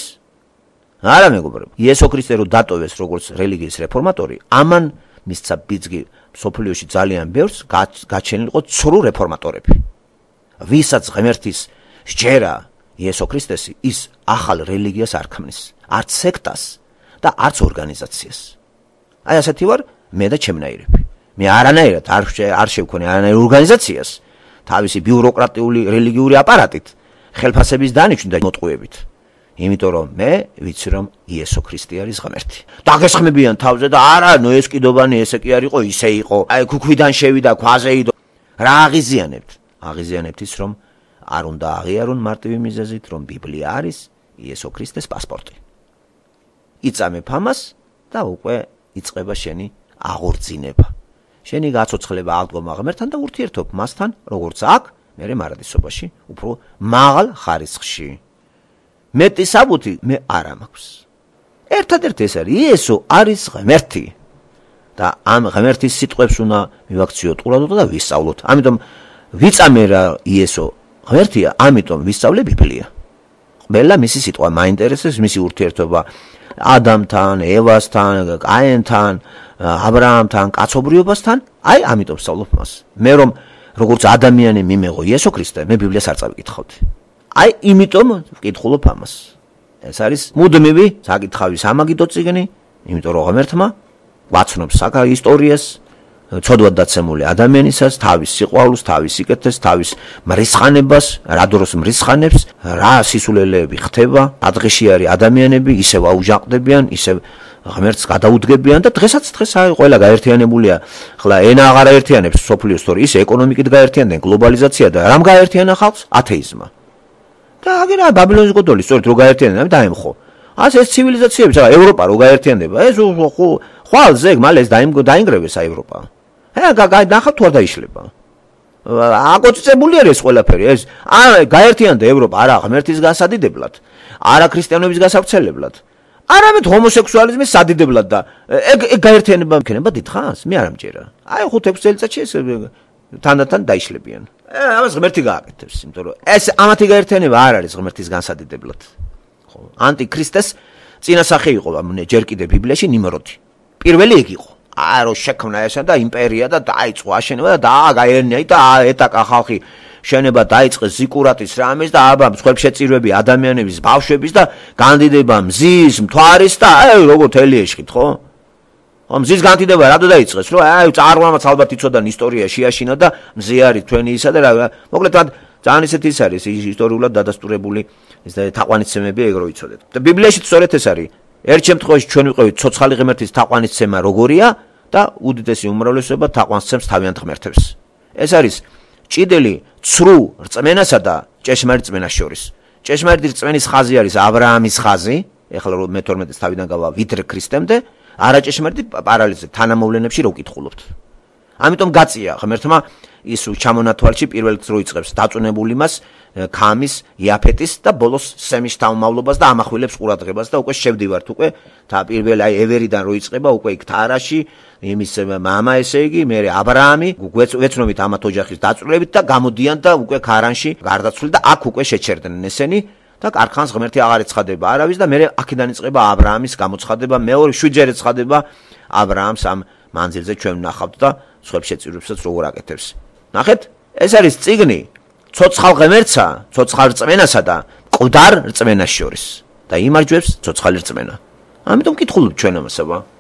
არა მეგობრებო, იესო ქრისტე რო დატოვეს როგორც რელიგიის რეფორმატორი, ამან მისცა ბიძგი სოფლიოში ძალიან ბევრს გაჩენილიყო ცრუ რეფორმატორები. ვისაც ღმერთის სჯერა იესო ქრისტესი, ის ახალ რელიგიას არ ქმნის, არც სექტას და არც ორგანიზაციას. აი ასეთი ვარ მე და ჩემნაირები. მე არანაირად არ არ შევქონე არანაირ ორგანიზაციას, თავისი ბიუროკრატიული რელიგიური აპარატით, ხელფასების დანიშნით და მოტყუებით. იმიტომ რომ მე ვიცი რომ იესო ქრისტე არის ღმერთი. დაგესხმებიან თავზე და არა, ნუ ეს კიდობანი ესე კი არ იყო, ისე იყო. აი ქუქვიდან შევიდა, ქვაზე იდო. რა აღიზიანებთ? აღიზიანებთ ის რომ არ უნდა აღიარონ მარტივი მიზეზით, რომ ბიბლია არის იესო ქრისტეს პასპორტი. იწამებ ამას და უკვე იწყება შენი აღორძინება. შენი გაცოცხლება აღდგომა ღმერთთან და ურთიერთობ მასთან, როგორც აქ, მერე მარადისობაში, უფრო მაღალ ხარისხში. მეტი საბუთი მე არ მაქვს. ერთადერთი ეს არის იესო არის ღმერთი და ამ ღმერთის სიტყვებს უნდა მივაქციოთ ყურადღება და ვისწავლოთ. ამიტომ ვიწამე რა იესო ღმერთია, ამიტომ ვისწავლე ბიბლია. ყველა მისი სიტყვა მაინტერესებს, მისი ურთიერთობა ადამთან, ევასთან, კაინთან, აბრაამთან, კაცობრიობასთან, აი ამიტომ ვსწავლობ მას. მე რომ როგორც ადამიანი მიმეღო იესო ქრისტე, მე ბიბლიას არ წავიკითხავდი. აი იმიტომ ვკითხულობ ამას. ეს არის მუდმივი საკითხავის ამაგიდო წიგნი, იმიტომ რომ ღმერთმა ვაცნობს საკა ისტორიას, ცოდვად დაცემული ადამიანისას, თავის სიყვარულს, თავის სიკეთეს, თავის მრისხანებას, რა დროს მრისხანებს, რა სისულელეები ხდება, ადღეში არის ადამიანები, ისევ აუჟაყდებიან, ისევ ღმერთს გადაუდგებიან და დღესაც დღეს აი ყველა გაერთიანებულია. ხლა ენა აღარ აერთიანებს სოფლიოს, თორე ის ეკონომიკით გაერთიანდნენ, გლობალიზაცია და რამ გაერთიანა ხალხს? ათეიზმა. და აგერა ბაბილონის გოდოლი სწორედ რო გაერთიანდა დაემხო. ასე ეს ცივილიზაციები, რა ევროპა რო გაერთიანდება, ეს ხო ხვალ ზეგ მალე ეს დაინგრევეს ევროპა. ჰა ნახავთ თუ არ დაიშლება. აკოწიწებული არის ყველაფერი, ეს არა გაერთიანდა ევროპა არა ღმერთის გასადიდებლად, არა ქრისტიანობის გასავრცელებლად. არამედ ჰომოსექსუალიზმის სადიდებლად და ეგ ეგ გაერთიანება იქნება დიდხანს? მე არ ამჯერა. აი ხუთ ექვსი წელიწადში ეს თანდათან დაიშლებიან. ამას ღმერთი გააკეთებს, იმიტომ რომ ეს ამათი გაერთიანება არ არის ღმერთის განსადიდებლად. ხო, ანტიქრისტეს წინასახე იყო ჯერ კიდე ბიბლიაში ნიმროდი. პირველი ეგ იყო. აი რო შექმნა ესა და იმპერია და დაიწყო აშენება და დააგაერნია და ეტაკა ხალხი შენება დაიწყეს ზიკურატის რამეს და აბა მსხვერპლშეწირვები ადამიანების ბავშვების და განდიდება მზის მთვარის და აი როგორ თელი ეშხით ხო? ხო მზის განდიდება რატო დაიწყეს რომ აი წარღვამაც ალბათ იცოდან ისტორია შეაშინა და მზე არის თქვენი ისა და მოკლედ ძალიან ისეთი ის არის ისტორიულად დადასტურებული ეს თაყვანისცემები ეგრო იცოდეთ. და ბიბლიაში სწორედ ეს არის. ერთ შემთხვევაში ჩვენ ვიყავით ცოცხალი ღმერთის თაყვანისცემა როგორია და უდიდესი უმრავლესობა თაყვანისცემს თავიანთ ღმერთებს. ეს არის ჭიდელი ცრუ რწმენასა და ჭეშმარიტ რწმენას შორის. ჭეშმარიტი რწმენის ხაზი არის აბრაამის ხაზი, ეხლა რომ მეთორმეტეს თავიდან გავა ვიდრე ქრისტემდე, არაჭეშმარიტი პარალელზე თანამოვლენებში რო კითხულობთ. ამიტომ გაწია ღმერთმა ის ჩამონათვალში პირველ რო იწყებს დაწუნებული მას ქამის, იაფეტის და ბოლოს სემის თავმავლობას და ამახვილებს ყურადღებას და უკვე შევდივართ უკვე და პირველ აი ევერიდან რო იწყება უკვე იქ თარაში იმის მამა ესე იგი მე აბრაამი ვეცნობით ამათ ოჯახის დაწვრილებით და გამოდიან და უკვე ქარანში გარდაცვლილ და აქ უკვე შეჩერდნენ ესენი და კარხანს ღმერთი აღარ ეცხადება არავის და მე აქედან იწყება აბრაამის გამოცხადება მეორე შვიდჯერ ეცხადება აბრაამს ამ მანძილზე ჩვენ ვნახავთ და სხვებშეწირვებსაც როგორ აკეთებს. ნახეთ ეს არის წიგნი ცოცხალ ღმერთსა, ცოცხალ რწმენასა და მკვდარ რწმენას შორის და იმარჯვებს ცოცხალი რწმენა. ამიტომ კითხულობთ ჩვენ ამასაბა.